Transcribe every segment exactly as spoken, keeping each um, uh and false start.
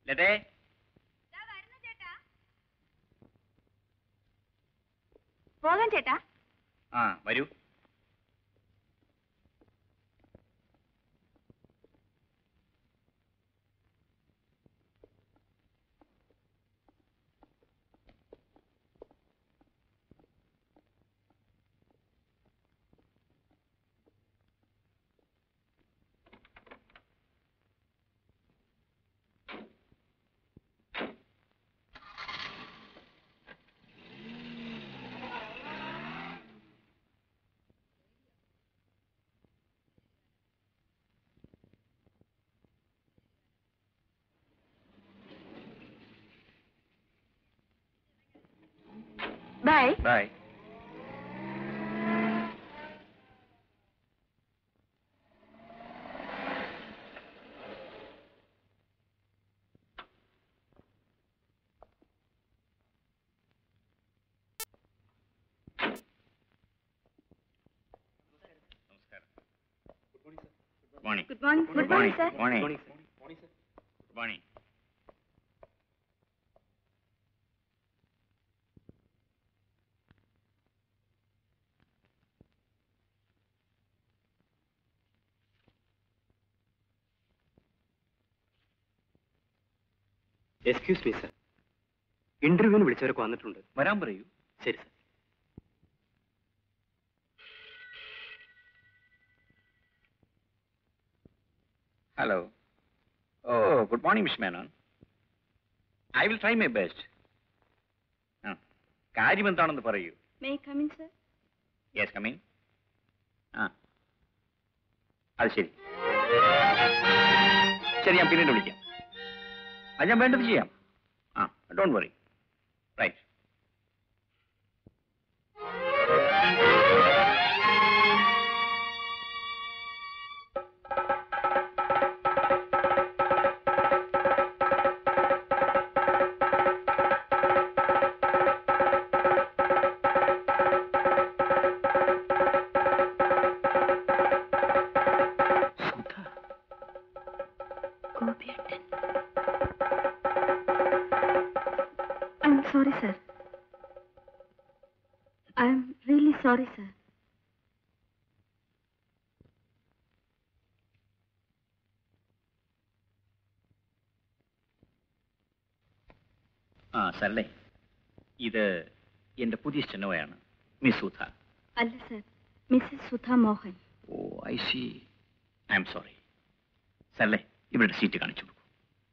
ലതേ, പോകാൻ ചേട്ടാ. ആ വരൂ. Bye bye. Morning. Good morning. Good morning, sir. Morning. Morning, sir. Morning, sir. Good morning. Excuse me, sir. ഇന്റർവ്യൂവിന് വിളിച്ചവരൊക്കെ വന്നിട്ടുണ്ട്. വരാൻ പറയൂ. ശരി sir. Hello. Oh, good morning, Miss Menon. I will try my best. Ah, കാര്യം എന്താണെന്ന് പറയൂ. May I come in, sir? Yes, come in. ആ അത് ശരി. ശരി, ഞാൻ പിന്നീട് വിളിക്കാം. അത് ഞാൻ വേണ്ടത് ചെയ്യാം. ആ don't worry. Right. Sorry, sir. I'm really sorry, sir. ആ സരളേ, ഇത് എന്റെ പുതിയ സ്റ്റെനോയാണ്, മിസ് സുധ. അല്ല സർ, Mrs Sudha Mohan. Oh I see. I'm sorry. സരളേ, ഇവരുടെ സീറ്റ് കാണിച്ചു കൊടുക്കൂ.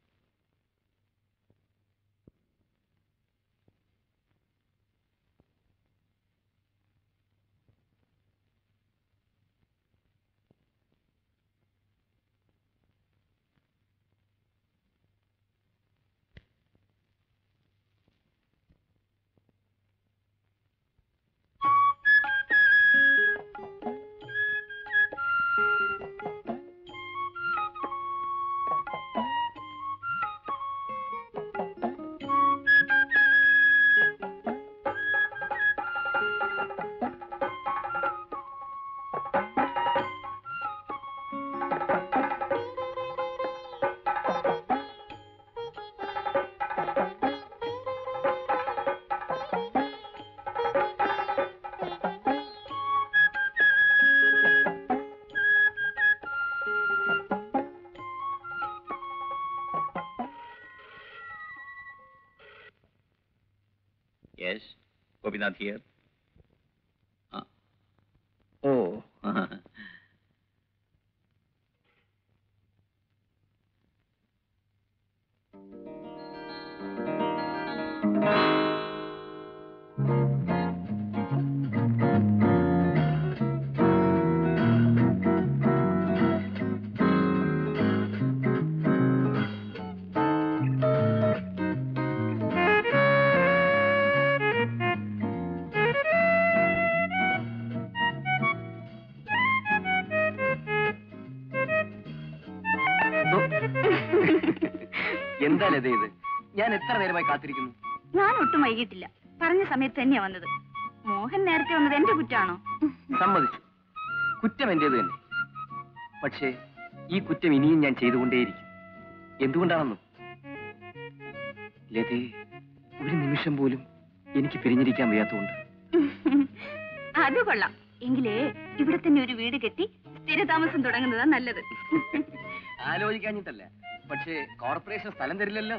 Yes, Gopinath here. Ah. Oh. എന്താ ലത ഇത്? ഞാൻ എത്ര നേരമായി കാത്തിരിക്കുന്നു. ഞാൻ ഒട്ടും വൈകിട്ടില്ല. പറഞ്ഞ സമയത്ത് തന്നെയാ വന്നത്. മോഹൻ നേരത്തെ വന്നത് എന്റെ കുറ്റാണോ? സമ്മതിച്ചു, കുറ്റം എന്റേത് തന്നെ. പക്ഷേ ഈ കുറ്റം ഇനിയും ഞാൻ ചെയ്തുകൊണ്ടേയിരിക്കും. എന്തുകൊണ്ടാണെന്നോ? ലതേ, ഒരു നിമിഷം പോലും എനിക്ക് പിരിഞ്ഞിരിക്കാൻ വയ്യാത്തതുകൊണ്ട്. അത് കൊള്ളാം. എങ്കിലേ ഇവിടെ തന്നെ ഒരു വീട് കെട്ടി സ്ഥിരതാമസം തുടങ്ങുന്നതാ നല്ലത്. ആലോചിക്കാഞ്ഞിട്ടല്ല, പക്ഷേ കോർപ്പറേഷൻ സ്ഥലം തരില്ലല്ലോ.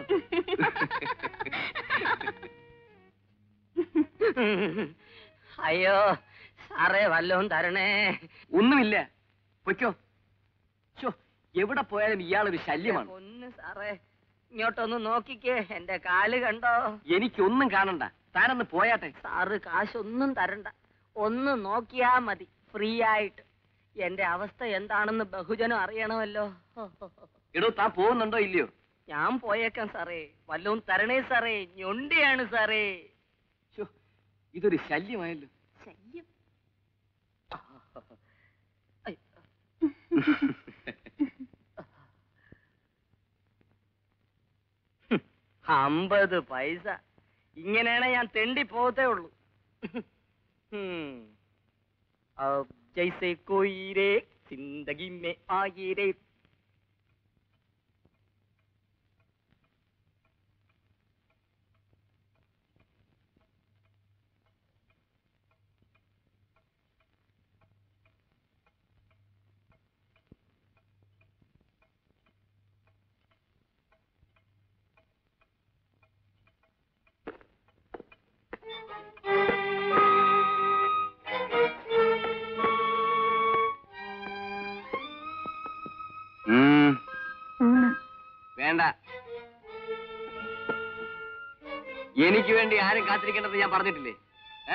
അയ്യോ സാറേ, വല്ലതും തരണേ. ഒന്നുമില്ല, പൊയ്ക്കോ. എവിടെ പോയാലും ഇയാളൊരു ശല്യമാണ്. ഒന്ന് സാറേ, ഇങ്ങോട്ടൊന്ന് നോക്കിക്കേ, എന്റെ കാല് കണ്ടോ? എനിക്കൊന്നും കാണണ്ട, താനൊന്ന് പോയാട്ടെ. സാറ് കാശൊന്നും തരണ്ട, ഒന്ന് നോക്കിയാ മതി, ഫ്രീ ആയിട്ട്. എന്റെ അവസ്ഥ എന്താണെന്ന് ബഹുജനം അറിയണമല്ലോ. എടോ, താൻ പോകുന്നുണ്ടോ ഇല്ലയോ? ഞാൻ പോയേക്കാം സാറേ, വല്ലതും തരണേ സാറേ, ഞൊണ്ടിയാണ് സാറേ. ഇതൊരു ശല്യമായല്ലോ. ശല്യം? അമ്പത് പൈസ ഇങ്ങനെയാണ് ഞാൻ തെണ്ടി പോകത്തേ ഉള്ളൂ. ജൈസെ കോയിരേ സിന്ദഗി മേ ആയിരേ. വേണ്ട, എനിക്ക് വേണ്ടി ആരും കാത്തിരിക്കേണ്ടത് ഞാൻ പറഞ്ഞിട്ടില്ലേ? ഏ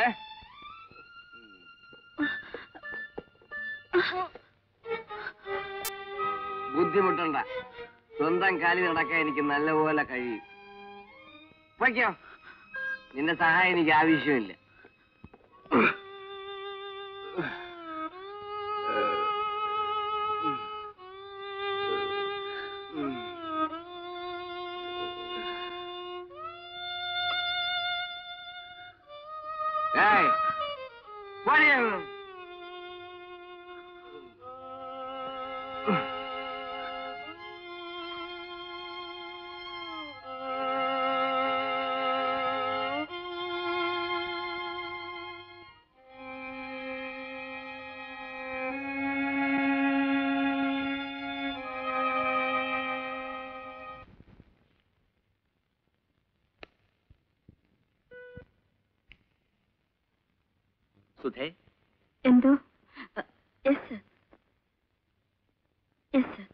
ബുദ്ധിമുട്ടണ്ട, സ്വന്തം കാലിൽ നടക്കാൻ എനിക്ക് നല്ലപോലെ കഴിയും. പൊയ്ക്കോ, നിന്റെ സഹായം എനിക്ക് ആവശ്യമില്ല. Hey! What are you? സുധേ, എന്തോ? Yes sir, yes sir.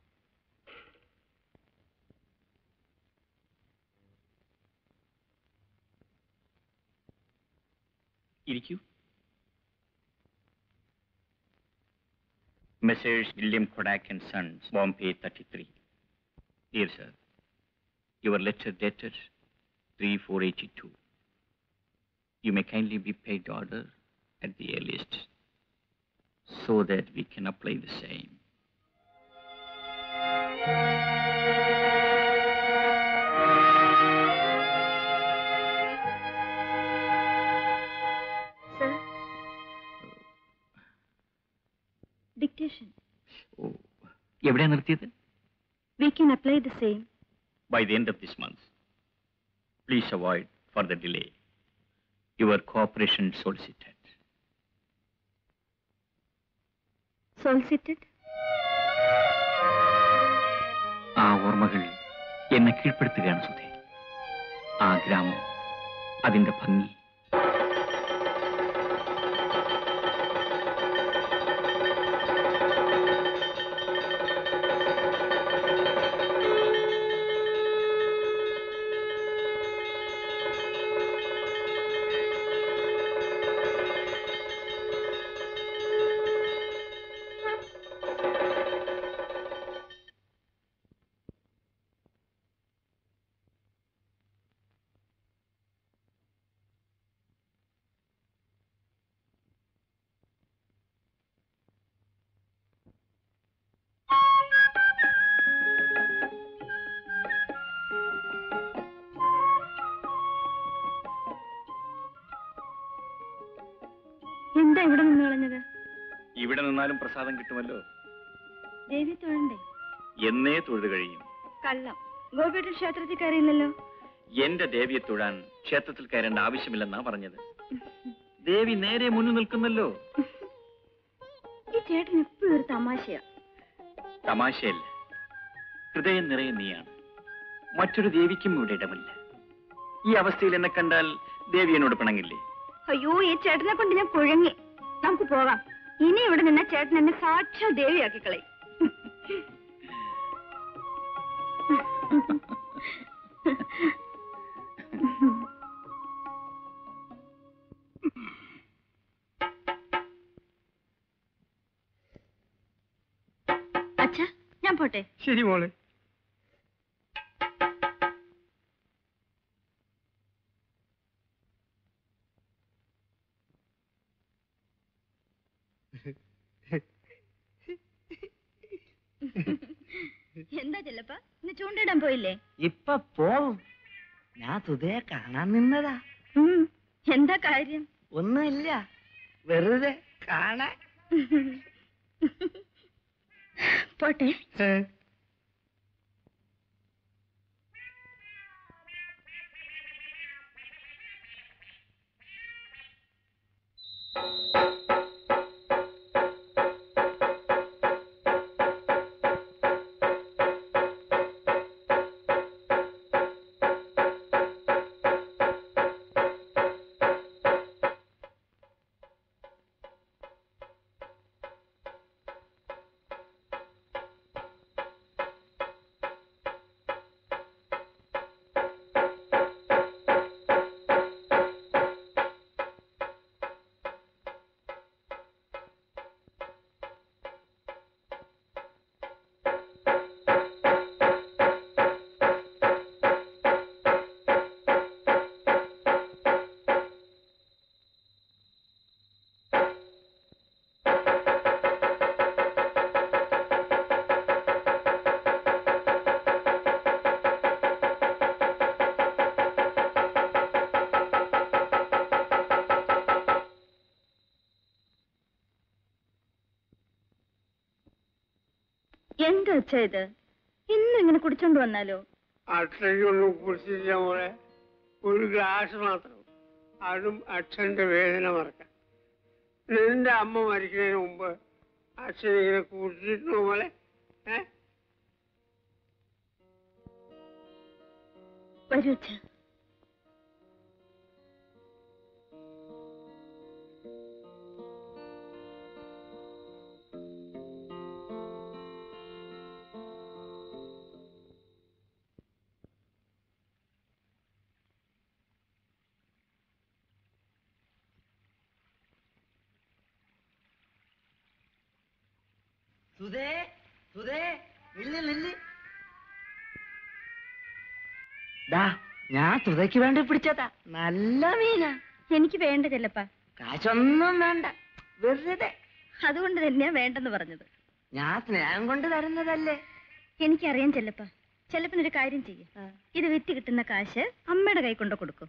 ഇരിക്കൂ. Messrs. William Kodak and Sons, Bombay thirty-three. Dear sir, your letter dated three four eighty-two. You may kindly be paid order at the earliest, so that we can apply the same. Sir, dictation. Oh, എവിടെയാ നിർത്തിയത്? We can apply the same. By the end of this month. Please avoid further delay. Your cooperation solicited. Solicited? ആ ഓർമ്മകൾ എന്നെ കീഴ്പ്പെടുത്തുകയാണ് സുധേ. ആ ഗ്രാമം, അതിന്റെ ഭംഗി. എന്താ ഇവിടെ നിന്ന് കളഞ്ഞത്? ഇവിടെ നിന്നാലും പ്രസാദം കിട്ടുമല്ലോ. ദേവി തൊഴണ്ടേ? എന്നേ തൊഴുതു കഴിയും. കള്ളം. ഗോപിയുടെ ക്ഷേത്രത്തിൽ കയറിയില്ലല്ലോ. എന്റെ ദേവിയെ തൊഴാൻ ക്ഷേത്രത്തിൽ കയറേണ്ട ആവശ്യമില്ലെന്നാ പറഞ്ഞത്. ദേവി നേരെ മുന്നിൽ നിൽക്കുന്നല്ലോ. ഈ ചേട്ടൻ എപ്പോഴും ഒരു തമാശയാ. തമാശയല്ല, ഹൃദയം നിറയെ നീയാണ്. മറ്റൊരു ദേവിക്കും ഇവിടെ ഇടമില്ല. ഈ അവസ്ഥയിൽ എന്നെ കണ്ടാൽ ദേവി എന്നോട് പിണങ്ങില്ലേ? അയ്യോ, ഈ ചേട്ടനെ കൊണ്ട് ഞാൻ കുഴങ്ങി. നമുക്ക് പോകാം. ഇനി ഇവിടെ നിന്ന ചേട്ടൻ എന്നെ സാക്ഷാൽ ദേവിയാക്കി കളയും. അച്ഛാ, ഞാൻ പോട്ടെ. ശരി മോളെ. എന്താ ചെല്ലപ്പ, ഇന്ന് ചൂണ്ടിടാൻ പോയില്ലേ? ഇപ്പൊ പോവും. ഞാൻ സുധയെ കാണാൻ നിന്നതാ. എന്താ കാര്യം? ഒന്നുമില്ല, വെറുതെ കാണാൻ. പോട്ടെ. എന്താ അച്ഛാ ഇത്? ഇന്നും ഇങ്ങനെ കുടിച്ചോണ്ട് വന്നാലോ? അച്ഛനൊന്നും കുടിച്ചില്ല മോളെ, ഒരു ഗ്ലാസ് മാത്രം. അതും അച്ഛന്റെ വേദന മറക്കാൻ. നിന്റെ അമ്മ മരിക്കുന്നതിന് മുമ്പ് അച്ഛൻ ഇങ്ങനെ കുടിച്ചിരുന്നു മോളെ? ഏ വരൂ അച്ഛാ. സുധേ, സുധേ, നില്ല് നില്ല്. ദാ, ഞാൻ സുധയ്ക്ക് വേണ്ടി പിടിച്ചതാ. നല്ല മീനാ. എനിക്ക് വേണ്ട ചെല്ലപ്പ. കാശൊന്നും വേണ്ട, വെറുതെ. അതുകൊണ്ട് തന്നെയാ വേണ്ടെന്ന് പറഞ്ഞത്. ഞാൻ സ്നേഹം കൊണ്ട് തരുന്നതല്ലേ. എനിക്കറിയാം ചെല്ലപ്പ. ചെല്ലപ്പനൊരു കാര്യം ചെയ്യും. ഇത് വിറ്റ് കിട്ടുന്ന കാശ് അമ്മയുടെ കൈ കൊണ്ട് കൊടുക്കും.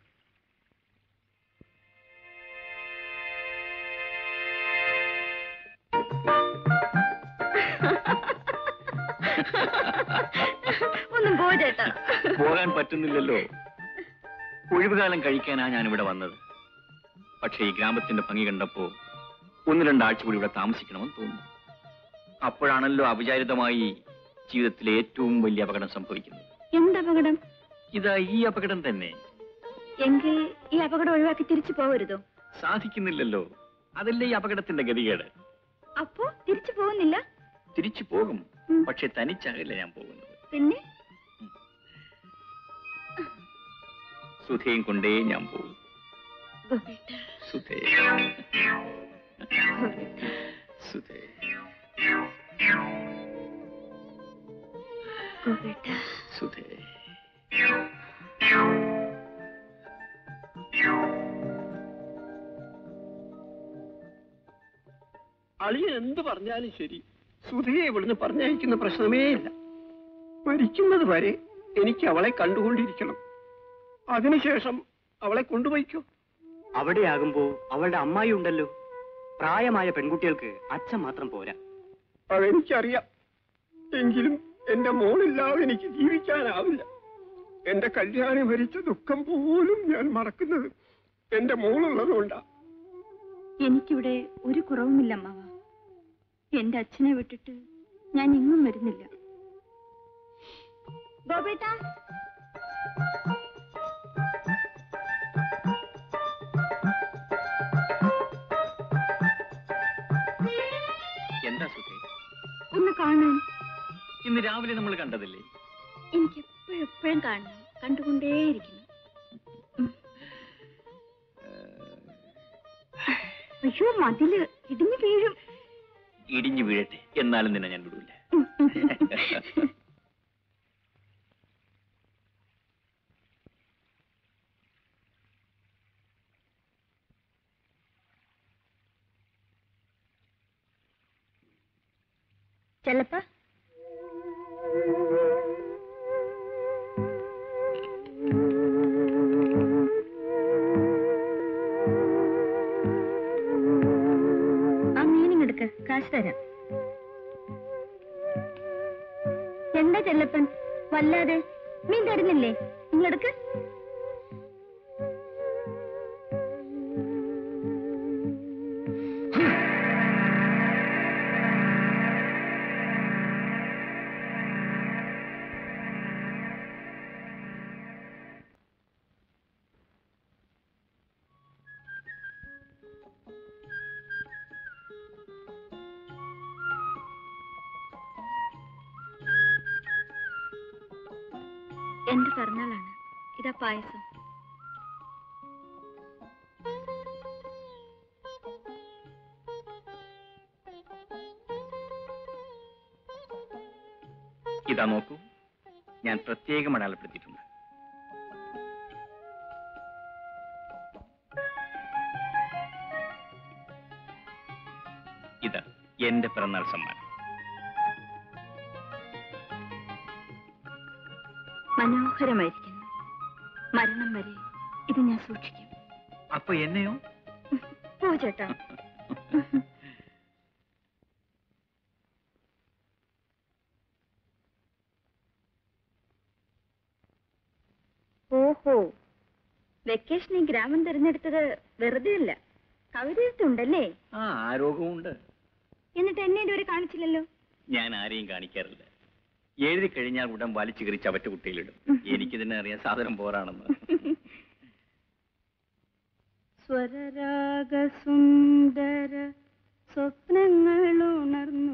ഒന്നും പോ ചേട്ടാ. പോകാൻ പറ്റുന്നില്ലല്ലോ. ഒഴിവുകാലം കഴിക്കാനാ ഞാനിവിടെ വന്നത്. പക്ഷേ ഈ ഗ്രാമത്തിന്റെ ഭംഗി കണ്ടപ്പോ ഒന്ന് രണ്ടാഴ്ച കൂടി ഇവിടെ താമസിക്കണമെന്ന് തോന്നുന്നു. അപ്പോഴാണല്ലോ അവിചാരിതമായി ജീവിതത്തിലെ ഏറ്റവും വലിയ അപകടം സംഭവിക്കുന്നത്. എന്തപകടം? ഇതാ ഈ അപകടം തന്നെ. എങ്കിൽ ഈ അപകടം ഒഴിവാക്കി തിരിച്ചു പോകരുതോ? സാധിക്കുന്നില്ലല്ലോ. അതല്ലേ ഈ അപകടത്തിന്റെ ഗതികേട്. അപ്പോ തിരിച്ചു പോകുന്നില്ല? തിരിച്ചു പോകും, പക്ഷെ തനിച്ചാകില്ല ഞാൻ പോകുന്നത്. പിന്നെ സുധയും കൊണ്ടേ ഞാൻ പോകും. സുധേ, സുധേ, സുധേ. അളിയൻ എന്ത് പറഞ്ഞാലും ശരി, സുധയെ ഇവിടുന്ന് പറഞ്ഞയക്കുന്ന പ്രശ്നമേ ഇല്ല. മരിക്കുന്നത് വരെ എനിക്ക് അവളെ കണ്ടുകൊണ്ടിരിക്കണം. അതിനുശേഷം അവളെ കൊണ്ടുപോയിക്കോ. അവിടെയാകുമ്പോ അവളുടെ അമ്മായി ഉണ്ടല്ലോ. പ്രായമായ പെൺകുട്ടികൾക്ക് അച്ഛൻ മാത്രം പോരാ. അതെനിക്കറിയാം. എങ്കിലും എന്റെ മോളില്ലാതെ എനിക്ക് ജീവിക്കാനാവില്ല. എന്റെ കല്യാണി മരിച്ച ദുഃഖം പോലും ഞാൻ മറക്കുന്നത് എന്റെ മോളുള്ളതുകൊണ്ടാ. എനിക്കിവിടെ ഒരു കുറവുമില്ല അമ്മാവ. എന്റെ അച്ഛനെ വിട്ടിട്ട് ഞാൻ എങ്ങും വരുന്നില്ല. ഗോപേട്ടാ, എന്താ സുഖേ? ഒന്ന് കാണാൻ. ഇന്ന് രാവിലെ നമ്മൾ കണ്ടതല്ലേ? എനിക്ക് എപ്പോഴും എപ്പോഴും കാണണം, കണ്ടുകൊണ്ടേയിരിക്കുന്നു. അയ്യോ, മതില് ഇടിഞ്ഞു വീഴും. ഇടിഞ്ഞു വീഴട്ടെ, എന്നാലും നിന്നെ ഞാൻ വിടൂല. ചെല്ലപ്പ ആ മീനിങ് എടുക്ക, കാശ് തരാം. എന്താ ചെല്ലപ്പൻ വല്ലാതെ? മീൻ തരുന്നില്ലേ? നിങ്ങളെടുക്ക്. എന്റെ പിറന്നാളാണ്. ഇതാ പായസം. ഇതാ നോക്കൂ, ഞാൻ പ്രത്യേകം അടയാളപ്പെടുത്തിയിട്ടുണ്ട്. ഇത് എന്റെ പിറന്നാൾ സമ്മാനം. മനോഹരമായിരിക്കുന്നു. മരണം വരെ ഇത് ഞാൻ സൂക്ഷിക്കും. അപ്പൊ എന്നെയോ? പോ ചേട്ടാ. ഓഹോ, വെക്കേഷൻ ഈ ഗ്രാമം തിരഞ്ഞെടുത്തത് വെറുതെ അല്ല. കവിതയുണ്ടല്ലേ? ആ, ആരോഗ്യമുണ്ട്. എന്നിട്ട് എന്നെ ഇതുവരെ കാണിച്ചില്ലല്ലോ. ഞാൻ ആരെയും കാണിക്കാറില്ല. എഴുതി കഴിഞ്ഞാൽ ഉടൻ വലിച്ചു കയറി ചവറ്റ കുട്ടിയിലിടും. എനിക്കിതിനെ അറിയാൻ സാധനം പോരാണെന്ന്. സ്വരരാഗസുന്ദര സ്വപ്നങ്ങൾ ഉണർന്നു,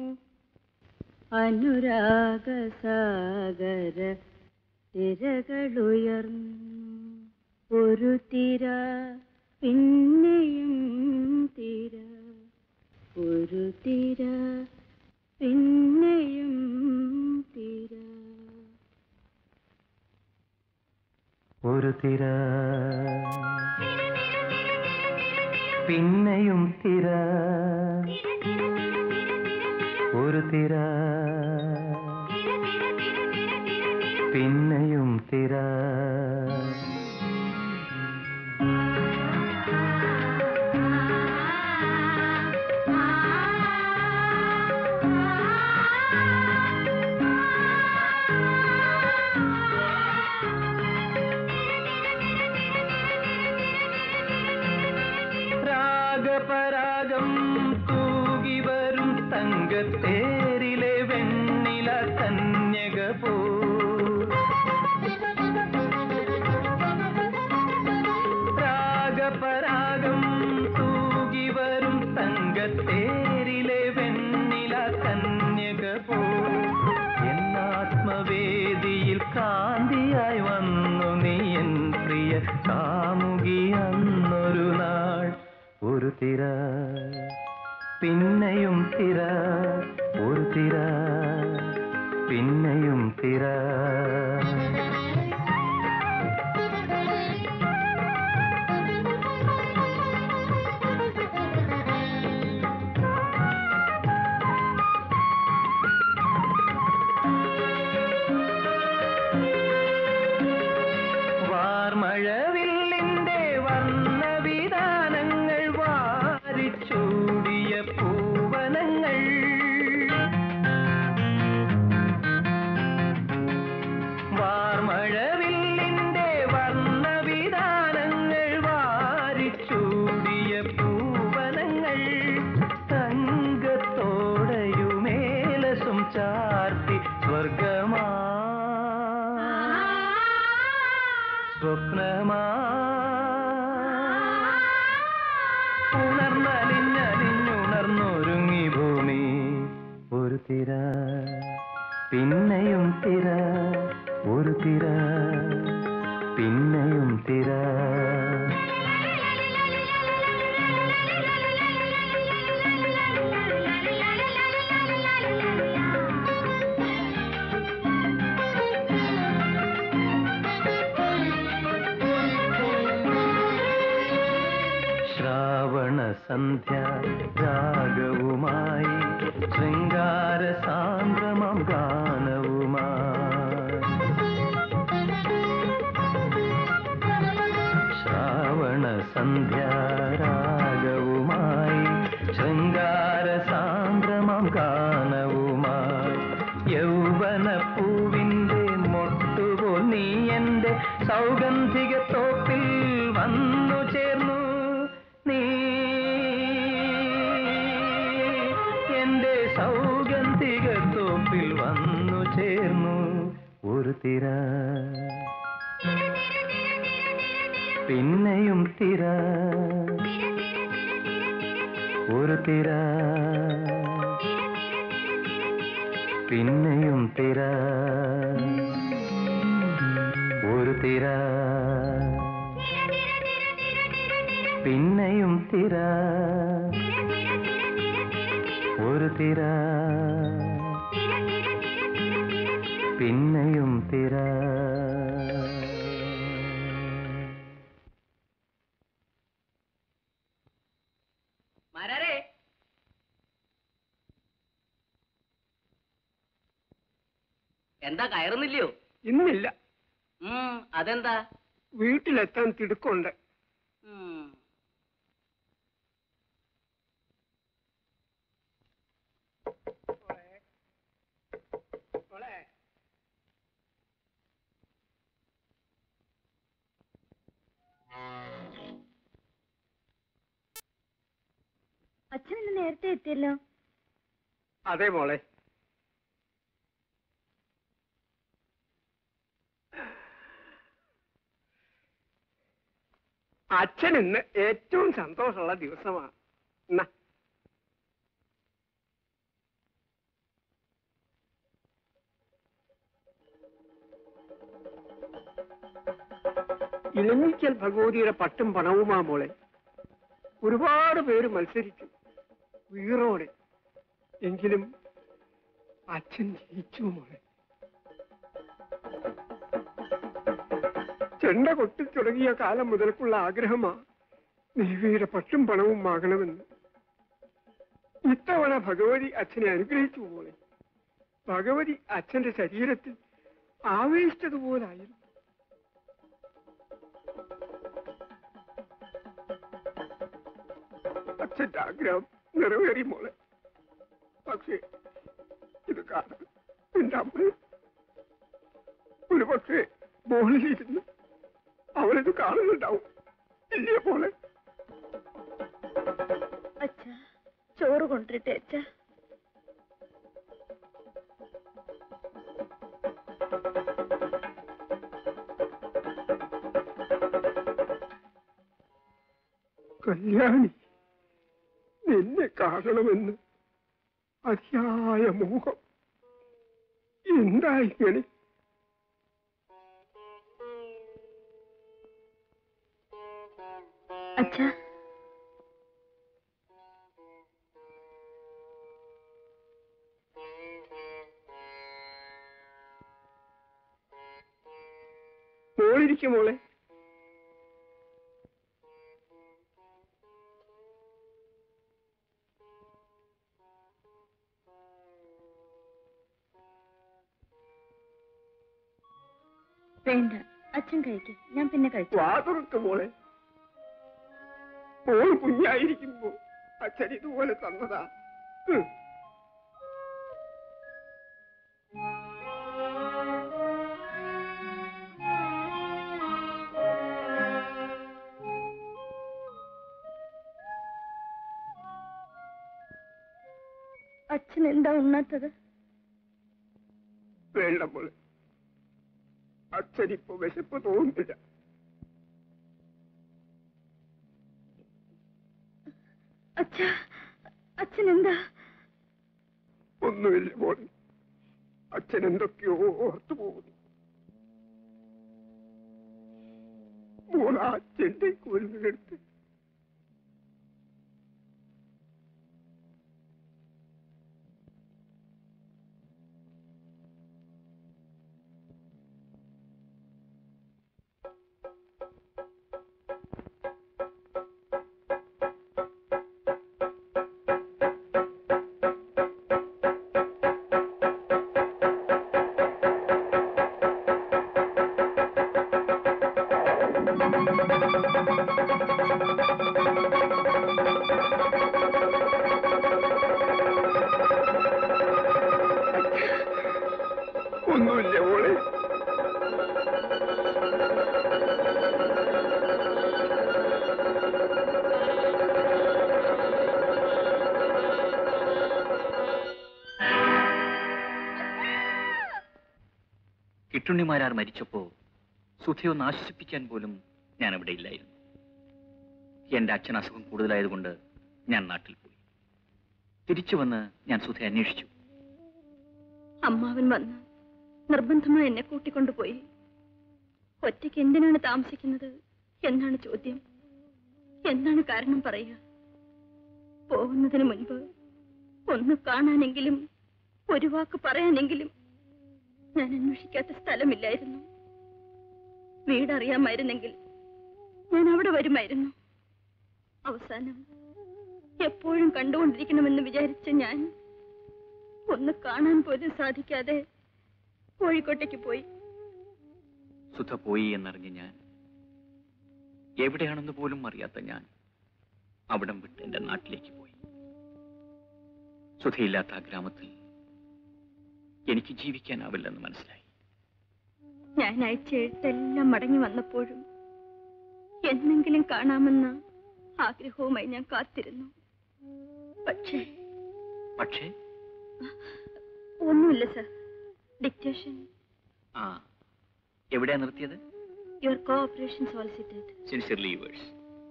അനുരാഗസാഗര തിരകളുയർന്നു. ഒരു തിര പിന്നെയും തിര, ഒരു തിര പിന്നെയും തിര. ഒരു തിര പിന്നെയും തിര, ഒരു തിര പിന്നെയും തിര. രാഗപരാഗം തൂകി വരും തങ്കത്തേരിലെ വെണ്ണില കന്യക പോ. രാഗപരാഗം തൂകി വരും തങ്കത്തേരിലെ വെണ്ണില കന്യക പോ. എന്നാത്മവേദിയിൽ കാന്തിയായി വന്നു നീ എൻ പ്രിയ കാമുകി അന്നൊരു നാൾ. ഒരു തിര പിന്നെയും തിര, ഒരു തിര പിന്നെയും തിര. വാർമഴവില്ലിന്റെ വർണ്ണവിധാനങ്ങൾ വാരിച്ചൂടിയ പൂവനങ്ങൾ. ചാർത്തി സ്വർഗമാ സ്വപ്നമാ ഉണർന്നലിഞ്ഞലിഞ്ഞുണർന്നൊരുങ്ങി ഭൂമി. ഒരു തിര പിന്നെയും തിര, ഒരു തിര പിന്നെയും തിര. ശ്രാവണ സന്ധ്യ രാഗവുമായി ശൃംഗാര സാന്ദ്രമം ഗാനവുമായി. ശ്രാവണ സന്ധ്യ രാഗവുമായി ശൃംഗാര സാന്ദ്രമം ഗാനവുമായി. യൗവന പൂവിൻ്റെ മൊട്ടുപോൽ നീ എൻ്റെ സൗഗന്ധിക തോപ്പിൽ വന്നു ചേർന്നു. നീ എന്റെ സൗഗന്ധിക തോപ്പിൽ വന്നു ചേർന്നു. ഒരു തിര പിന്നെയും തിര, ഒരു തിര പിന്നെയും തിര, ഒരു തിര പിന്നെയും തിര, ഒരു തിര പിന്നെയും തിര. മരരെ എന്താ കയറുന്നില്ലയോ? ഇന്നില്ല. ഉം അതെന്താ? വീട്ടിലെത്താൻ തിടുക്കുണ്ട്. അച്ഛൻ ഇന്ന് നേരത്തെ എത്തിയല്ലോ. അതെ മോളെ. അച്ഛൻ ഇന്ന് ഏറ്റവും സന്തോഷമുള്ള ദിവസമാണ്. എന്നാ ഇലഞ്ഞിക്കൽ ഭഗവതിയുടെ പട്ടും പണവുമാ മോളെ. ഒരുപാട് പേര് മത്സരിച്ചു വീറോടെ. എങ്കിലും അച്ഛൻ ജയിച്ചു മോളെ. ചെണ്ട കൊട്ടി തുടങ്ങിയ കാലം മുതൽക്കുള്ള ആഗ്രഹമാ ദേവിയുടെ പട്ടും പണവും ആകണമെന്ന്. ഇത്തവണ ഭഗവതി അച്ഛനെ അനുഗ്രഹിച്ചു പോലെ. ഭഗവതി അച്ഛന്റെ ശരീരത്തിൽ ആവേശിച്ചതുപോലായിരുന്നു. അച്ഛന്റെ ആഗ്രഹം നിറവേറി മോളെ. പക്ഷേ ഇത് കാണാൻ എന്റെ അമ്മ ഒരു പക്ഷേ മോളിലിരുന്ന് അവളിത് കാണുന്നുണ്ടാവും. ഇല്ലേ പോലെ? അച്ഛ ചോറ് കൊണ്ടിട്ടെ അച്ഛ. കല്യാണി, നിന്നെ കാണണമെന്ന് അതിയായ മോഹം. എന്താ ഇങ്ങനെ? അച്ഛ മോളിരിക്കും മോളെ. വേണ്ട, അച്ഛൻ കഴിക്കും, ഞാൻ പിന്നെ കഴിച്ചു. വാതുറക്ക് മോളെ. മോൾ കുഞ്ഞായിരിക്കുമ്പോ അച്ഛൻ ഇതുപോലെ തന്നതാ. അച്ഛൻ എന്താ ഉണ്ണാത്തത്? വേണ്ട മോളെ, അച്ഛനിപ്പോ വിശപ്പ് തോന്നുന്നില്ല. അച്ഛൻ എന്താ? ഒന്നുമില്ല മോളെ, അച്ഛൻ എന്തൊക്കെയോ ഓർത്തു പോകുന്നു. മോള അച്ഛന്റെ കുരുന്നെടുത്ത് ഒന്നുമില്ല മോളെ. കിട്ടുണ്ണിമാരാർ മരിച്ചപ്പോ സുധയൊന്ന് ആശ്വസിപ്പിക്കാൻ പോലും ഞാൻ അവിടെ ഇല്ലായിരുന്നു. എന്റെ അച്ഛൻ അസുഖം കൂടുതലായതുകൊണ്ട് ഞാൻ നാട്ടിൽ പോയി. തിരിച്ചു വന്ന് ഞാൻ സുധയെ അന്വേഷിച്ചു. അമ്മാവൻ വന്ന് നിർബന്ധമായി എന്നെ കൂട്ടിക്കൊണ്ടുപോയി. ഒറ്റയ്ക്ക് എന്തിനാണ് താമസിക്കുന്നത് എന്നാണ് ചോദ്യം. എന്താണ് കാരണം പറയുക? പോകുന്നതിന് മുൻപ് ഒന്ന് കാണാനെങ്കിലും ഒരു വാക്ക് പറയാനെങ്കിലും ഞാൻ അന്വേഷിക്കാത്ത സ്ഥലമില്ലായിരുന്നു. വീടറിയാമായിരുന്നെങ്കിൽ ഞാൻ അവിടെ വരുമായിരുന്നു. അവസാനം എപ്പോഴും കണ്ടുകൊണ്ടിരിക്കണമെന്ന് വിചാരിച്ച ഞാൻ ഒന്ന് കാണാൻ പോലും സാധിക്കാതെ കോഴിക്കോട്ടേക്ക് പോയി. സുധ പോയി എന്നറിഞ്ഞ് ഞാൻ, എവിടെയാണെന്ന് പോലും അറിയാത്ത ഞാൻ അവിടം വിട്ട് എന്റെ നാട്ടിലേക്ക് പോയി. സുധയില്ലാത്ത ആ ഗ്രാമത്തിൽ എനിക്ക് ജീവിക്കാനാവില്ലെന്ന് മനസ്സിലായി. ഞാൻ അയച്ച എഴുത്തെല്ലാം മടങ്ങി വന്നപ്പോഴും എന്നെങ്കിലും കാണാമെന്ന ആഗ്രഹവുമായി ഞാൻ കാത്തിരുന്നു. പക്ഷേ പക്ഷേ ഒന്നുമില്ല സർ. ഡിക്റ്റേഷൻ. ആ, എവിടെയാ നിർത്തിയത്? Your cooperation solicited. Sincerely yours.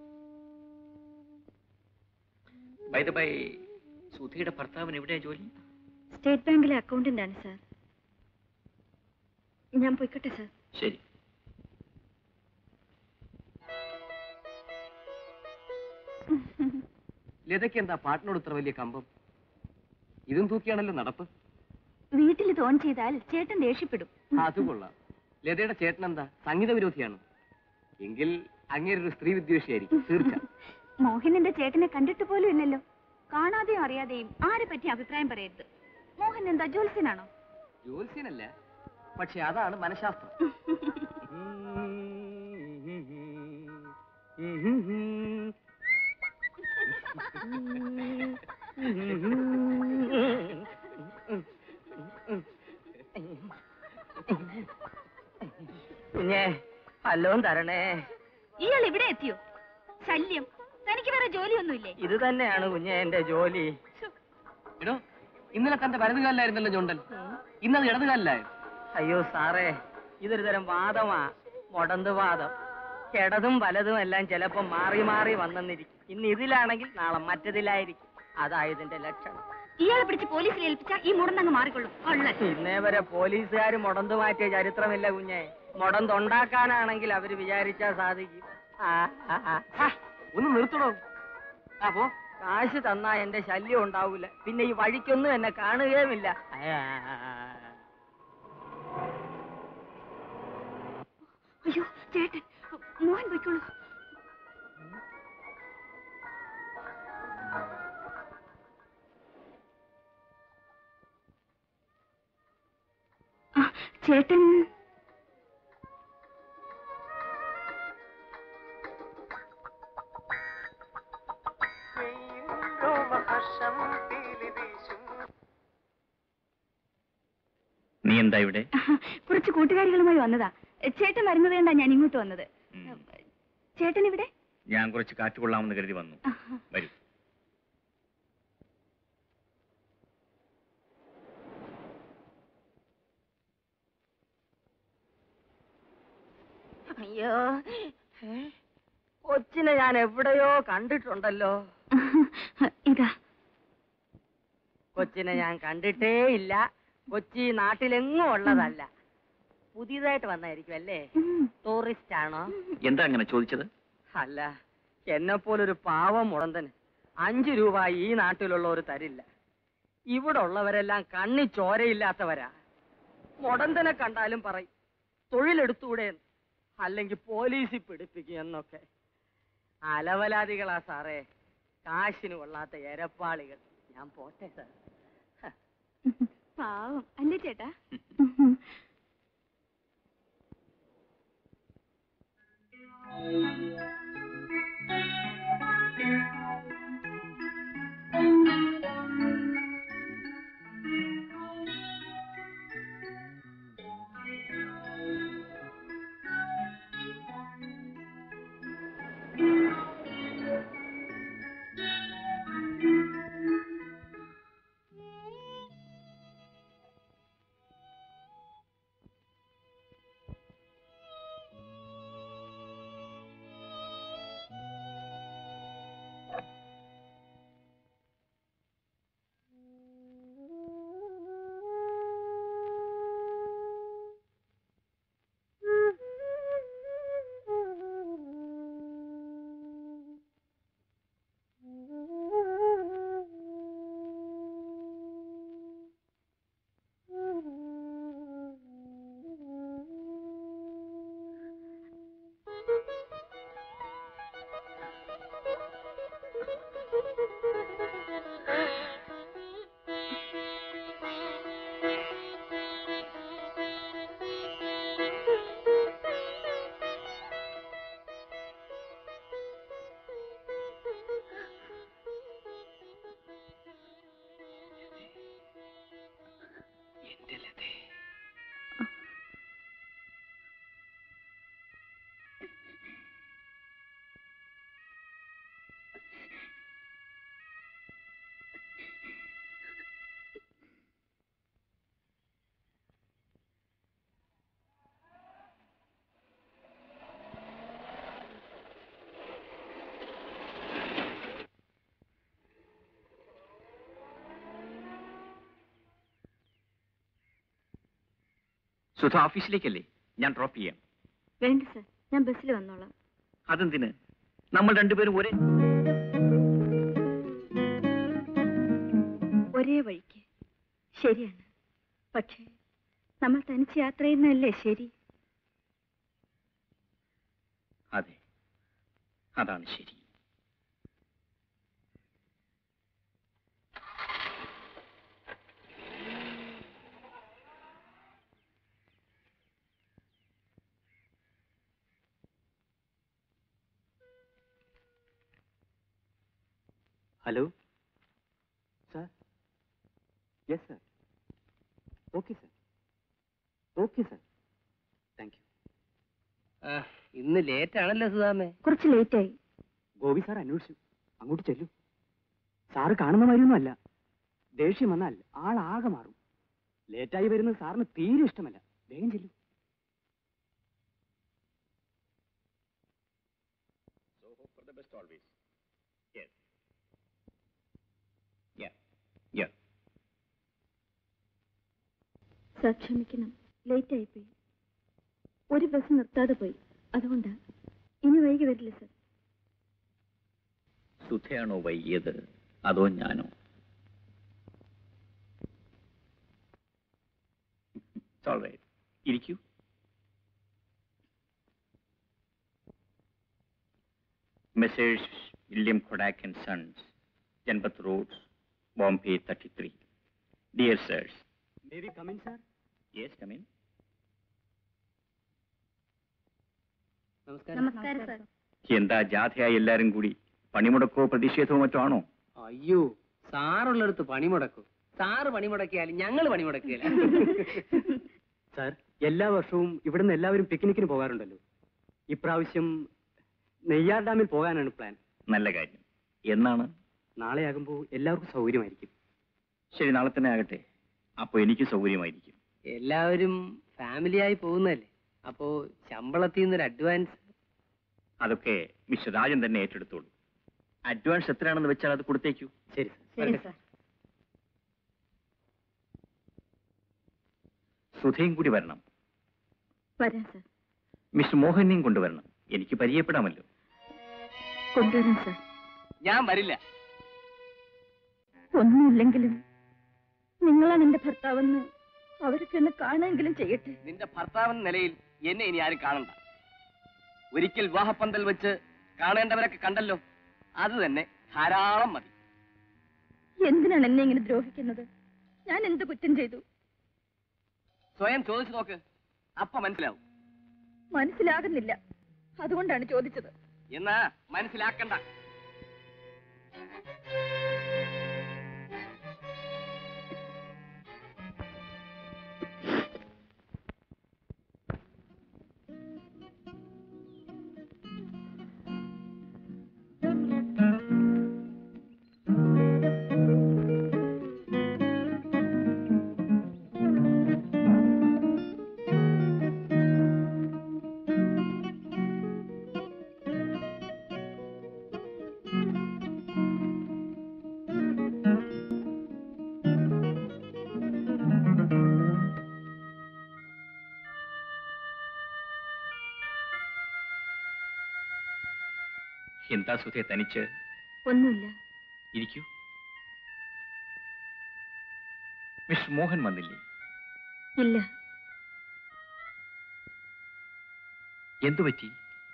By the by, സുധയുടെ ഭർത്താവിന് എവിടെയാ ജോലി? സ്റ്റേറ്റ് ബാങ്കിലെ അക്കൗണ്ടന്റ് ആണ് സാർ. ഞാൻ പോയിക്കോട്ടെ സാർ. ശരി. ലതയ്ക്ക് എന്താ പാട്ടിനോട് ഇത്ര വലിയ കമ്പം? ഇതും തൂക്കിയാണല്ലോ നടപ്പ്. വീട്ടിൽ തോൻ ചെയ്താൽ ചേട്ടൻ ദേഷ്യപ്പെടും. അത് കൊള്ളാം. ലതയുടെ ചേട്ടൻ എന്താ സംഗീത വിരോധിയാണോ? എങ്കിൽ അങ്ങേരൊരു സ്ത്രീ വിദ്വേഷിയായിരിക്കും തീർച്ച. മോഹനന്റെ ചേട്ടനെ കണ്ടിട്ട് പോലും ഇല്ലല്ലോ. കാണാതെയും അറിയാതെയും ആരെ പറ്റി അഭിപ്രായം പറയരുത്. മോഹൻ എന്താ ജ്യോത്സ്യനാണോ? ജ്യോത്സ്യനല്ല, പക്ഷെ അതാണ് മനഃശാസ്ത്രം. കുഞ്ഞേ വല്ലോം തരണേ. ഇയാൾ ഇവിടെ എത്തിയോ? ശല്യം. തനിക്ക് വേറെ ജോലിയൊന്നുമില്ലേ? ഇത് തന്നെയാണ് കുഞ്ഞേ എന്റെ ജോലി. എടോ, ഇന്നലെ തന്റെ വലതുകാലിലായിരുന്നല്ലോ ചുണ്ടൽ, ഇന്നത് ഇടതുകാലിലായോ? അയ്യോ സാറേ, ഇതൊരു തരം വാദമാ, മൊടന്ത് വാദം. ഇടതും വലതും എല്ലാം ചിലപ്പോ മാറി മാറി വന്നെന്നിരിക്കും. ഇന്ന് ഇതിലാണെങ്കിൽ നാളെ മറ്റതിലായിരിക്കും. അതാ ഇതിന്റെ ലക്ഷണം. ഇയാളെ പിടിച്ച് പോലീസിൽ ഏൽപ്പിച്ചാൽ ഈ മുടന്നങ്ങ് മാറിക്കൊള്ളും. ഇന്നേ വരെ പോലീസുകാർ മുടന്ത് മാറ്റിയ ചരിത്രമില്ല കുഞ്ഞെ. മുടന്തുണ്ടാക്കാനാണെങ്കിൽ അവര് വിചാരിച്ചാ സാധിക്കും. ഒന്ന് നിർത്തണോ? അപ്പോ കാശ് തന്നാ എന്റെ ശല്യം ഉണ്ടാവൂല. പിന്നെ ഈ വഴിക്കൊന്നും എന്നെ കാണുകയുമില്ല. അയ്യോ ചേട്ടൻ, മോഹൻ പോയിക്കോളൂ. ചേട്ടൻ നീ എന്താ ഇവിടെ? കുറച്ച് കൂട്ടുകാരികളുമായി വന്നതാ. ചേട്ടൻ വരുന്നത് കണ്ടാ ഞാൻ ഇങ്ങോട്ട് വന്നത്. ചേട്ടൻ ഇവിടെ? ഞാൻ കുറച്ച് കാറ്റ് കൊള്ളാമെന്ന് കരുതി വന്നു. വരൂ. അയ്യോ, കൊച്ചിനെ ഞാൻ എവിടെയോ കണ്ടിട്ടുണ്ടല്ലോ. ഇതാ കൊച്ചിനെ ഞാൻ കണ്ടിട്ടേ ഇല്ല. കൊച്ചി നാട്ടിലെങ്ങും ഉള്ളതല്ല. പുതിയതായിട്ട് വന്നായിരിക്കും അല്ലേ? ടൂറിസ്റ്റ് ആണോ? എന്താ അങ്ങനെ ചോദിച്ചത്? അല്ല, എന്നെ പോലൊരു പാവം മുടന്തന് അഞ്ചു രൂപ ഈ നാട്ടിലുള്ളവർ തരില്ല. ഇവിടെ ഉള്ളവരെല്ലാം കണ്ണി ചോരയില്ലാത്തവരാ. മുടന്തനെ കണ്ടാലും പറയും തൊഴിലെടുത്തൂടെ, അല്ലെങ്കിൽ പോലീസിൽ പിടിപ്പിക്കും എന്നൊക്കെ. അലവലാദികളാ സാറേ, കാശിന് കൊള്ളാത്ത എരപ്പാളികൾ. ഞാൻ പോട്ടെ സാർ. പാവം അല്ലേ ചേട്ടാ? സുധ ഓഫീസിലേക്കല്ലേ? ഞാൻ ഡ്രോപ്പ് ചെയ്യാം. വേണ്ട സർ, ഞാൻ ബസ്സിൽ വന്നോളാം. അതെന്തിന്? നമ്മൾ രണ്ടുപേരും ഒരേ ഒരേ വഴിക്ക്. ശരിയാണ്, പക്ഷേ നമ്മൾ തനിച്ച് യാത്ര ചെയ്യുന്നതല്ലേ ശരി? അതെ, അതാണ് ശരി. Hello sir. Yes sir. Okay sir. Okay sir. Thank you. ഇന്ന് ലേറ്റ് ആണല്ലോ സുധാമേ? കുറച്ച് ലേറ്റായി. ഗോപി സാർ അന്വേഷിച്ചു. അങ്ങോട്ട് ചെല്ലു. സാറ് കാണുന്ന മാതിരിയൊന്നും അല്ല. ദേഷ്യം വന്നാൽ ആളാകെ മാറും. ലേറ്റായി വരുന്നത് സാറിന് തീരെ ഇഷ്ടമല്ല. വേഗം ചെല്ലു. സർ ക്ഷമിക്കണം, ലേറ്റ് ആയിപ്പോയി. ഒരു ബസ് നിർത്താതെ പോയി, അതുകൊണ്ടാ. ഇനി വൈകി വരില്ല സർ. സുധയാണോ വൈകിയത് അതോ ഞാനോ? ഇരിക്കൂ. Messrs William Kodak and sons, Janpath road, Bombay thirty three. Dear sirs. May we come in, sir? Yes, come in. നമസ്കാരം സർ. എന്താ ജാഥയായി എല്ലാരും കൂടി? പണിമുടക്കോ പ്രതിഷേധമോ മറ്റോ ആണോ? അയ്യോ, സാറുള്ളടുത്ത് പണിമുടക്കും. സാറ് പണിമുടക്കിയാലും ഞങ്ങൾ പണിമുടക്കിയല്ല. സാർ, എല്ലാ വർഷവും ഇവിടുന്ന് എല്ലാവരും പിക്നിക്കിന് പോകാറുണ്ടല്ലോ. ഇപ്രാവശ്യം നെയ്യാർ ഡാമിൽ പോകാനാണ് പ്ലാൻ. നല്ല കാര്യം. എന്നാണ്? നാളെ ആകുമ്പോൾ എല്ലാവർക്കും സൗകര്യമായിരിക്കും. ശരി, നാളെ തന്നെ ആകട്ടെ. അപ്പൊ എനിക്ക് സൗകര്യമായിരിക്കും. എല്ലാവരും ഫാമിലിയായി പോകുന്നതല്ലേ? അപ്പോ ശമ്പളത്തിൽ നിന്നൊരു അഡ്വാൻസ്? അതൊക്കെ മിസ്റ്റർ രാജൻ തന്നെ ഏറ്റെടുത്തോളൂ. അഡ്വാൻസ് എത്രയാണെന്ന് വെച്ചാൽ അത് കൊടുത്തേക്കൂ. ശരി ശരി സാർ. സുധയും കൂടി വരണം. വരാം സാർ. മിസ്റ്റർ മോഹനെയും കൊണ്ടുവരണം. എനിക്ക് പരിചയപ്പെടാമല്ലോ. കൊണ്ടുവരാം സാർ. ഞാൻ വരില്ല. ഒന്നുമില്ലെങ്കിലും നിങ്ങളാണ് എന്റെ ഭർത്താവെന്ന് അവർക്ക് എന്നെ കാണുമെങ്കിലും ചെയ്യട്ടെ. നിന്റെ ഭർത്താവെന്ന നിലയിൽ എന്നെ ഇനി ആരും കാണണ്ട. ഒരിക്കൽ വിവാഹപ്പന്തൽ വെച്ച് കാണേണ്ടവരൊക്കെ കണ്ടല്ലോ, അത് തന്നെ ധാരാളം മതി. എന്തിനാണ് എന്നെ ഇങ്ങനെ ദ്രോഹിക്കുന്നത്? ഞാൻ എന്ത് കുറ്റം ചെയ്തു? സ്വയം ചോദിച്ചു നോക്ക്, അപ്പ മനസ്സിലാവും. മനസ്സിലാകുന്നില്ല, അതുകൊണ്ടാണ് ചോദിച്ചത്. എന്നാ മനസ്സിലാക്കണ്ട. എന്താ സുധേ തനിച്ച്? ഒന്നുമില്ല. ഇരിക്കൂ. മിസ്റ്റർ മോഹൻ വന്നില്ലേ? ഇല്ല. എന്തു പറ്റി?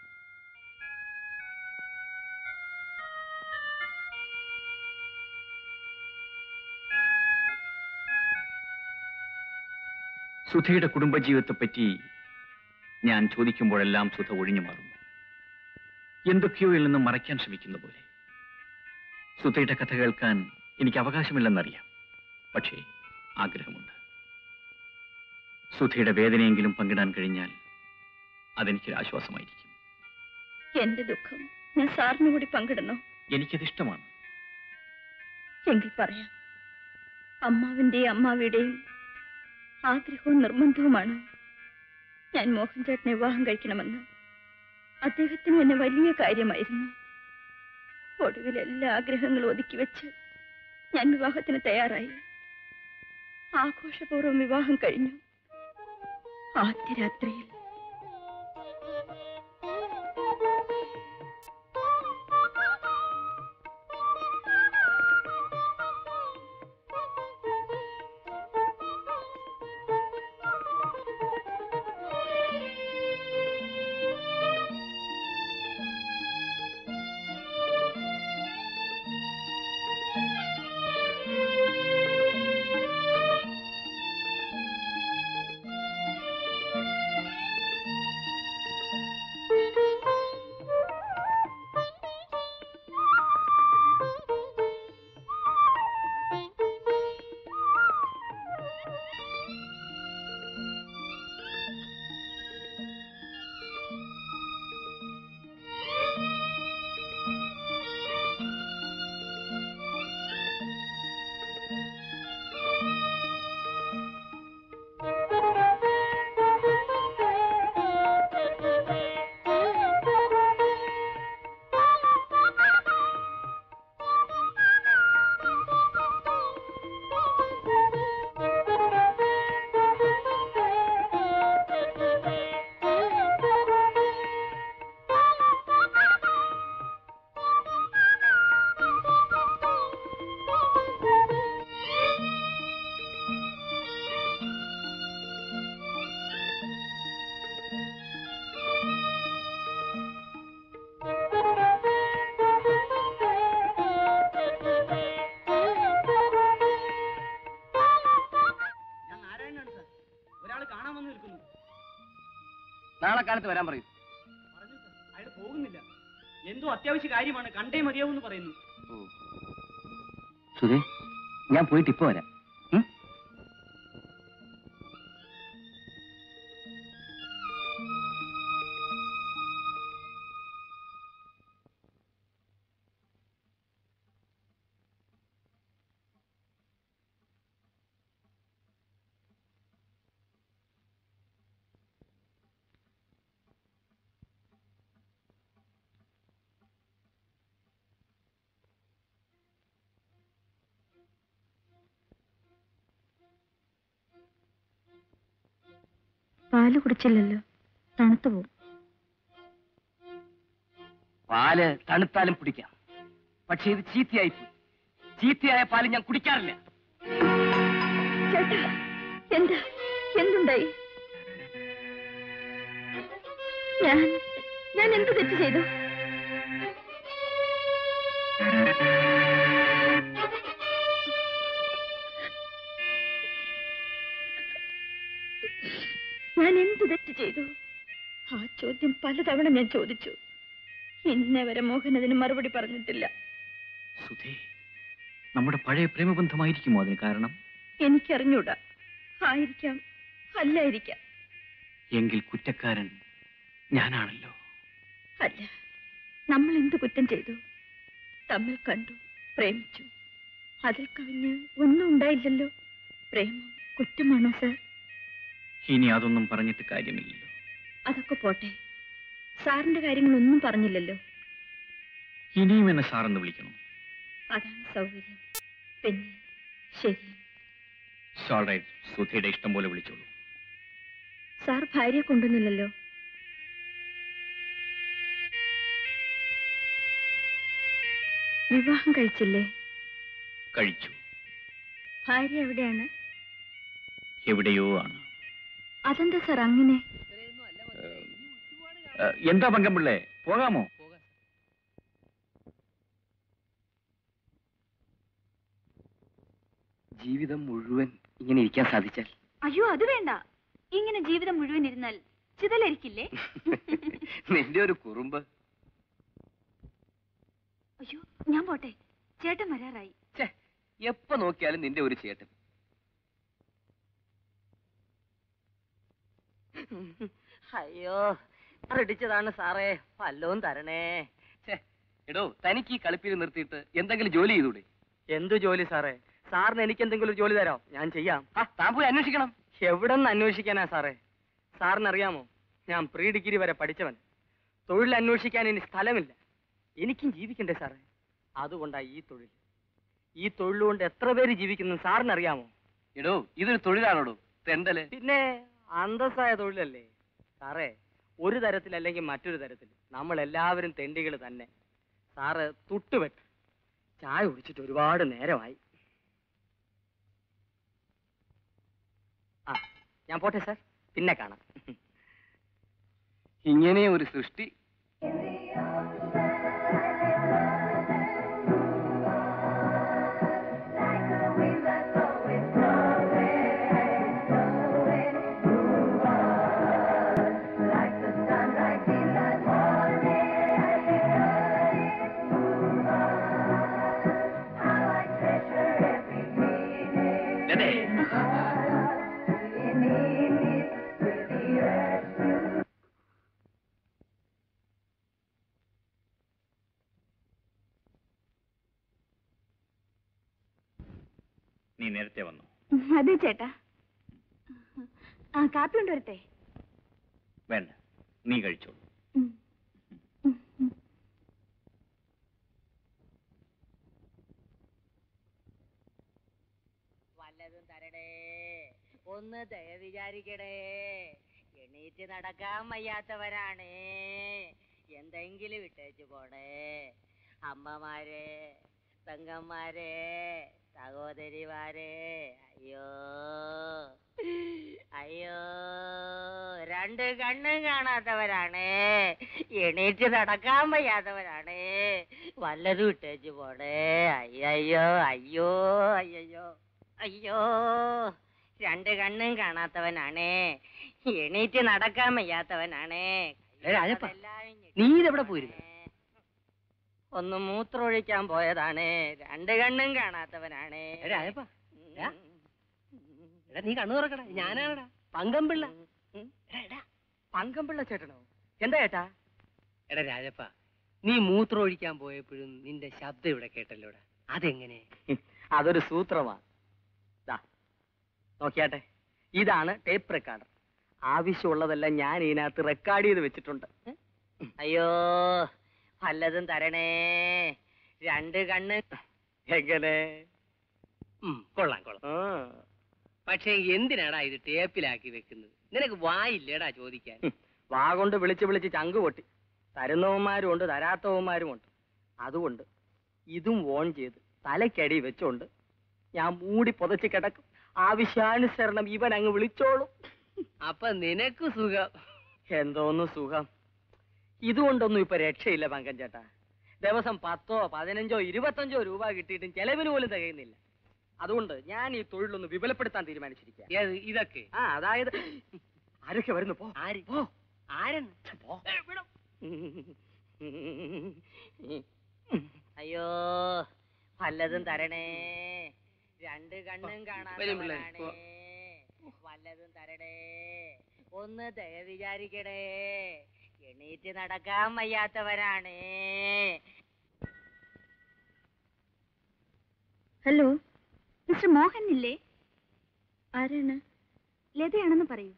സുധയുടെ കുടുംബജീവിതത്തെപ്പറ്റി ഞാൻ ചോദിക്കുമ്പോഴെല്ലാം സുധ ഒഴിഞ്ഞു മാറുന്നു. എന്തൊക്കെയോ ഇതിൽ നിന്നും മറയ്ക്കാൻ ശ്രമിക്കുന്ന പോലെ. സുധയുടെ കഥ കേൾക്കാൻ എനിക്ക് അവകാശമില്ലെന്നറിയാം, പക്ഷേ ആഗ്രഹമുണ്ട്. സുധയുടെ വേദനയെങ്കിലും പങ്കിടാൻ കഴിഞ്ഞാൽ അതെനിക്കൊരു ആശ്വാസമായിരിക്കും. എന്റെ ദുഃഖം ഞാൻ സാറിന് കൂടി പങ്കിടണോ? എനിക്കതിഷ്ടമാണ്. എങ്കിൽ പറയാം. അമ്മാവിന്റെയും അമ്മാവിയുടെയും ആഗ്രഹവും നിർബന്ധവുമാണ് ഞാൻ മോഹൻ ചേട്ടനെ വിവാഹം കഴിക്കണമെന്ന്. അദ്ദേഹത്തിന് എന്നെ വലിയ കാര്യമായിരുന്നു. ഒടുവിൽ എല്ലാ ആഗ്രഹങ്ങളും ഒതുക്കി വെച്ച് ഞാൻ വിവാഹത്തിന് തയ്യാറായി. ആഘോഷപൂർവ്വം വിവാഹം കഴിഞ്ഞു. ആദ്യ രാത്രിയിൽ നാളെ കാലത്ത് വരാൻ പറയൂ. അയാൾ പോകുന്നില്ല. എന്തോ അത്യാവശ്യ കാര്യമാണ്, കണ്ടേ മതിയാവൂന്ന് പറയുന്നു. സുധേ, ഞാൻ പോയിട്ട് ഇപ്പൊ വരാം. പാല് കുടിച്ചില്ലല്ലോ, തണുത്തു പോവും. പാല് തണുത്താലും കുടിക്കാം, പക്ഷെ ഇത് ചീത്തയായി പോയി. ചീത്തയായ പാല് ഞാൻ കുടിക്കാറില്ല. ചേട്ടാ, എന്താ എന്തുണ്ടായി? ഞാൻ ഞാൻ എന്ത് തെറ്റ് ചെയ്തു? ഞാൻ എന്ത് തെറ്റ് ചെയ്തു? ആ ചോദ്യം പലതവണ ഞാൻ ചോദിച്ചു. ഇന്നേ വരെ മോഹൻ അതിന് മറുപടി പറഞ്ഞിട്ടില്ല. സുധേ, നമ്മുടെ പഴയ പ്രേമബന്ധമായിരിക്കുമോ അതിന് കാരണം? എനിക്കറിഞ്ഞൂടാ. ആയിരിക്കാം, അല്ലായിരിക്കാം. എങ്കിൽ കുറ്റക്കാരൻ ഞാനാണല്ലോ. അല്ല, നമ്മൾ എന്ത് കുറ്റം ചെയ്തു? തമ്മിൽ കണ്ടു, പ്രേമിച്ചു, അതിൽ കവിഞ്ഞ് ഒന്നും ഉണ്ടായില്ലല്ലോ. പ്രേമം കുറ്റമാണോ സാർ? ഇനി അതൊന്നും പറഞ്ഞിട്ട് കാര്യമില്ലല്ലോ. അതൊക്കെ പോട്ടെ, സാറിന്റെ കാര്യങ്ങളൊന്നും പറഞ്ഞില്ലല്ലോ. ഇനിയും എന്നെ സാറെന്ന് വിളിക്കണം. അതാണ് സൗകര്യം. പിന്നെ ശരി, സുധയുടെ ഇഷ്ടം പോലെ വിളിച്ചോളൂ. സാർ ഭാര്യയെ കൊണ്ടുവന്നില്ലല്ലോ. വിവാഹം കഴിച്ചില്ലേ? കഴിച്ചു. ഭാര്യ എവിടെയാണ്? എവിടെയോ ആണ്. അതെന്താ സാർ അങ്ങനെ? എന്താ പങ്കമ്പിള്ളേ, പോകാമോ? ജീവിതം മുഴുവൻ ഇങ്ങനെ ഇരിക്കാൻ സാധിച്ചാൽ? അയ്യോ, അത് വേണ്ട. ഇങ്ങനെ ജീവിതം മുഴുവൻ ഇരുന്നാൽ ചിതലരിക്കില്ലേ? നിന്റെ ഒരു കുറുമ്പ്. അയ്യോ, ഞാൻ പോട്ടെ, ചേട്ടൻ വരാറായി. എപ്പോ നോക്കിയാലും നിന്റെ ഒരു ചേട്ടൻ. അയ്യോ, ഇടിച്ചതാണ് സാറേ, വല്ലവും തരണേ. എടോ, തനിക്ക് ഈ കളിപ്പിൽ നിർത്തിയിട്ട് എന്തെങ്കിലും ജോലി ചെയ്തൂടെ? എന്തു ജോലി സാറേ? സാറിന് എനിക്ക് എന്തെങ്കിലും ജോലി തരാം, ഞാൻ ചെയ്യാം. ആ, താൻ പോയി അന്വേഷിക്കണം. എവിടെ നിന്ന് അന്വേഷിക്കാനാ സാറേ? സാറിനറിയാമോ, ഞാൻ പ്രീ ഡിഗ്രി വരെ പഠിച്ചവൻ. തൊഴിൽ അന്വേഷിക്കാൻ ഇനി സ്ഥലമില്ല. എനിക്കും ജീവിക്കണ്ടേ സാറേ? അതുകൊണ്ടാ ഈ തൊഴിൽ. ഈ തൊഴിലുകൊണ്ട് എത്ര പേര് ജീവിക്കുന്നു സാറിനറിയാമോ? എടോ, ഇതൊരു തൊഴിലാണോടോ? തെണ്ടല്. പിന്നെ അന്തസ്സായ തൊഴിലല്ലേ സാറേ? ഒരു തരത്തിലല്ലെങ്കിൽ മറ്റൊരു തരത്തിൽ നമ്മൾ എല്ലാവരും തെണ്ടികൾ തന്നെ. സാറ് തുട്ടുപെട്ട് ചായ കുടിച്ചിട്ട് ഒരുപാട് നേരമായി. ആ, ഞാൻ പോട്ടെ സാർ, പിന്നെ കാണാം. ഇങ്ങനെ ഒരു സൃഷ്ടി. നീ നേരത്തെ വന്നു? അതെ ചേട്ടാ. ആ, കാപ്പി കൊണ്ടുവരട്ടെ? വേണ്ട, നീ കഴിച്ചോളൂ. വല്ലതും തരടേ, ഒന്ന് ദയ വിചാരിക്കടേ. എണീറ്റ് നടക്കാൻ വയ്യാത്തവരാണ്, എന്തെങ്കിലും വിട്ടേച്ചു പോടേ. അമ്മമാരെ, പെങ്ങന്മാരെ, സഹോദരിമാരെ, അയ്യോ അയ്യോ, രണ്ട് കണ്ണും കാണാത്തവരാണ്, എണീറ്റ് നടക്കാൻ വയ്യാത്തവരാണ്, വല്ലതും ഇട്ടേച്ചു പോടേ. അയ്യോ അയ്യോ അയ്യോ അയ്യോ, രണ്ട് കണ്ണും കാണാത്തവനാണ്, എണീറ്റ് നടക്കാൻ വയ്യാത്തവനാണ്. നീ ഇതെവിടെ പോയിരുന്നു? ഒന്ന് മൂത്രമൊഴിക്കാൻ പോയതാണ്, രണ്ട് കണ്ണും കാണാത്തവനാണ്. നീ കണ്ണു തുറക്കടാ, ഞാനാണടാ പങ്കമ്പിള്ള. പങ്കമ്പിള്ള ചേട്ടനോ? എന്താ ചേട്ടാ? എടാ രാജപ്പ, നീ മൂത്രം ഒഴിക്കാൻ പോയപ്പോഴും നിന്റെ ശബ്ദം ഇവിടെ കേട്ടല്ലോടാ, അതെങ്ങനെ? അതൊരു സൂത്രമാ. നോക്കിയാട്ടെ, ഇതാണ് ടേപ്പ് റെക്കോർഡർ. ആവശ്യമുള്ളതെല്ലാം ഞാൻ ഇതിനകത്ത് റെക്കോർഡ് ചെയ്ത് വെച്ചിട്ടുണ്ട്. അയ്യോ, വല്ലതും തരണേ, രണ്ട് കണ്ണ്. എങ്ങനെ? കൊള്ളാം കൊള്ളാം. പക്ഷെ എന്തിനാടാ ഇത് ടേപ്പിലാക്കി വെക്കുന്നത്? നിനക്ക് വായില്ലേടാ ചോദിക്കാൻ? വാ കൊണ്ട് വിളിച്ച് വിളിച്ച് ചങ്ക് പൊട്ടി. തരുന്നവന്മാരും ഉണ്ട്, തരാത്തവന്മാരും ഉണ്ട്. അതുകൊണ്ട് ഇതും ഓൺ ചെയ്ത് തലക്കടി വെച്ചോണ്ട് ഞാൻ മൂടി പുതച്ച് കിടക്കും. ആവശ്യാനുസരണം ഇവൻ അങ്ങ് വിളിച്ചോളും. അപ്പൊ നിനക്ക് സുഖം. എന്തോന്നു സുഖം. ഇതുകൊണ്ടൊന്നും ഇപ്പൊ രക്ഷയില്ല പങ്കൻ ചേട്ടാ. ദിവസം പത്തോ പതിനഞ്ചോ ഇരുപത്തഞ്ചോ രൂപ കിട്ടിയിട്ടും ചെലവിന് പോലും തികയുന്നില്ല. അതുകൊണ്ട് ഞാൻ ഈ തൊഴിലൊന്ന് വിപുലപ്പെടുത്താൻ തീരുമാനിച്ചിരിക്കുക. ഇതൊക്കെ ആ അതായത് ആരൊക്കെ വരുന്നു? പോ ആര് പോ ആരെന്ന്? പോ. അയ്യോ വല്ലതും തരണേ. രണ്ട് കണ്ണും കാണാൻ വല്ലതും തരണേ. ഒന്ന് ദയ വിചാരിക്കണേ. എണീറ്റ് നടക്കാൻ വയ്യാത്തവരാണ്. ഹലോ, മിസ്റ്റർ മോഹൻ ഇല്ലേ? ആരാണ്? ലതയാണെന്ന് പറയൂ.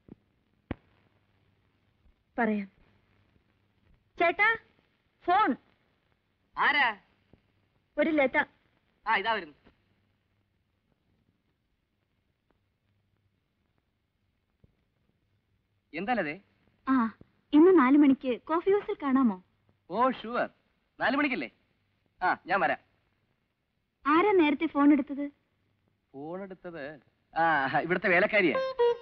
പറയാം. ചേട്ടാ, ഫോൺ. ആരാ? ഒരു ലത. ആ ഇതാ വരുന്നു. എന്താണതേ? ആ, ഇന്ന് നാലു മണിക്ക് കോഫി ഹൗസിൽ കാണാമോ? ഓ ഷുവർ. നാലു മണിക്കല്ലേ? ആ ഞാൻ വരാം. ആരാ നേരത്തെ ഫോൺ എടുത്തത്? ഫോൺ എടുത്തത് ആ ഇവിടുത്തെ വേലക്കാരിയാ.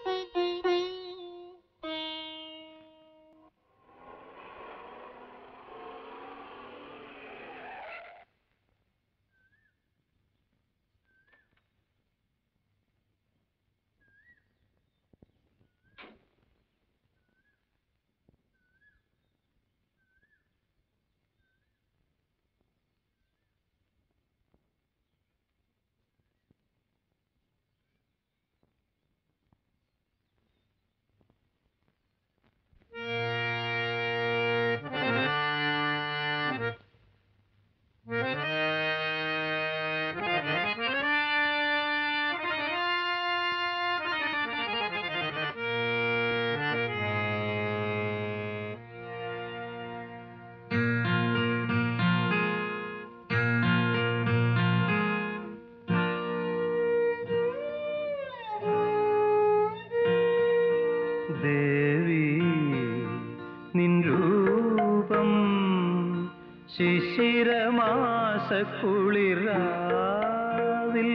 കുളിരാവിൽ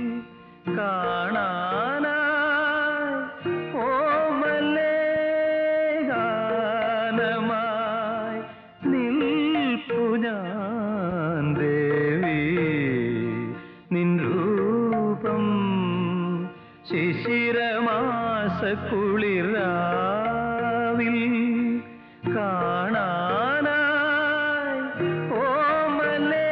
കാണാനായി ഓമലേ ഗാനമായി നിൽപ്പു ഞാൻ ദേവി നിൻ രൂപം ശിശിരമാസ കുളിരാവിൽ കാണാനായി ഓമലേ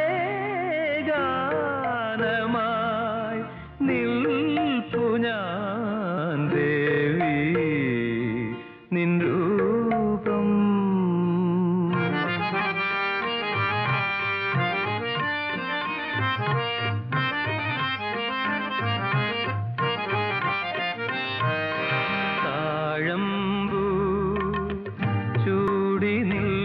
ഗാനമായി നിൽപ്പു ഞാൻ ദേവി നിൻ രൂപം. താഴമ്പൂ ചൂടി നിൽ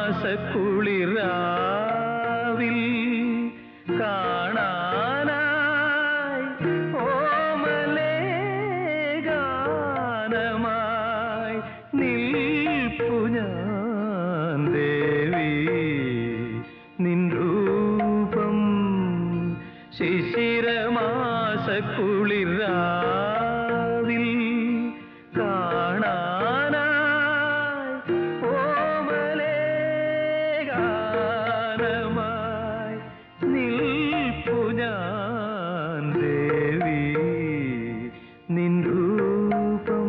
ശിശിരമാസക്കുളിരാവിൽ കാണാനായി ഓമലേ ഗാനമായി നിൽപ്പു ഞാൻ ദേവി നിൻ രൂപം ശിശിരമാസക്കുളിരാവിൽ കാണാനായി ഓമലേ ഗാനമായി നിൽപ്പു ഞാൻ ദേവി നിൻ രൂപം.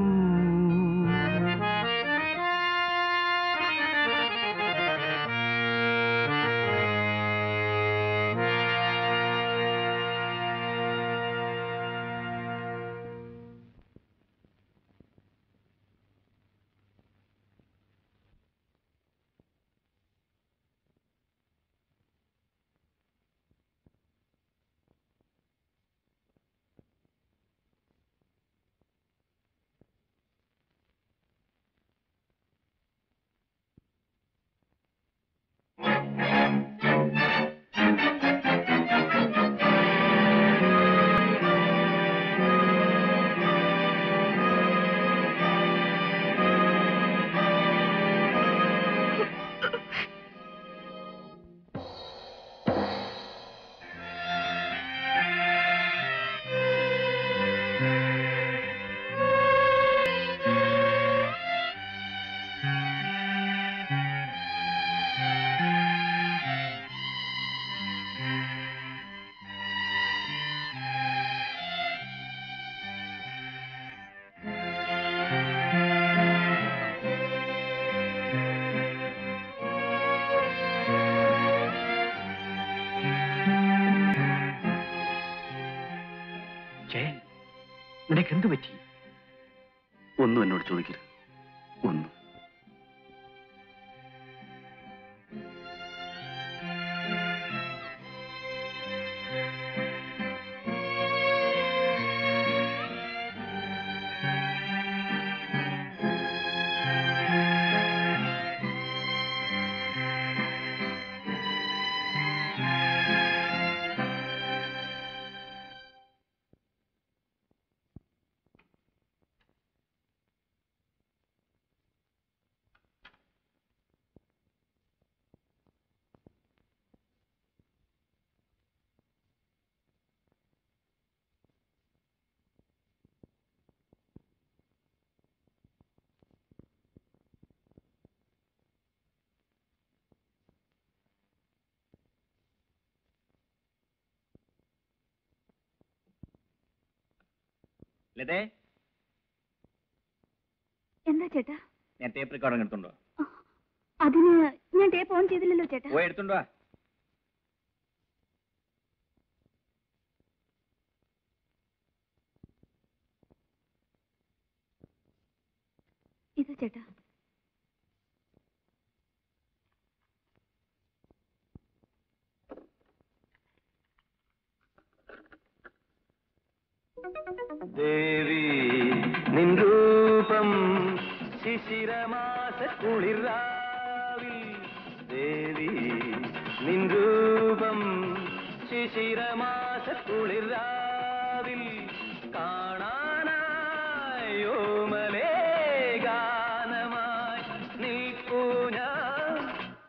ജയൻ, നിനക്ക് എന്തു പറ്റി? ഒന്നും എന്നോട് ചോദിക്കരുത്. ഒന്നും. ലതേ, എന്താ ചേട്ടാ? ഞാൻ ടേപ്പ് റെക്കോർഡിംഗ് എടുത്തുണ്ടോ? അതിന് ഞാൻ ടേപ്പ് ഓൺ ചെയ്തില്ലല്ലോ ചേട്ടാ. പോയി എടുത്തുണ്ടോ? ഇത് ചേട്ടാ. ദേവി നിൻ രൂപം ശിശിരമാസക്കുളിരാവിൽ, ദേവി നിൻ രൂപം ശിശിരമാസക്കുളിരാവിൽ കാണാനായി ഓമലേ ഗാനമായി നിൽപ്പു ഞാൻ.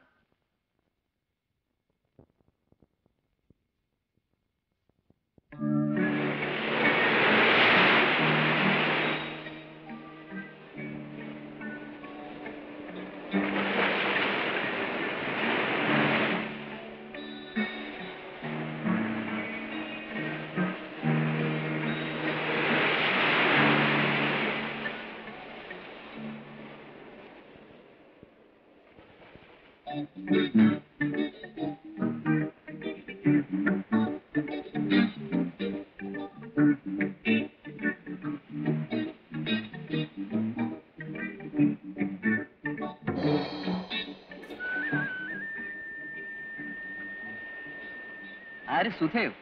ആര്? സുധയോ?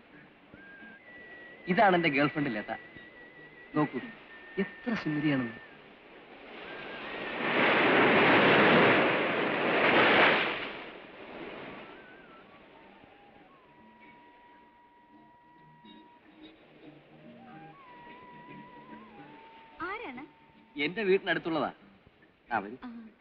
ഇതാണ് എന്റെ ഗേൾഫ്രണ്ട് ലത. നോക്കൂ, എത്ര സുന്ദരിയാണെന്ന്. എന്റെ വീട്ടിനടുത്തുള്ളതാ. അവര്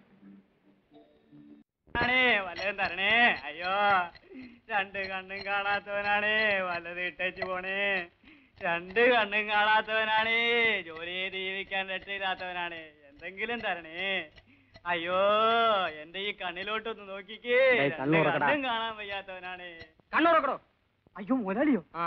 വല്ലതും തരണേ. അയ്യോ, രണ്ട് കണ്ണും കാണാത്തവനാണേ, വല്ലത് ഇട്ടേച്ചു പോണേ. രണ്ട് കണ്ണും കാണാത്തവനാണേ, ജോലി ചെയ്ത് ജീവിക്കാൻ രക്ഷയില്ലാത്തവനാണേ, എന്തെങ്കിലും തരണേ. അയ്യോ, എന്റെ ഈ കണ്ണിലോട്ടൊന്ന് നോക്കിക്കേ, കണ്ണും കാണാൻ വയ്യാത്തവനാണേ. കണ്ണുറക്കടോ. അയ്യോ മുതലാളിയോ? ആ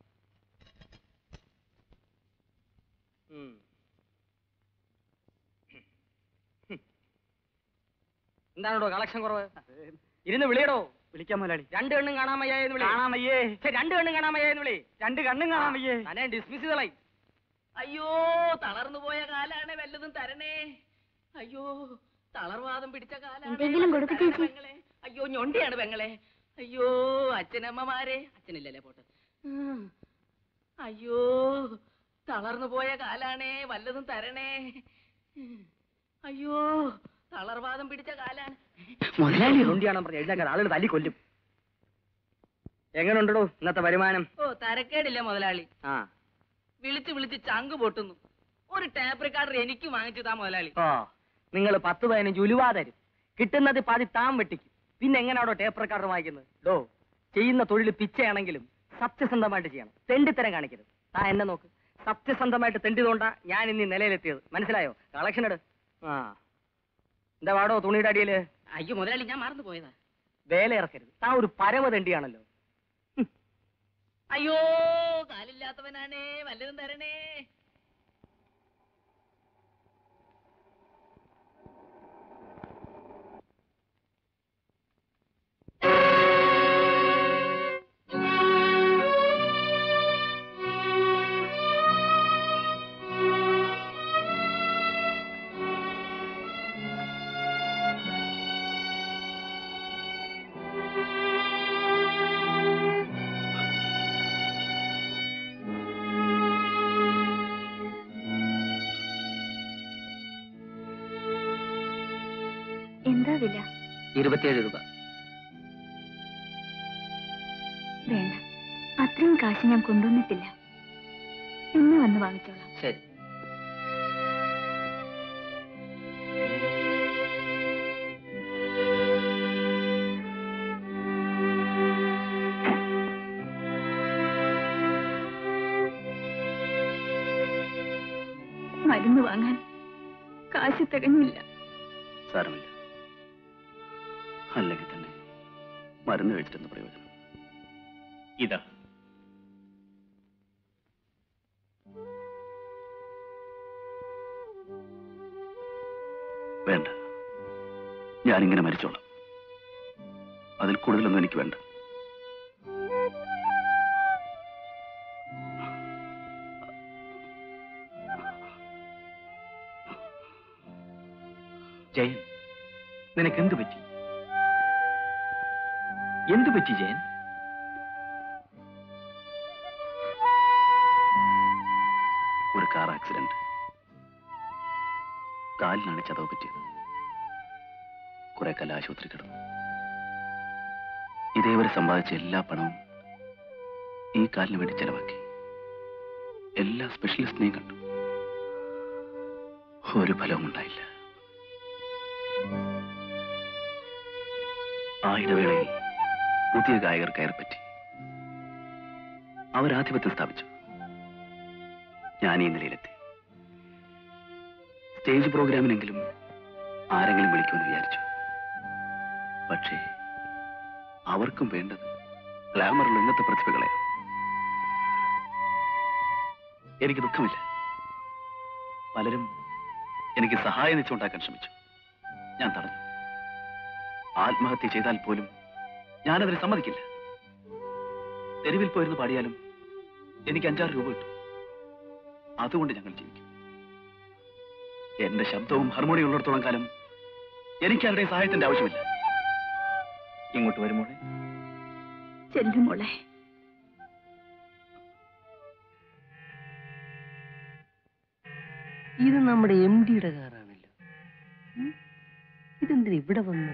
എന്താണോ കളക്ഷൻ കുറവ്? ഇരുന്ന് വിളിയടോ. വിളിക്കാം മുതലാളി. രണ്ട് കണ്ണും കാണാൻ വയ്യായെന്ന് വിളി. കാണാൻ വയ്യേ. രണ്ട് കണ്ണും കാണാൻ വയ്യായെന്ന് വിളി. രണ്ട് കണ്ണും കാണാൻ വയ്യേ. തന്നെ ഡിസ്മിസ് ചെയ്തളായി. അയ്യോ, തളർന്നു പോയ കാലാണ്, വല്ലതും തരണേ. അയ്യോ, തളർവാദം പിടിച്ച എന്തെങ്കിലും കൊടുക്ക് ചേച്ചി. കാലാണ് പെങ്ങളെ. അയ്യോ, ഞൊണ്ടിയാണ് പെങ്ങളെ. അയ്യോ, അച്ഛനമ്മമാരെ. അച്ഛനില്ലല്ലേ, പോട്ടെ. ഉം. അയ്യോ, തളർന്നു പോയ കാലാണേ, വല്ലതും തരണേ. അയ്യോ, തളർവാദം പിടിച്ച കാലാണ്. മുതലാളി ഞൊണ്ടിയാണെന്ന് പറഞ്ഞ എഴുതാക്കാൻ ആളുകൾ തല്ലിക്കൊല്ലും. എങ്ങനെയുണ്ടോ ഇന്നത്തെ വരുമാനം? ഓ, തരക്കേടില്ല മുതലാളി. ആ, വിളിച്ച് വിളിച്ച് ചങ്ക് പൊട്ടുന്നു. ഒരു ടാപ്പ് റെക്കോർഡർ എനിക്ക് വാങ്ങിച്ചു താ മുതലാളി. ഓ, നിങ്ങൾ പത്ത് പതിനഞ്ച് ഉലുവാ തരും, കിട്ടുന്നത് പാതി താൻ വെട്ടിക്കും. പിന്നെ എങ്ങനെയാണോ ടേപ്പ് റെക്കോർഡർ വാങ്ങിക്കുന്നത്? ഡോ, ചെയ്യുന്ന തൊഴിൽ പിച്ചയാണെങ്കിലും സത്യസന്ധമായിട്ട് ചെയ്യണം, തെണ്ടിത്തരം കാണിക്കരുത്. താ എന്നെ നോക്ക്, സത്യസന്ധമായിട്ട് തെണ്ടിയതുകൊണ്ടാ ഞാൻ ഇന്ന് ഈ നിലയിലെത്തിയത്. മനസ്സിലായോ? കളക്ഷൻ എടു. ആ, എന്താ വാടോ തുണിയുടെ അടിയില്? അയ്യോ മുതലാളി, ഞാൻ മറന്നു പോയതാ. വേല ഇറക്കരുത്, താ ഒരു പരമ തെണ്ടിയാണല്ലോ. അയ്യോ, കാലില്ലാത്തവനാണേ, വല്ലതും തരണേ. എന്താ വില? ഇരുപത്തിയേഴ് രൂപ. വേണ്ട, അത്രയും കാശ് ഞാൻ കൊണ്ടുവന്നിട്ടില്ല. ഇന്ന് വന്ന് വാങ്ങിച്ചോളാം. ശരി. മരുന്ന് വാങ്ങാൻ കാശ് തികഞ്ഞില്ല. സാരമില്ല, അല്ലെങ്കിൽ തന്നെ മരുന്ന് കഴിച്ചിട്ടെന്ന് പ്രയോജനം. ഇതാ. വേണ്ട, ഞാനിങ്ങനെ മരിച്ചോളാം. അതിൽ കൂടുതലൊന്നും എനിക്ക് വേണ്ട. ജയൻ, നിനക്ക് എന്ത് പറ്റി? എന്ത് പറ്റി ജയൻ? ഒരു കാർ ആക്സിഡന്റ്. കാലിനാണ് ചതവ് പറ്റിയത്. കുറെ കാലം ആശുപത്രി കിടന്നു. ഇതേവരെ സമ്പാദിച്ച എല്ലാ പണവും ഈ കാലിന് വേണ്ടി ചെലവാക്കി. എല്ലാ സ്പെഷ്യലിസ്റ്റിനെയും കണ്ടു. ഒരു ഫലവും ഉണ്ടായില്ല. ആ ഇടവേളയിൽ പുതിയ ഗായകർ കയറിപ്പറ്റി. അവരാധിപത്യം സ്ഥാപിച്ചു. ഞാൻ ഈ നിലയിലെത്തി. സ്റ്റേജ് പ്രോഗ്രാമിനെങ്കിലും ആരെങ്കിലും വിളിക്കുമെന്ന് വിചാരിച്ചു. പക്ഷേ അവർക്കും വേണ്ടത് ഗ്ലാമറുള്ള ഇന്നത്തെ പ്രതിഭകളെ. എനിക്ക് ദുഃഖമില്ല. പലരും എനിക്ക് സഹായം വെച്ചുണ്ടാക്കാൻ ശ്രമിച്ചു. ഞാൻ തടഞ്ഞു. ആത്മഹത്യ ചെയ്താൽ പോലും ഞാനതിന് സമ്മതിക്കില്ല. തെരുവിൽ പോയിരുന്ന് പാടിയാലും എനിക്ക് അഞ്ചാറ് രൂപ കിട്ടും. അതുകൊണ്ട് ഞങ്ങൾ ജീവിക്കും. എന്റെ ശബ്ദവും ഹാർമോണിയം ഉള്ളിടത്തോളം കാലം എനിക്ക് ആരുടെയും സഹായത്തിന്റെ ആവശ്യമില്ല. ഇങ്ങോട്ട് വരുമോളെ. ചെല്ലുമോളെ. ഇത് നമ്മുടെ എം ഡിയുടെ കാറാണല്ലോ. ഇതെന്തിനാ ഇവിടെ വന്നു?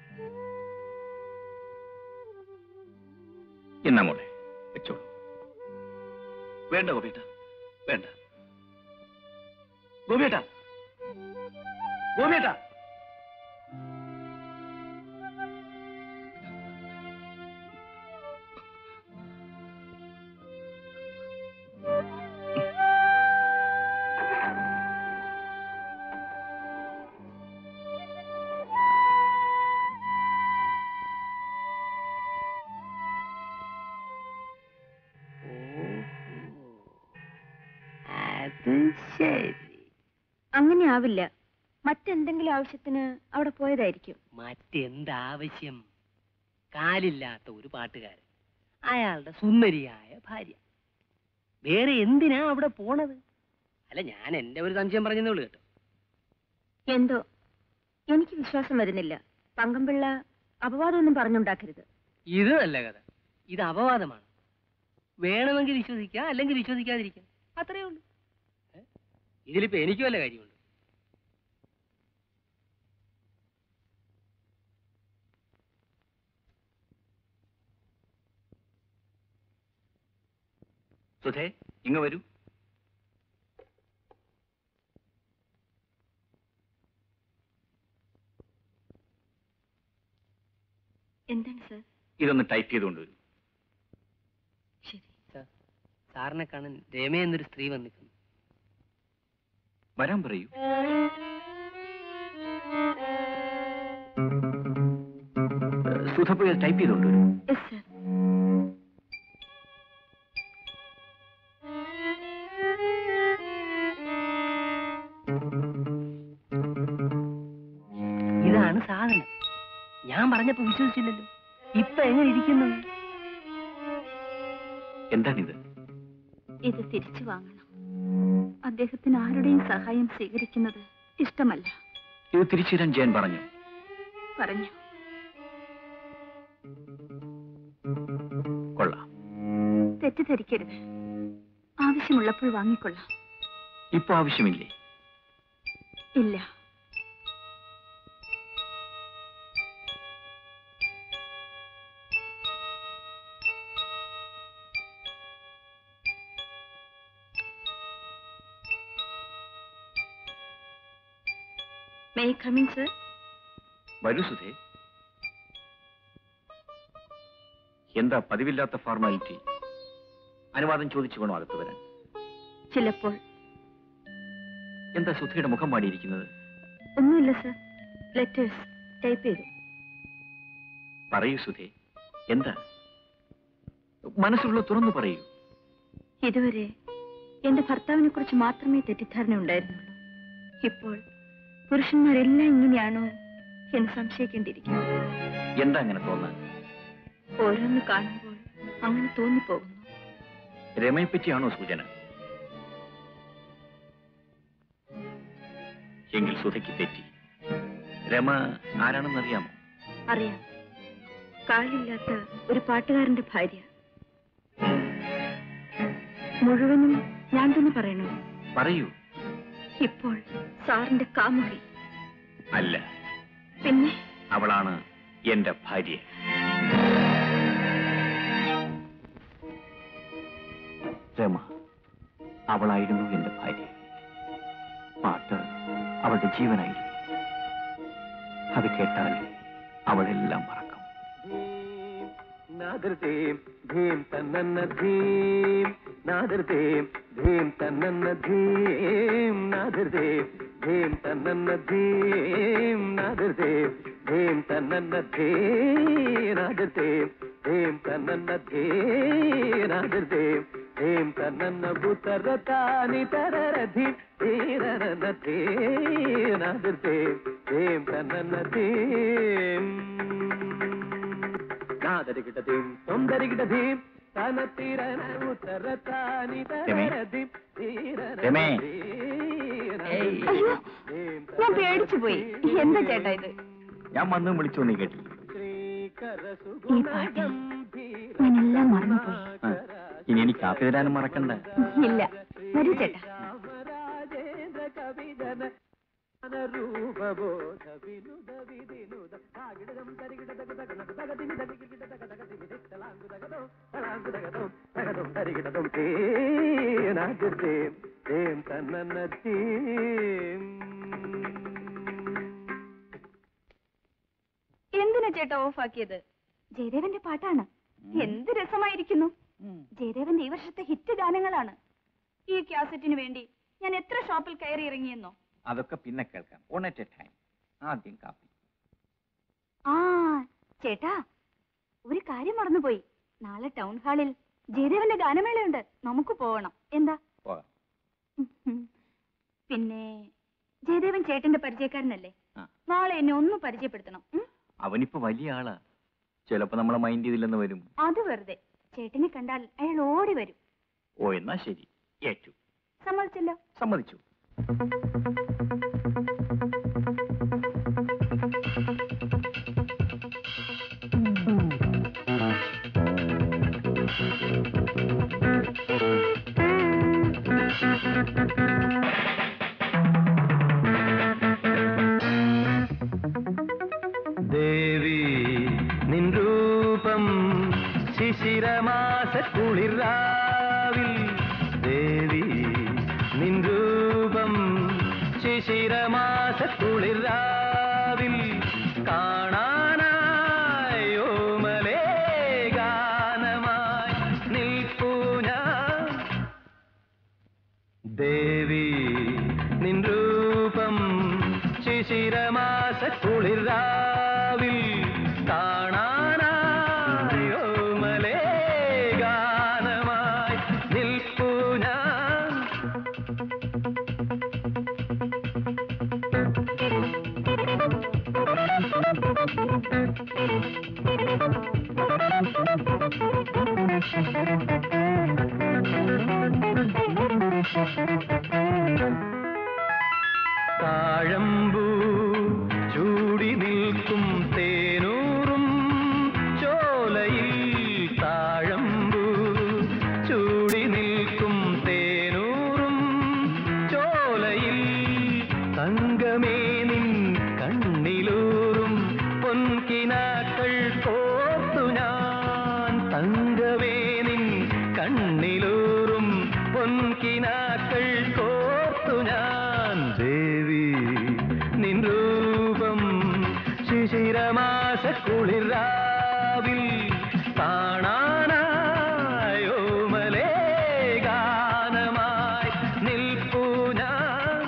എന്നാ മോളെ വെച്ചോളൂ. വേണ്ട ഗോപിയേട്ട, വേണ്ട. ഗോപിയേട്ട, ഗോപിയേട്ട. അങ്ങനെ ആവില്ല. മറ്റെന്തെങ്കിലും ആവശ്യത്തിന് അവിടെ പോയതായിരിക്കും. മറ്റെന്താവശ്യം? കാലില്ലാത്ത ഒരു പാട്ടുകാരൻ, അയാളുടെ സുന്ദരിയായ ഭാര്യ. വേറെ എന്തിനാ അവിടെ പോണത്? അല്ല, ഞാൻ എന്റെ ഒരു സംശയം പറഞ്ഞതേ ഉള്ളൂ കേട്ടോ. എന്തോ എനിക്ക് വിശ്വാസം വരുന്നില്ല. പങ്കംപിള്ള അപവാദമൊന്നും പറഞ്ഞുണ്ടാക്കരുത്. ഇത് നല്ല കഥ. ഇത് അപവാദമാണ്. വേണമെങ്കിൽ വിശ്വസിക്കാം, അല്ലെങ്കിൽ വിശ്വസിക്കാതിരിക്കാം, അത്രയേ ഉള്ളൂ. ഇതിലിപ്പോ എനിക്ക് വല്ല കാര്യമുണ്ട്? സുധേ, ഇങ്ങ് വരൂ. എന്താണ് സർ? ഇതൊന്ന് ടൈപ്പ് ചെയ്തുകൊണ്ടുവരൂ. ശരി സാർ. സാറിനെ കാണാൻ രമ എന്നൊരു സ്ത്രീ വന്നിരിക്കുന്നു. വരാൻ പറയൂ. സുധ പോയി ടൈപ്പ് ചെയ്തുകൊണ്ടുവരൂ. Yes sir. ഇതാണ് സാധനം. ഞാൻ പറഞ്ഞപ്പോ വിശ്വസിച്ചില്ലല്ലോ. ഇപ്പൊ എങ്ങനെ ഇരിക്കുന്നു? എന്താണിത്? ഇത് തിരിച്ചു വാങ്ങണം. അദ്ദേഹത്തിന് ആരുടെയും സഹായം സ്വീകരിക്കുന്നത് ഇഷ്ടമല്ല. ഇത് തിരിച്ചു തരാൻ ജയൻ പറഞ്ഞു. പറഞ്ഞു. കൊള്ളാം. തെറ്റിദ്ധരിക്കരുത്. ആവശ്യമുള്ളപ്പോൾ വാങ്ങിക്കൊള്ളാം. ഇപ്പൊ ആവശ്യമില്ലേ? ഇല്ല. May I come in, sir? വരൂ സുധേ. എന്താ പതിവില്ലാത്ത ഫോർമാലിറ്റി? അനുവാദം ചോദിച്ചു വേണോ അകത്ത് വരാൻ? ചിലപ്പോൾ. എന്താ സുധയുടെ മുഖം മാടിയിരിക്കുന്നത്? ഒന്നുമില്ല സർ. ലെറ്റേഴ്സ് ടൈപ്പ് ചെയ്തു. പറയൂ സുധേ, എന്താ മനസ്സിലുള്ള തുറന്നു പറയൂ. ഇതുവരെ എന്റെ ഭർത്താവിനെ കുറിച്ച് മാത്രമേ തെറ്റിദ്ധാരണ ഉണ്ടായിരുന്നുള്ളൂ. ഇപ്പോൾ പുരുഷന്മാരെല്ലാം ഇങ്ങനെയാണോ എന്ന് സംശയിക്കേണ്ടിയിരിക്കുന്നു. എന്താ അങ്ങനെ തോന്നാൻ? ഓരോന്ന് കാണുമ്പോൾ അങ്ങനെ തോന്നിപ്പോകുന്നു. രമയെപ്പറ്റിയാണോ സൂചന? എങ്കിൽ സുധയ്ക്ക് തെറ്റി. രമ ആരാണെന്നറിയാമോ? അറിയാം. കാലില്ലാത്ത ഒരു പാട്ടുകാരന്റെ ഭാര്യ. മുഴുവനും ഞാൻ തന്നെ പറയണോ? പറയൂ. ഇപ്പോൾ സാറിന്റെ കാമുകി. അല്ല, പിന്നെ അവളാണ് എന്റെ ഭാര്യ. രമ, അവളായിരുന്നു എന്റെ ഭാര്യ. പാട്ട് അവളുടെ ജീവനായിരുന്നു. അത് കേട്ടാൽ അവളെല്ലാം മറക്കും. നാദൃതേം ധീം തന്നന്ന ധീം നാദൃതേം ധീം തന്നന്ന ധീം നാദൃതേം ധീം തന്നന്ന ധീം നാദൃതേം ധീം തന്നന്ന ധീ നാദൃതേം ധീം തന്നന്ന ധീ നാദൃതേം ധീം തന്നന്ന ബുതരതാനി തരരധീം ധീരനന ധീ നാദൃതേം ധീം തന്നന്ന ധീം നാദരികിടധീം തൊന്തരികിടധീം തനത്തിരന ഉത്തരതാനി തരരധീം രമേ, അയ്യോ, ഞാൻ പേടിച്ചു പോയി. എന്താ ചേട്ടാ ഇത്? ഞാൻ വന്ന് വിളിച്ചു നീ കേട്ടില്ല. ഈ പാട്ട് ഞാനെല്ലാം മറന്നുപോയി. ആ, ഇനി എനിക്ക് കാപ്പി തരാനും മറക്കണ്ട. ഇല്ല, വരൂ ചേട്ടാ. രൂപബോധ വിനുദ വിദിനുദ താകിടകം തരികിടതക തകന തകതിനി തകിടകിട തക തകതിനി തലാങ്കു തകതോ തലാങ്കു തകതോ തകതോ തരികിടതോ തേനാജതേ തേം തന്നന്നതീം. എന്തിനാ ചേട്ടാ ഓഫാക്കിയത്? ജയദേവന്റെ പാട്ടാണ്. എന്ത് രസമായിരിക്കുന്നു. ജയദേവന്റെ ഈ വർഷത്തെ ഹിറ്റ് ഗാനങ്ങളാണ്. ഈ കാസറ്റിന് വേണ്ടി ഞാൻ എത്ര ഷോപ്പിൽ കയറി ഇറങ്ങിയെന്നോ. അതൊക്കെ പിന്നെ കേൾക്കാം. One at a time. ആദ്യം കാപ്പി. ആ ചേട്ടാ, ഒരു കാര്യം മറന്നുപോയി. നാളെ ടൗൺ ഹാളിൽ ജയദേവന്റെ ഗാനമേളയുണ്ട്. നമുക്ക് പോകണം. എന്താ? പിന്നെ ജയദേവൻ ചേട്ടന്റെ പരിചയക്കാരനല്ലേ? നാളെ എന്നെ ഒന്ന് പരിചയപ്പെടുത്തണം. അവനിപ്പോ വലിയ ആളാ. ചിലപ്പോ നമ്മളെ മൈൻഡ് ചെയ്തില്ലെന്ന് വരും. അത് വെറുതെ. ചേട്ടനെ കണ്ടാൽ അയാൾ ഓടി വരും. ഓ എന്നാ ശരി, ഏറ്റു. സമ്മതിച്ചല്ലോ? സമ്മതിച്ചു. ദേവി നിൻ രൂപം ശിശിരമാസ കുളിരാവിൽ, ദേവി നിൻ രൂപം ശിശിരമാസ കുളിരാവിൽ കാണാനായോ മലേ ഗാനമായി നിൽപ്പൂ ഞാൻ. ദേവി നിൻ രൂപം ശിശിരമാസ കുളിരാവിൽ കാണാനായോ മലേ ഗാനമായി നിൽപ്പൂ ഞാൻ. താഴമ്പൂ ചൂടി നിൽക്കും തേനൂറും ചോലയിൽ, താഴമ്പൂ ചൂടി നിൽക്കും തേനൂറും ചോലയിൽ തങ്കമേ നിൻ കണ്ണിലൂറും പൊൻകിനാക്കൾ കോർത്തു ഞാൻ. തങ്കമേ നിൻ കണ്ണിലൂറും പൊൻകിനാക്കൾ കോർത്തു ഞാൻ. ദേവി നിൻ രൂപം ശിശിരമാസ കുളിരാവിൽ കാണാനായോ മലേ ഗാനമായി നിൽപ്പൂ ഞാൻ.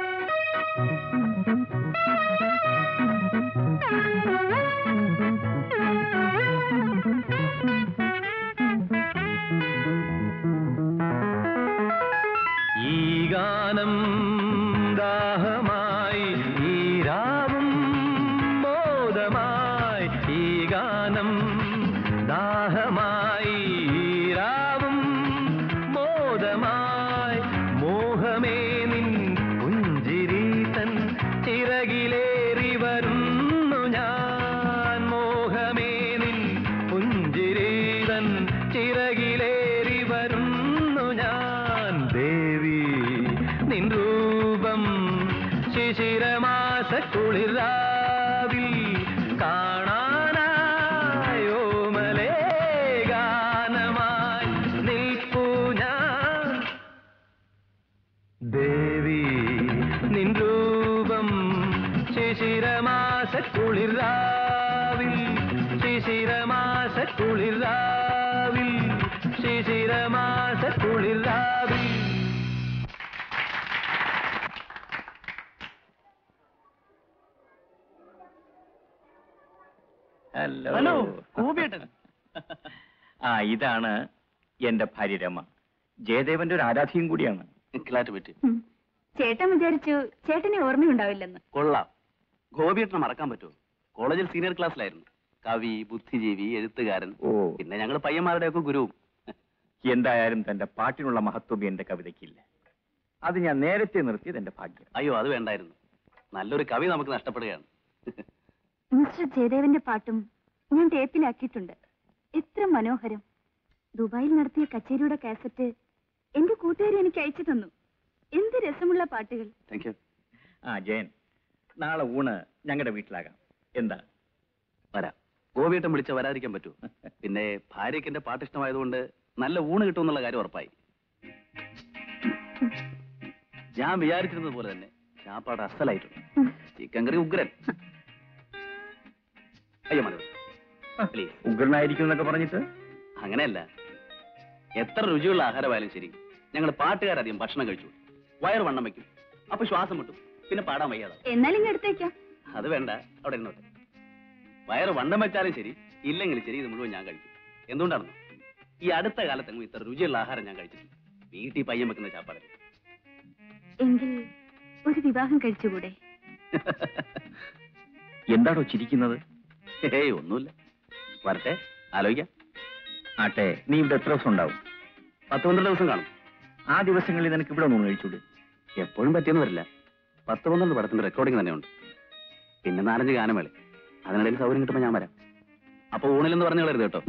ഈ ഗാനം ദാഹമായി, ഈ രാവും മോദമായി. ഈ ഗാനം ദാഹമായി, ഈ രാവും മോദമായി. മോഹമേ നിൻ പുഞ്ചിരി തൻ ചിറകിലേറി വരുന്നു ഞാൻ. മോഹമേ നിൻ പുഞ്ചിരി തൻ ചിറകിലേറി വരുന്നു ഞാൻ. ദേവി നിൻ രൂപം ശിശിരമാസ കുളിരാവിൽ കാണാനായോ മലേ ഗാനമായി നിൽപ്പൂ ഞാൻ. ദേവി നിൻ രൂപം ശിശിരമാസ കുളിരാവിൽ, ശിശിരമാസ കുളിരാവിൽ, ശിശിരമാസ കുളിരാവിൽ. ഹലോ. ഹലോ, ഗോപിയേട്ടൻ. ആ ഇതാണ് എന്റെ ഭാര്യ രമ. ജയദേവന്റെ ഒരു ആരാധികയും കൂടിയാണ്. ക്ലാറ്റ് പറ്റി. ഉം. ചേട്ടൻ വിചാരിച്ചു ചേട്ടനെ ഓർമ്മയുണ്ടാവില്ലെന്ന്. കൊള്ളാം. ഗോപിയേട്ടനെ മറക്കാൻ പറ്റുമോ? കോളേജിൽ സീനിയർ ക്ലാസ്സിലായിരുന്നു. കവി, ബുദ്ധിജീവി, എഴുത്തുകാരൻ. ഓ പിന്നെ ഞങ്ങൾ പയ്യന്മാരുടെയൊക്കെ ഗുരുവും. എന്തായാലും തന്റെ പാട്ടിനുള്ള മഹത്വം എന്റെ കവിതയ്ക്കില്ല. അത് ഞാൻ നേരത്തെ നിർത്തിയത് എന്റെ ഭാഗ്യം. അയ്യോ, അത് വേണ്ടായിരുന്നു. നല്ലൊരു കവി നമുക്ക് നഷ്ടപ്പെടുകയാണ്. മിസ്റ്റർ ജയദേവന്റെ പാട്ടും ഞാൻ ടേപ്പിലാക്കിയിട്ടുണ്ട്. എത്ര മനോഹരം. ദുബായിൽ നടത്തിയ കച്ചേരിയുടെ കാസറ്റ് എന്റെ കൂട്ടുകാരി എനിക്ക് അയച്ചു തന്നു. എന്ത് രസമുള്ള പാട്ടുകൾ. Thank you. ആ ജയൻ, നാളെ ഊണ് ഞങ്ങളുടെ വീട്ടിലാകാം. എന്താ? വരാം. ഗോപിയേട്ടൻ വിളിച്ച വരാതിരിക്കാൻ പറ്റൂ? പിന്നെ ഭാര്യയ്ക്ക് എന്റെ പാട്ട് ഇഷ്ടമായതുകൊണ്ട് നല്ല ഊണ് കിട്ടുമെന്നുള്ള കാര്യം ഉറപ്പായി. ഞാൻ വിചാരിച്ചിരുന്നത് പോലെ തന്നെ ചാപ്പാട് അസലായിട്ടുണ്ട്. ചിക്കൻ കറി ഉഗ്രൻ. അയ്യോ മതി, പ്ലീസ്. ഉഗ്രനായിരിക്കും എന്നൊക്കെ പറഞ്ഞിട്ട് അങ്ങനെയല്ല, എത്ര രുചിയുള്ള ആഹാരമായാലും ശരി, ഞങ്ങൾ പാട്ടുകാരധികം ഭക്ഷണം കഴിച്ചു വയറ് വണ്ണം വെക്കും, അപ്പൊ ശ്വാസം മുട്ടും, പിന്നെ പാടാൻ വയ്യാതാവും. എന്നാലും ഇങ്ങ് എടുത്തേക്കാം. അത് വേണ്ട, അവിടെ ഇരുന്നോട്ടെ. വയറ് വണ്ണം വെച്ചാലും ശരി, ഇല്ലെങ്കിലും ശരി, ഇത് മുഴുവൻ ഞാൻ കഴിക്കും. എന്തുകൊണ്ടാണെന്നോ, ഈ അടുത്ത കാലത്തെങ്ങും ഇത്ര രുചിയുള്ള ആഹാരം ഞാൻ കഴിച്ചിട്ടില്ല. വീട്ടിൽ പയ്യൻ വെക്കുന്ന ചാപ്പാടല്ലേ. എങ്കിൽ ഒരു വിവാഹം കഴിച്ചുകൂടെ? എന്താണോ ചിരിക്കുന്നത്? ഏയ് ഒന്നുമില്ല. വരട്ടെ, ആലോചിക്കാം. ആട്ടെ, നീ ഇവിടെ എത്ര ദിവസം ഉണ്ടാവും? പത്ത് പന്ത്രണ്ട് ദിവസം കാണും. ആ ദിവസങ്ങളിൽ നിനക്ക് ഇവിടെ ഒന്നും കഴിച്ചൂടെ? എപ്പോഴും പറ്റിയെന്ന് വരില്ല. പത്ത് പന്ത്രണ്ട് പടത്തിന്റെ റെക്കോർഡിംഗ് തന്നെയുണ്ട്. പിന്നെ നാലഞ്ച് ഗാനമേള. അതിനിടയിൽ സൗകര്യം കിട്ടുമ്പോൾ ഞാൻ വരാം. അപ്പൊ ഊണിലെന്ന് പറഞ്ഞു കളരുത് കേട്ടോ.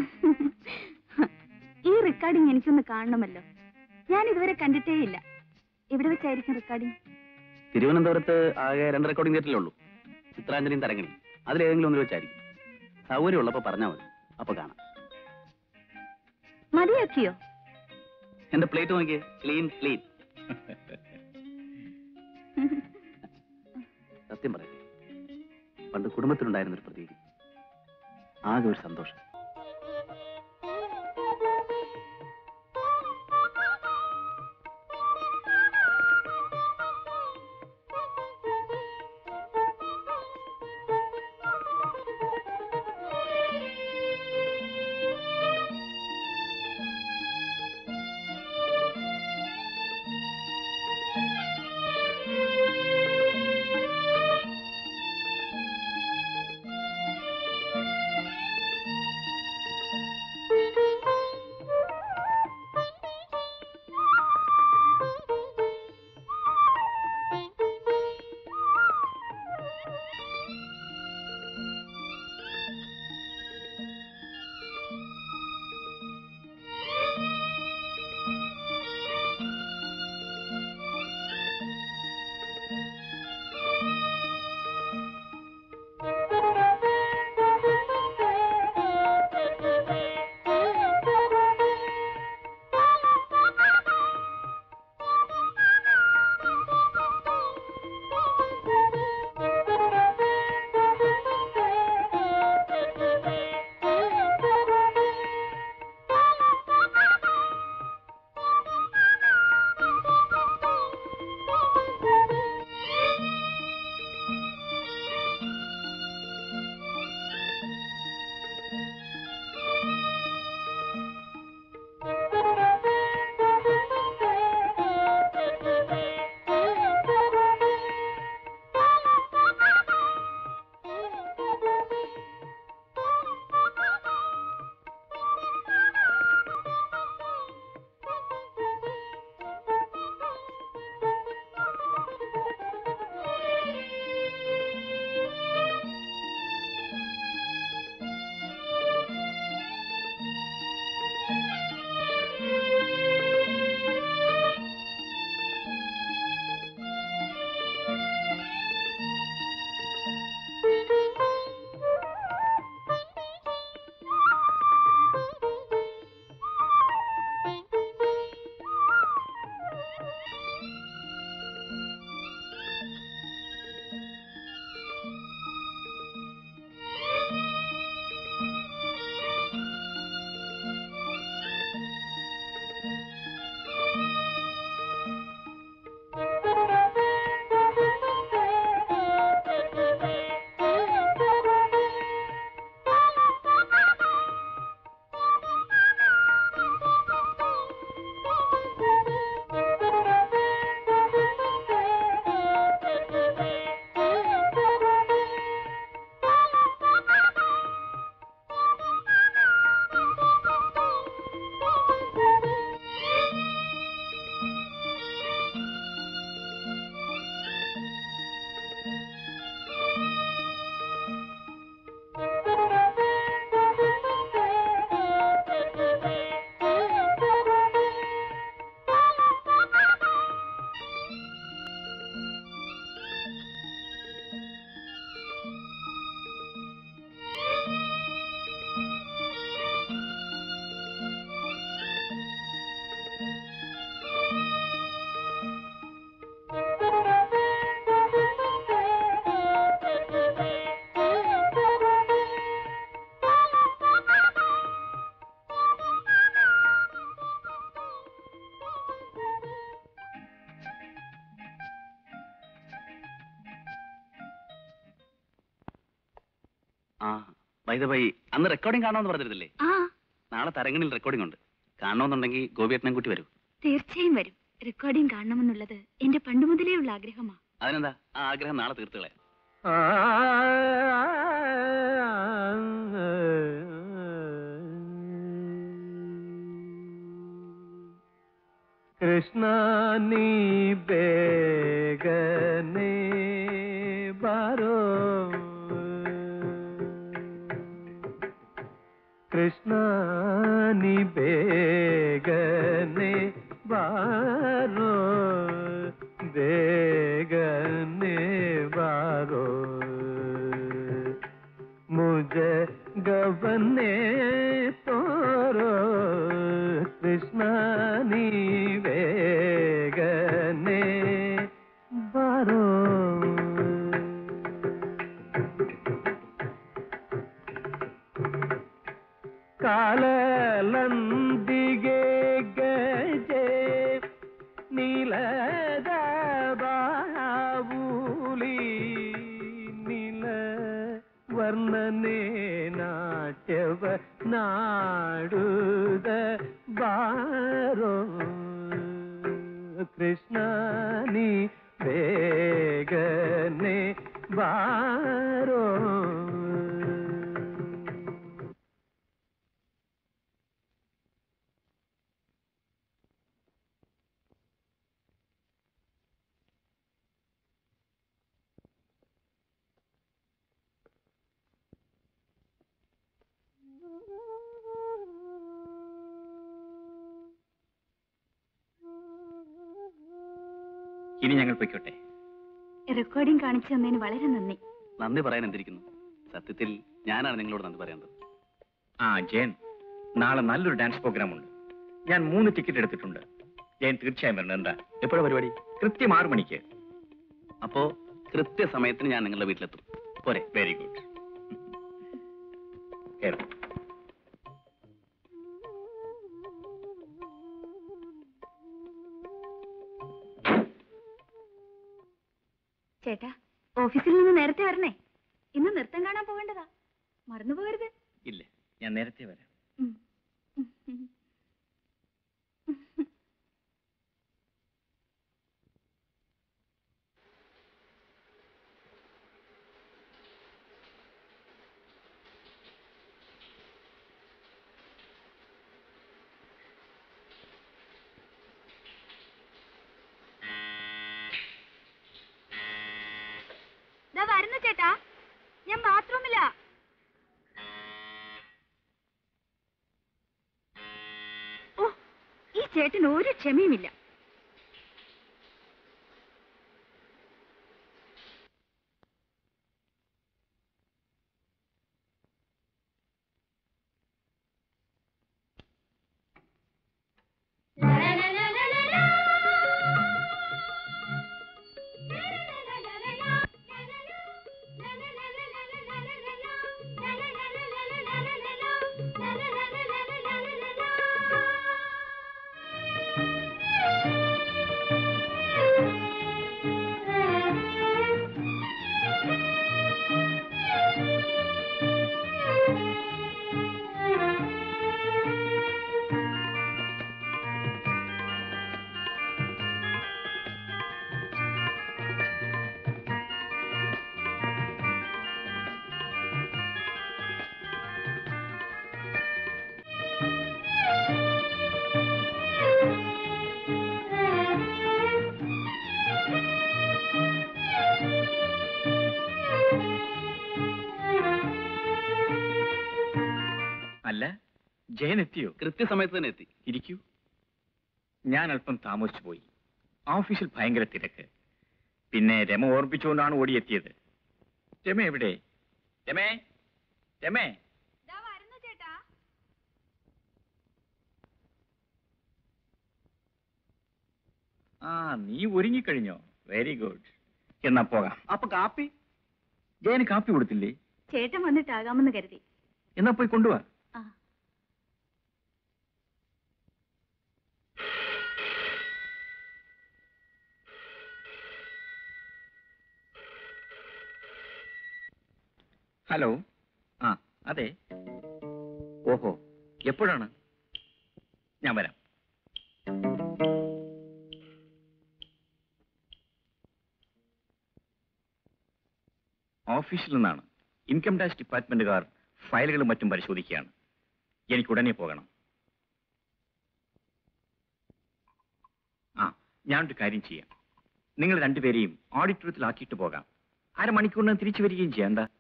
ഈ റെക്കോർഡിംഗ് എനിക്കൊന്ന് കാണണമല്ലോ. ഞാൻ ഇതുവരെ കണ്ടിട്ടേ ഇല്ല. എവിടെ വെച്ചായിരിക്കും റെക്കോർഡിംഗ്? തിരുവനന്തപുരത്ത് ആകെ രണ്ട് റെക്കോർഡിംഗ് തിയേറ്ററിലേ ഉള്ളൂ. ചിത്രാഞ്ജലിയും തരങ്ങിണി. അതിലേതെങ്കിലും ഒന്നിൽ വെച്ചായിരിക്കും. സൗകര്യം ഉള്ളപ്പോ പറഞ്ഞാൽ മതി, അപ്പൊ കാണാം. മതിയാക്കിയോ? എന്റെ പ്ലേറ്റ് നോക്കിയേ, ക്ലീൻ ക്ലീൻ. സത്യം പറയട്ടെ, പണ്ട് കുടുംബത്തിലുണ്ടായിരുന്നൊരു പ്രതീതി, ആകെ ഒരു സന്തോഷം. ആ ബൈ ദ ബൈ, അന്ന് റെക്കോർഡിംഗ് കാണാമെന്ന് പറഞ്ഞിരുന്നില്ലേ? ആ നാളെ തരങ്ങണിൽ റെക്കോർഡിംഗ് ഉണ്ട്. കാണണമെന്നുണ്ടെങ്കിൽ ഗോപിയേട്ടനെ കൂട്ടി വരൂ. തീർച്ചയായും വരും. റെക്കോർഡിംഗ് കാണണമെന്നുള്ളത് എന്റെ പണ്ട് മുതലേ ഉള്ള ആഗ്രഹമാ. അതിനെന്താ, ആ ആഗ്രഹം നാളെ തീർത്തുകളെ. കൃഷ്ണ നീ ബേഗനെ ബാരോ, കൃഷ്ണ നീ ബേഗനെ ബാരോ, ബേഗനെ ബാരോ, മുझे ഗവനെ തോരോ, കൃഷ്ണ നീ വേഗനെ ബാരോ. കാലലന്തികെ ഗജേ നീലദ ബാവുലി, നീല വർണ്ണനെ നാട്യവ നാടുത ബാരോ, കൃഷ്ണ നീ വേഗനെ ബാരോ. ഇനി ഞങ്ങൾ പൊയ്ക്കോട്ടെ. റെക്കോർഡിംഗ് കാണിച്ചു തന്നതിന് വളരെ നന്ദി. നന്ദി പറയാൻ എന്തിരിക്കുന്നു, സത്യത്തിൽ ഞാനാണ് നിങ്ങളോട് നന്ദി പറയേണ്ടത്. ആ ജയൻ, നാളെ നല്ലൊരു ഡാൻസ് പ്രോഗ്രാം ഉണ്ട്. ഞാൻ മൂന്ന് ടിക്കറ്റ് എടുത്തിട്ടുണ്ട്. ജയൻ തീർച്ചയായും വരണം. എന്താ എപ്പോഴാണ് പരിപാടി? കൃത്യം ആറു മണിക്ക്. അപ്പോ കൃത്യസമയത്തിന് ഞാൻ നിങ്ങളുടെ വീട്ടിലെത്തും. പോരെ? Very good. ചേട്ടാ, ഓഫീസിൽ നിന്ന് നേരത്തെ വരണേ. ഇന്ന് നൃത്തം കാണാൻ പോകേണ്ടതാ, മറന്നു പോകരുത്. ഇല്ല, ഞാൻ നേരത്തെ വരാം. വരുന്നു ചേട്ടാ, ഞാൻ ബാത്റൂമില. ഓ, ഈ ചേട്ടന് ഒരു ക്ഷമയുമില്ല. അല്ല, ജയൻ എത്തിയോ? കൃത്യസമയത്ത് തന്നെ എത്തി. ഇരിക്കൂ. ഞാൻ അല്പം താമസിച്ചു പോയി. ഓഫീസിൽ ഭയങ്കര തിരക്ക്. പിന്നെ രമ ഓർപ്പിച്ചുകൊണ്ടാണ് ഓടിയെത്തിയത്. രമ എവിടെ? രമേ, രമേ. ആ, നീ ഒരുങ്ങിക്കഴിഞ്ഞോ? Very good. എന്നാ പോകാം. അപ്പൊ കാപ്പി? ജയന് കാപ്പി കൊടുത്തില്ലേ? ചേട്ടൻ വന്നിട്ടാകാമെന്ന് കരുതി. എന്നാ പോയി കൊണ്ടുവാ. ഹലോ, അതെ. ഓഹോ, എപ്പോഴാണ്? ഞാൻ വരാം. ഓഫീസിൽ നിന്നാണ്. ഇൻകം ടാക്സ് ഡിപ്പാർട്ട്മെന്റുകാർ ഫയലുകളും മറ്റും പരിശോധിക്കുകയാണ്. എനിക്ക് ഉടനെ പോകണം. ആ, ഞാനൊരു കാര്യം ചെയ്യാം. നിങ്ങൾ രണ്ടുപേരെയും ഓഡിറ്റോറിയത്തിലാക്കിയിട്ട് പോകാം. അരമണിക്കൂറിന് തിരിച്ചു വരികയും ചെയ്യാം. എന്താ?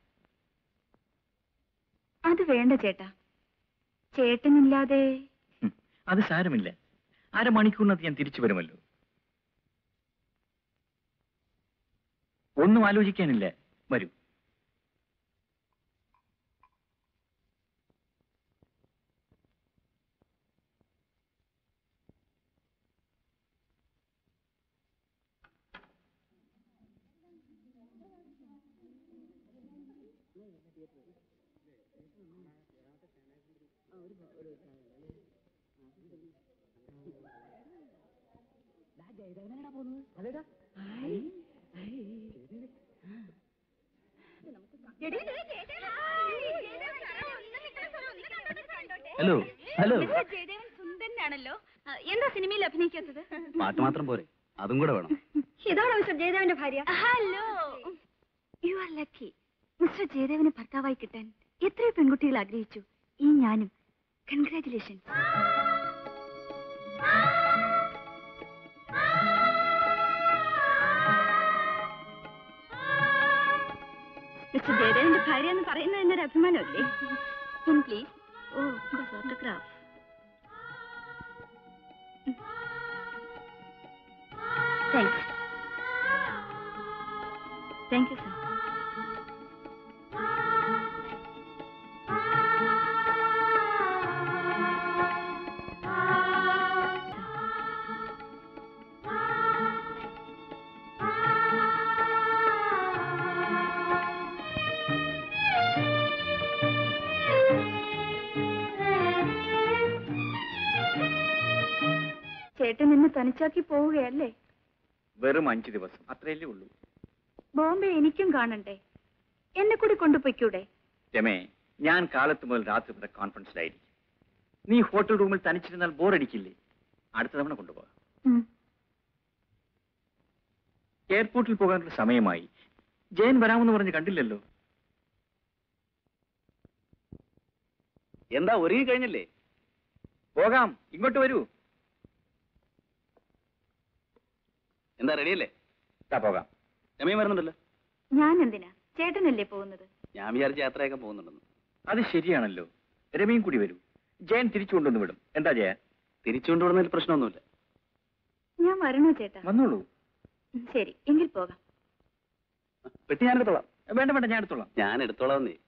അത് വേണ്ട ചേട്ടാ. ചേട്ടനില്ലാതെ. അത് സാരമില്ല. അരമണിക്കൂറിനകത്ത് ഞാൻ തിരിച്ചു വരുമല്ലോ. ഒന്നും ആലോചിക്കാനില്ല. വരൂ. Hello hello. ജയദേവൻ സുന്ദരനാണല്ലോ. എന്താ സിനിമയിൽ അഭിനയിക്കാത്തത്? പാട്ട് മാത്രം പോരെ, അതും കൂടെ വേണം. ഇതാണോ മിസ്റ്റർ ജയദേവന്റെ ഭാര്യ? Hello, you are lucky. Mister ജയദേവന് ഭർത്താവായി കിട്ടാൻ എത്രയോ പെൺകുട്ടികൾ ആഗ്രഹിച്ചു. ഈ ഞാനും. കൺഗ്രാറ്റുലേഷൻ. മിസ്റ്റർ ജയദേവന്റെ ഭാര്യ എന്ന് പറയുന്നത് എന്നൊരു അഭിമാനമല്ലേ? Please. Oh, photograph. Thanks. Thank you sir. ചേട്ടൻ എന്നെ തനിച്ചാക്കി പോവുകയല്ലേ? വെറും അഞ്ചു ദിവസം, അത്രയല്ലേ ഉള്ളൂ. ബോംബെ എനിക്കും കാണണ്ടേ? എന്നെ കൂടി കൊണ്ടുപോയിക്കൂടെ? രമേ, ഞാൻ കാലത്ത് മുതൽ രാത്രി വരെ കോൺഫറൻസിലായിരിക്കും. നീ ഹോട്ടൽ റൂമിൽ തനിച്ചിരുന്നാൽ ബോറടിക്കില്ലേ? അടുത്ത തവണ കൊണ്ടുപോകാം. എയർപോർട്ടിൽ പോകാനുള്ള സമയമായി. ജയൻ വരാമെന്ന് പറഞ്ഞ് കണ്ടില്ലല്ലോ. എന്താ ഒരുങ്ങി കഴിഞ്ഞല്ലേ? പോകാം, ഇങ്ങോട്ട് വരൂ. എന്താ റെഡിയല്ലേ? പോകാം. രമയും വരുന്നുണ്ടല്ലോ. ഞാൻ എന്തിനാ? ചേട്ടനല്ലേ പോകുന്നത്? ഞാൻ വിചാരിച്ച യാത്രയൊക്കെ പോകുന്നുണ്ടെന്ന്. അത് ശരിയാണല്ലോ. രമയും കൂടി വരൂ. ജയൻ തിരിച്ചു കൊണ്ടുവന്ന് വിടും. എന്താ ജയ? തിരിച്ചു കൊണ്ടുവിടുന്നതിൽ പ്രശ്നമൊന്നുമില്ല. ഞാൻ വരണോ ചേട്ടാ? വന്നോളൂ. ശരി, എങ്കിൽ പോകാം. പെട്ടി ഞാൻ എടുത്തോളാം. വേണ്ട വേണ്ട, ഞാൻ എടുത്തോളാം. ഞാൻ എടുത്തോളാം. നീ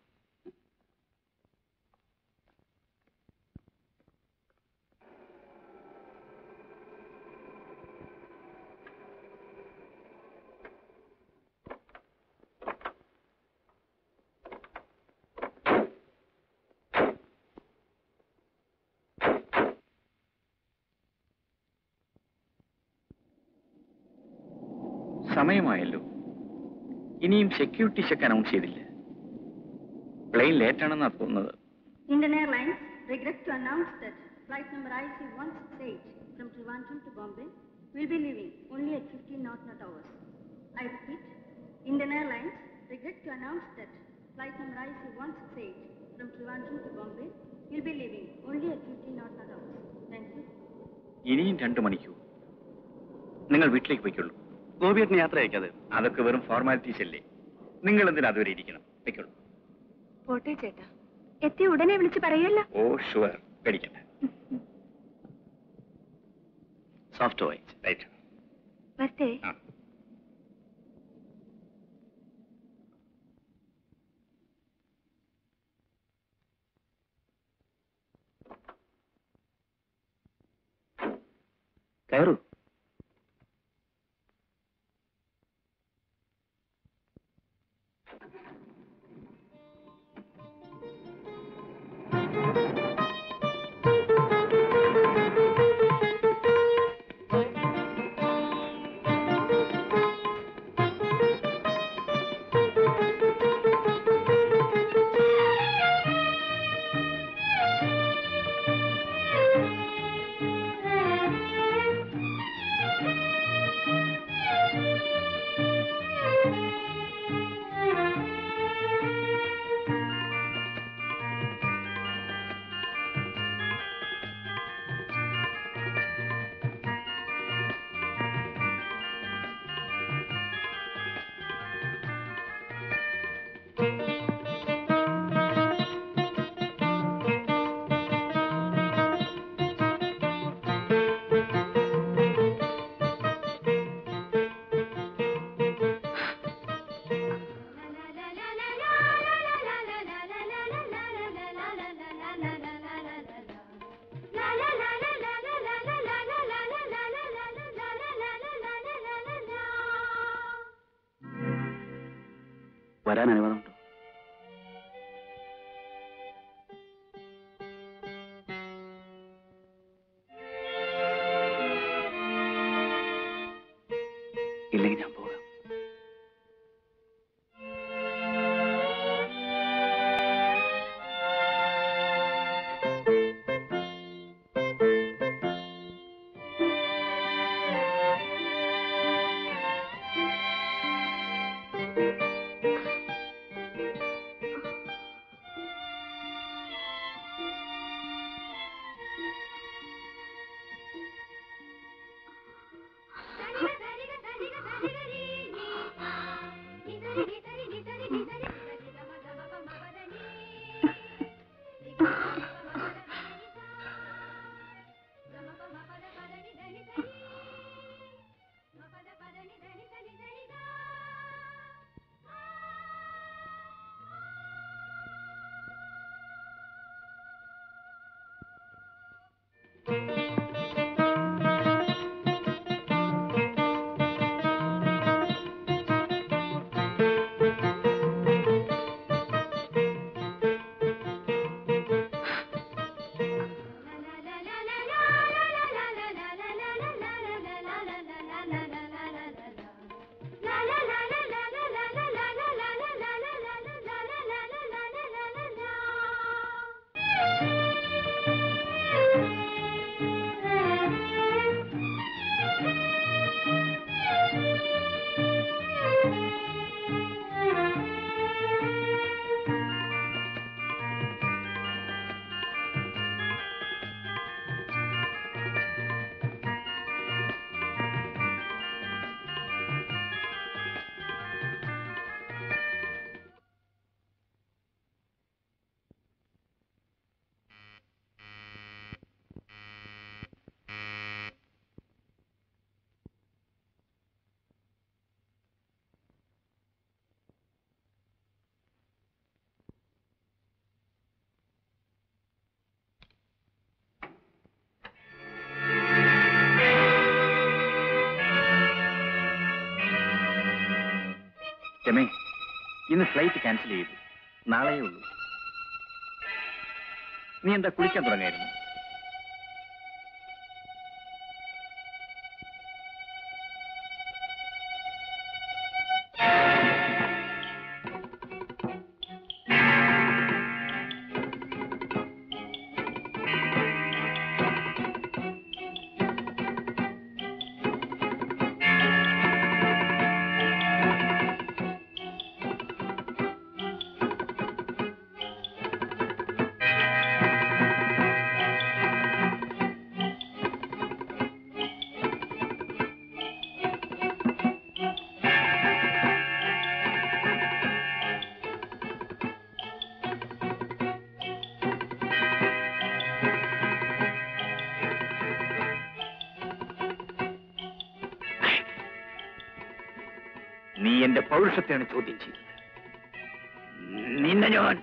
സമയമായല്ലോ. ഇനിയും സെക്യൂരിറ്റി ചെക്ക് അനൗൺസ് ചെയ്തില്ല. പ്ലെയിൻ ലേറ്റ് ആണെന്നാ തോന്നുന്നത്. Indian Airlines regret to announce that flight number I C one sixty-eight from Trivandrum to Bombay will be leaving only at fifteen knot knot hours. I repeat, Indian Airlines regret to announce that flight number I C one sixty-eight from Trivandrum to Bombay will be leaving only at fifteen knot knot hours. Thank you. ഇനിയും രണ്ടു മണിക്കൂർ. നിങ്ങൾ വീട്ടിലേക്ക് പോയിക്കൊള്ളൂ. ഗോപിയേട്ടന് യാത്ര അയക്കാതെ. അതൊക്കെ വെറും formalities അല്ലേ. നിങ്ങൾ എന്തിനാ അതുവരെ ഇരിക്കണം? വെക്കുള്ളൂ. പോട്ടെ ചേട്ടാ. എത്തി ഉടനെ വിളിച്ച് പറയല്ല. ഓ ഷുവർ, പേടിക്കണ്ട. Soft voice right. വരട്ടെ. കയറൂ. വരാൻ അനുവാദമുണ്ടോ? ഇല്ലെങ്കിൽ ഞാൻ പോകാം. രമേ, ഇന്ന് ഫ്ലൈറ്റ് ക്യാൻസൽ ചെയ്തു. നാളെയേ ഉള്ളൂ. നീ എന്താ കുളിക്കാൻ തുടങ്ങിയായിരുന്നു? നീ എന്റെ പൗരുഷത്തെയാണ് ചോദ്യം ചെയ്തത്. നിന്നെ ഞാൻ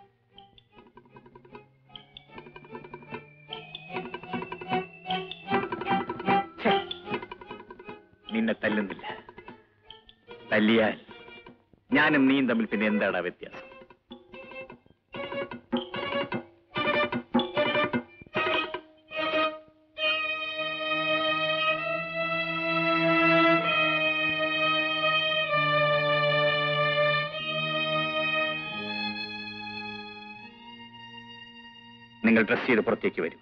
നിന്നെ തല്ലുന്നില്ല. തല്ലിയാൽ ഞാനും നീയും തമ്മിൽ പിന്നെ എന്താണ് വ്യത്യാസം? നിങ്ങൾ ഡ്രസ് ചെയ്ത് പുറത്തേക്ക് വരും.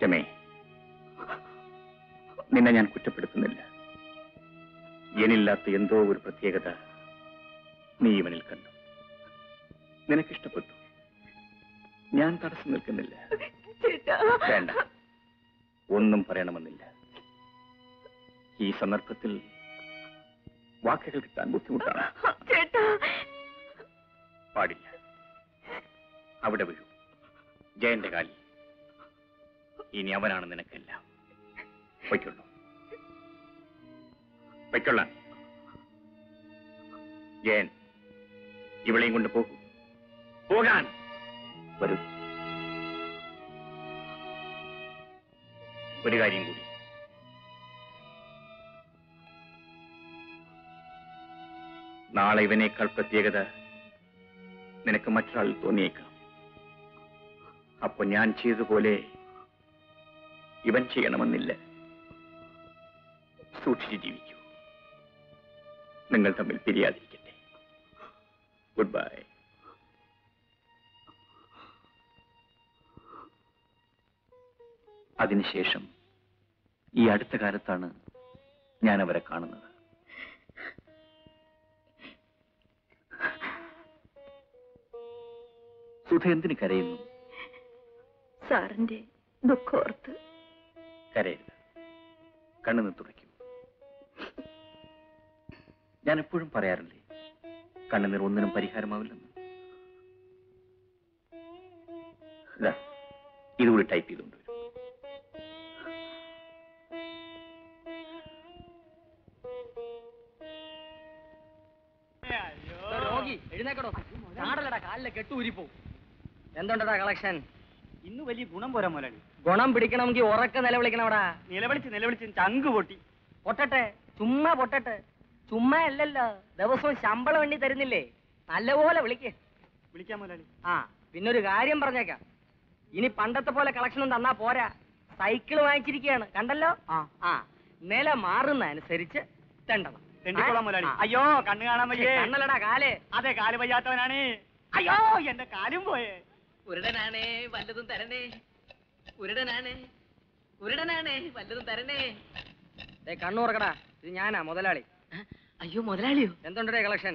രമേ, നിന്നെ ഞാൻ കുറ്റപ്പെടുത്തുന്നില്ല. എന്നില്ലാത്ത എന്തോ ഒരു പ്രത്യേകത നീ ഇവനിൽ കണ്ടു. നിനക്കിഷ്ടപ്പെട്ടു. ഞാൻ തടസ്സം നിൽക്കുന്നില്ല. വേണ്ട, ഒന്നും പറയണമെന്നില്ല. ഈ സന്ദർഭത്തിൽ വാക്കുകൾ കിട്ടാൻ ബുദ്ധിമുട്ടാണ്. പാടില്ല. അവിടെ വീഴൂ. ജയന്റെ കാലിൽ. ഇനി അവനാണ് നിനക്കെല്ലാം. വയ്ക്കുള്ളൂ, വയ്ക്കൊള്ളാൻ. ജയൻ, ഇവളെയും കൊണ്ട് പോകൂ. പോകാൻ വരൂ. ഒരു കാര്യം കൂടി. നാളെ ഇവനേക്കാൾ പ്രത്യേകത നിനക്ക് മറ്റൊരാളിൽ തോന്നിയേക്കാം. അപ്പൊ ഞാൻ ചെയ്തതുപോലെ ഇവൻ ചെയ്യണമെന്നില്ല. സൂക്ഷിച്ച് ജീവിക്കൂ. നിങ്ങൾ തമ്മിൽ പിരിയാതിരിക്കട്ടെ. Good bye. അതിനുശേഷം ഈ അടുത്ത കാലത്താണ് ഞാൻ അവരെ കാണുന്നത്. സുധ എന്തിന് കരയുന്നു? സാറിന്റെ ദുഃഖോർത്ത്. കരയരുത്. കണ്ണുനീർ തുടയ്ക്കൂ. ഞാൻ എപ്പോഴും പറയാറില്ലേ, കണ്ണുനീർ ഒന്നിനും പരിഹാരമാവില്ലെന്ന്. ഇതാ, ഇതുകൂടി ടൈപ്പ് ചെയ്തുകൊണ്ട് വരും. രോഗി എഴുന്നേക്കടോ. ചാടലടാ, കാലിലെ കെട്ടൂരിപ്പോ. എന്തുണ്ടടാ കളക്ഷൻ? ഇന്ന് വലിയ ഗുണം പോരാ മുതലാളി. ഗുണം പിടിക്കണമെങ്കിൽ ഉറക്കെ നിലവിളിക്കണവടാ. നിലവിളിച്ച് നിലവിളിച്ച് ചങ്ക് പൊട്ടി. പൊട്ടട്ടെ, ചുമ്മാ പൊട്ടട്ടെ. ചുമ്മാ അല്ലല്ലോ, ദിവസവും ശമ്പളം വേണ്ടി തരുന്നില്ലേ? നല്ലപോലെ വിളിക്ക്. വിളിക്കാം മുതലാളി. ആ, പിന്നൊരു കാര്യം പറഞ്ഞേക്കാം. ഇനി പണ്ടത്തെ പോലെ കളക്ഷനും തന്നാ പോരാ. സൈക്കിൾ വാങ്ങിച്ചിരിക്കുകയാണ്, കണ്ടല്ലോ. ആ ആ നില മാറുന്ന അനുസരിച്ച് തെണ്ടണം. തെണ്ടിക്കോളാം മുതലാളി. അയ്യോ, കണ്ണ് കാണാൻ വയ്യേ. കണ്ണല്ലടാ കാല്. അതെ, കാല് വയ്യാത്തവനാണ്. അയ്യോ, എന്റെ കാലും പോയേ. ഉരുടനാണേ വല്ലതും തരണേ. ഉരുടനാണേ ഉരുടനാണേ വല്ലതും തരണേ. കണ്ണൂർക്കടാ, ഇത് ഞാനാ മുതലാളി. അയ്യോ മുതലാളിയോ? എന്തുണ്ടേ കളക്ഷൻ?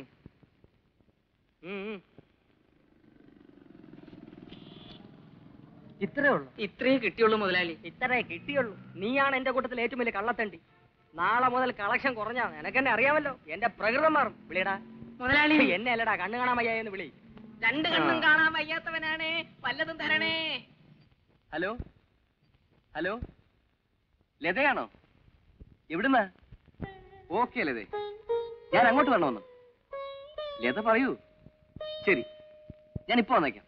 ഇത്രേ ഉള്ളു. ഇത്രേ കിട്ടിയുള്ളൂ മുതലാളി. ഇത്രേ കിട്ടിയുള്ളൂ. നീയാണ് എന്റെ കൂട്ടത്തിൽ ഏറ്റവും വലിയ കള്ളത്തണ്ടി. നാളെ മുതൽ കളക്ഷൻ കുറഞ്ഞാ നിനക്കെന്നെ അറിയാമല്ലോ. എന്റെ പ്രകൃതം മാറും. വിളിയടാ മുതലാളി. എന്നെ അല്ലടാ, കണ്ണു കാണാൻ വയ്യായെന്ന് വിളി. രണ്ട് കണ്ണും കാണാൻ വയ്യാത്തവനാണേ, വല്ലതും തരണേ. ഹലോ ഹലോ, ലതയാണോ? എവിടുന്നാ? ഓക്കെ ലതേ, ഞാൻ അങ്ങോട്ട് വരണമെന്ന്. ലത പറയൂ. ശരി, ഞാൻ ഇപ്പൊ വന്നേക്കാം.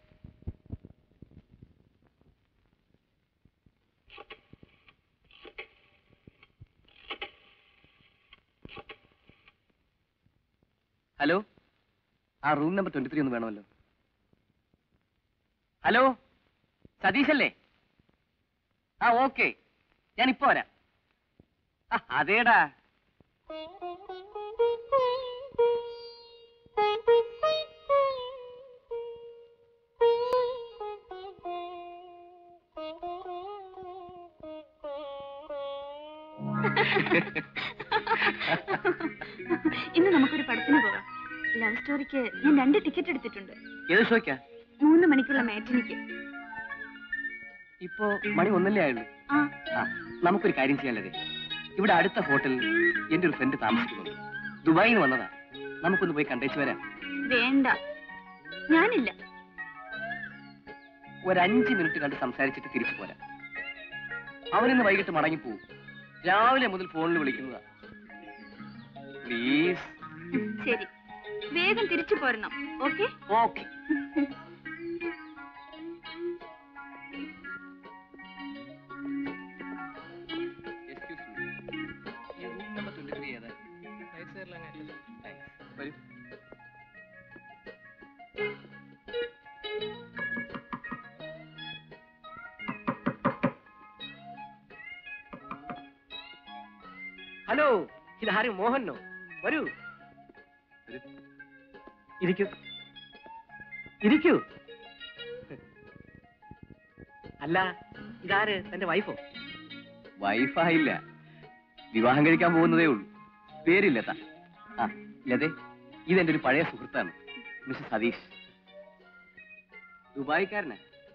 ഹലോ, ആ റൂം നമ്പർ ട്വന്റി ത്രീ ഒന്ന് വേണമല്ലോ. ഹലോ, സതീഷല്ലേ? ആ ഓക്കെ, ഞാൻ ഇപ്പൊ വരാം. ആ അതേടാ. ഇന്ന് നമുക്കൊരു പടത്തിന് പോകാം. ലവ് സ്റ്റോറിക്ക് ഞാൻ രണ്ട് ടിക്കറ്റ് എടുത്തിട്ടുണ്ട്. ഏത് ഷോയ്ക്കാ? മൂന്ന് മണിക്കുള്ള മാറ്റിനിക്ക്. ഇപ്പോ മണി ഒന്നല്ലേ ആയുള്ളൂ. ആ, നമുക്കൊരു കാര്യം ചെയ്യാനല്ലേ, ഇവിടെ അടുത്ത ഹോട്ടലിൽ എന്റെ ഒരു ഫ്രണ്ട് താമസിക്കുന്നുണ്ട്. ദുബായിൽ നിന്ന് വന്നതാ. നമുക്കൊന്ന് പോയി കണ്ടേച്ചു വരാം. വേണ്ട, ഞാനില്ല. ഒരഞ്ച് മിനിറ്റ് കണ്ട് സംസാരിച്ചിട്ട് തിരിച്ചു പോരാ. അവനിന്ന് വൈകിട്ട് മടങ്ങിപ്പോവും. രാവിലെ മുതൽ ഫോണിൽ വിളിക്കുന്നതാ. പ്ലീസ്. ശരി, വേഗം തിരിച്ചു പോരണം. Okay okay. വരൂ. ഹലോ, ഇതാരും മോഹനോ? വരൂ, ഇരിക്കൂ ഇരിക്കൂ. അല്ല, ഇതാര് തന്റെ വൈഫോ? വൈഫായില്ല, വിവാഹം കഴിക്കാൻ പോകുന്നതേ ഉള്ളൂ. പേരില്ല താ. ആ ലതേ, ഇതെന്റെ ഒരു പഴയ സുഹൃത്താണ്, മിസ്റ്റർ സതീഷ്. ദുബായിക്കാരനാ.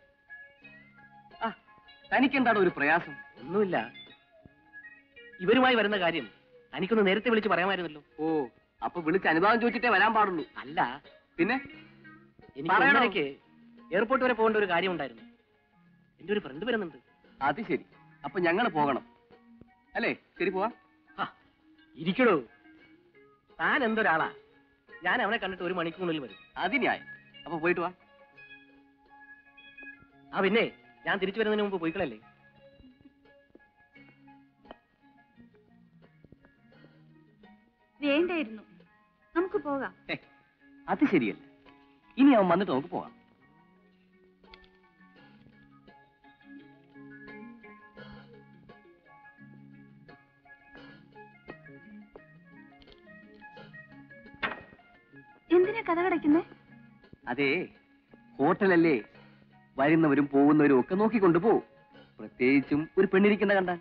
ആ തനിക്കെന്താണ് ഒരു പ്രയാസം? ഒന്നുമില്ല. ഇവരുമായി വരുന്ന കാര്യം തനിക്കൊന്ന് നേരത്തെ വിളിച്ച് പറയാമായിരുന്നല്ലോ. ഓ, അപ്പൊ വിളിച്ച് അനുഭവം ചോദിച്ചിട്ടേ വരാൻ പാടുള്ളൂ. അല്ല, പിന്നെ എനിക്ക് എയർപോർട്ട് വരെ പോകേണ്ട ഒരു കാര്യം ഉണ്ടായിരുന്നു. എന്റെ ഒരു ഫ്രണ്ട് വരുന്നുണ്ട്. അത് ശരി, അപ്പൊ ഞങ്ങൾ പോകണം അല്ലേ? ശരി, പോവാ. ഇരിക്കടോ, താൻ എന്തൊരാളാ? ഞാൻ അവനെ കണ്ടിട്ട് ഒരു മണിക്കൂറിനുള്ളിൽ വരും. അതിനായി, അപ്പൊ പോയിട്ട് വാ. ആ പിന്നെ ഞാൻ തിരിച്ചു വരുന്നതിന് മുമ്പ് പോയിക്കളല്ലേ? വേണ്ടായിരുന്നു, നമുക്ക് പോകാം. അത് ശരിയല്ല, ഇനി അവൻ വന്നിട്ട് നമുക്ക് പോവാം. എന്തിനാ കഥ കടയ്ക്കുന്നേ? അതെ, ഹോട്ടലല്ലേ, വരുന്നവരും പോകുന്നവരും ഒക്കെ നോക്കിക്കൊണ്ടു പോവും. പ്രത്യേകിച്ചും ഒരു പെണ്ണിരിക്കുന്ന കണ്ടാൽ.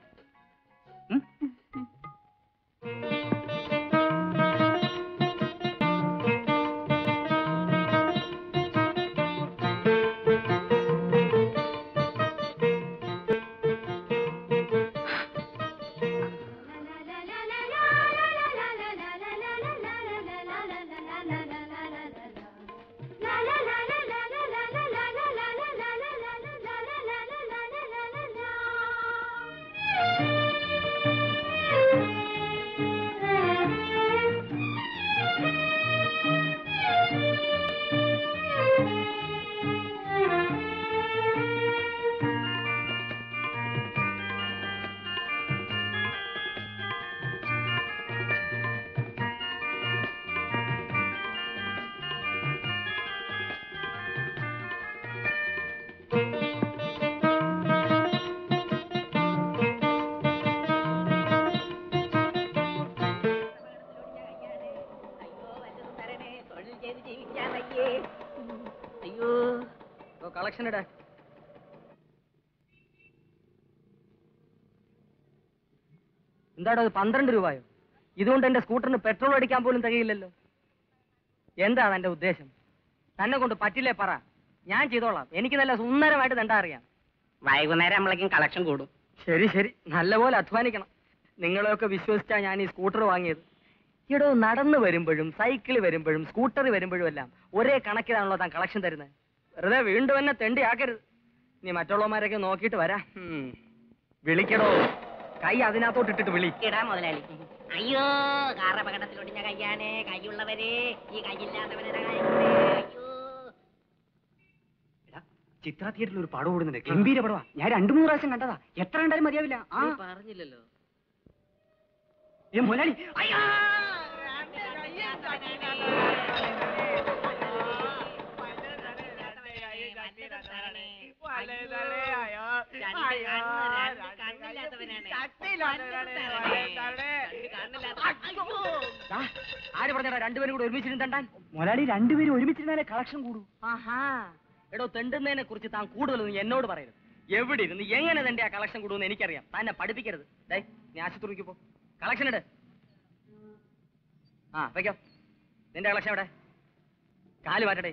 കളക്ഷൻ ഇടാ. എന്താടോ പന്ത്രണ്ട് രൂപയോ? ഇതുകൊണ്ട് എന്റെ സ്കൂട്ടറിന് പെട്രോൾ അടിക്കാൻ പോലും തികയില്ലല്ലോ. എന്താണ് എന്റെ ഉദ്ദേശം? തന്നെ കൊണ്ട് പറ്റില്ലേ പറ, ഞാൻ ചെയ്തോളാം. എനിക്ക് നല്ല സുന്ദരമായിട്ട് എന്താ അറിയാം. വൈകുന്നേരം നമ്മളേക്കും കളക്ഷൻ കൂടും. ശരി ശരി, നല്ലപോലെ അധ്വാനിക്കണം. നിങ്ങളെയൊക്കെ വിശ്വസിച്ചാ ഞാൻ ഈ സ്കൂട്ടർ വാങ്ങിയത്. ഇടോ, നടന്നു വരുമ്പോഴും സൈക്കിൾ വരുമ്പോഴും സ്കൂട്ടർ വരുമ്പോഴും എല്ലാം ഒരേ കണക്കിലാണല്ലോ താൻ കളക്ഷൻ തരുന്നത്. വെറുതെ വീണ്ടും എന്നെ തെണ്ടിയാക്കരുത്. നീ മറ്റുള്ളവന്മാരൊക്കെ നോക്കിയിട്ട് വരാ. വിളിക്കടോ, കൈ അതിനകത്തോട്ട് ഇട്ടിട്ട് വിളി. ഇടാ മുതലാളി. അയ്യോ, കാർ അപകടത്തിലൊടിഞ്ഞ കയ്യാണേ. കൈയുള്ളവരെ ഈ കൈയില്ലാത്തവരെ അയ്യോ. ചിത്ര തിയേറ്ററിൽ ഒരു പടം ഓടുന്നുണ്ട്, ഗംഭീര പടവാ. ഞാൻ രണ്ടു മൂന്ന് പ്രാവശ്യം കണ്ടതാ. എത്ര കണ്ടാലും മതിയാവില്ല. ആ പറഞ്ഞില്ലല്ലോ മുതലാളി. അയ്യോ, ആര് പറഞ്ഞാ രണ്ടുപേരും കൂടെ ഒരുമിച്ചിരുന്നാൻ? മുതലാളി, രണ്ടുപേരും ഒരുമിച്ചിരുന്നാലേ കളക്ഷൻ കൂടൂ. ആഹാ, എടോ, തെണ്ടുന്നതിനെ കുറിച്ച് താൻ കൂടുതലൊന്നും എന്നോട് പറയരുത്. എവിടെ ഇരുന്ന് എങ്ങനെ തന്റെ ആ കളക്ഷൻ കൂടുമെന്ന് എനിക്കറിയാം. തന്നെ പഠിപ്പിക്കരുത്. ഡേ, നീ ആശുപത്രിക്ക് പോ, കളക്ഷൻ ഇട്. ആ വയ്ക്കോ, നിന്റെ കളക്ഷൻ എവിടെ? കാല് മാറ്റടേ.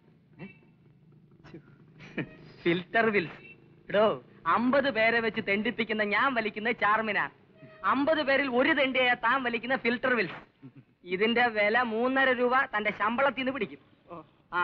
Filter Wills. എടോ, അമ്പത് പേരെ വെച്ച് തെണ്ടിപ്പിക്കുന്ന ഞാൻ വലിക്കുന്ന ചാർമിനാർ. അമ്പത് പേരിൽ ഒരു തെണ്ടിയായ താൻ വലിക്കുന്ന ഫിൽറ്റർ വിൽസ്. ഇതിന്റെ വില മൂന്നര രൂപ തന്റെ ശമ്പളത്തിൽ നിന്ന് പിടിക്കും. ആ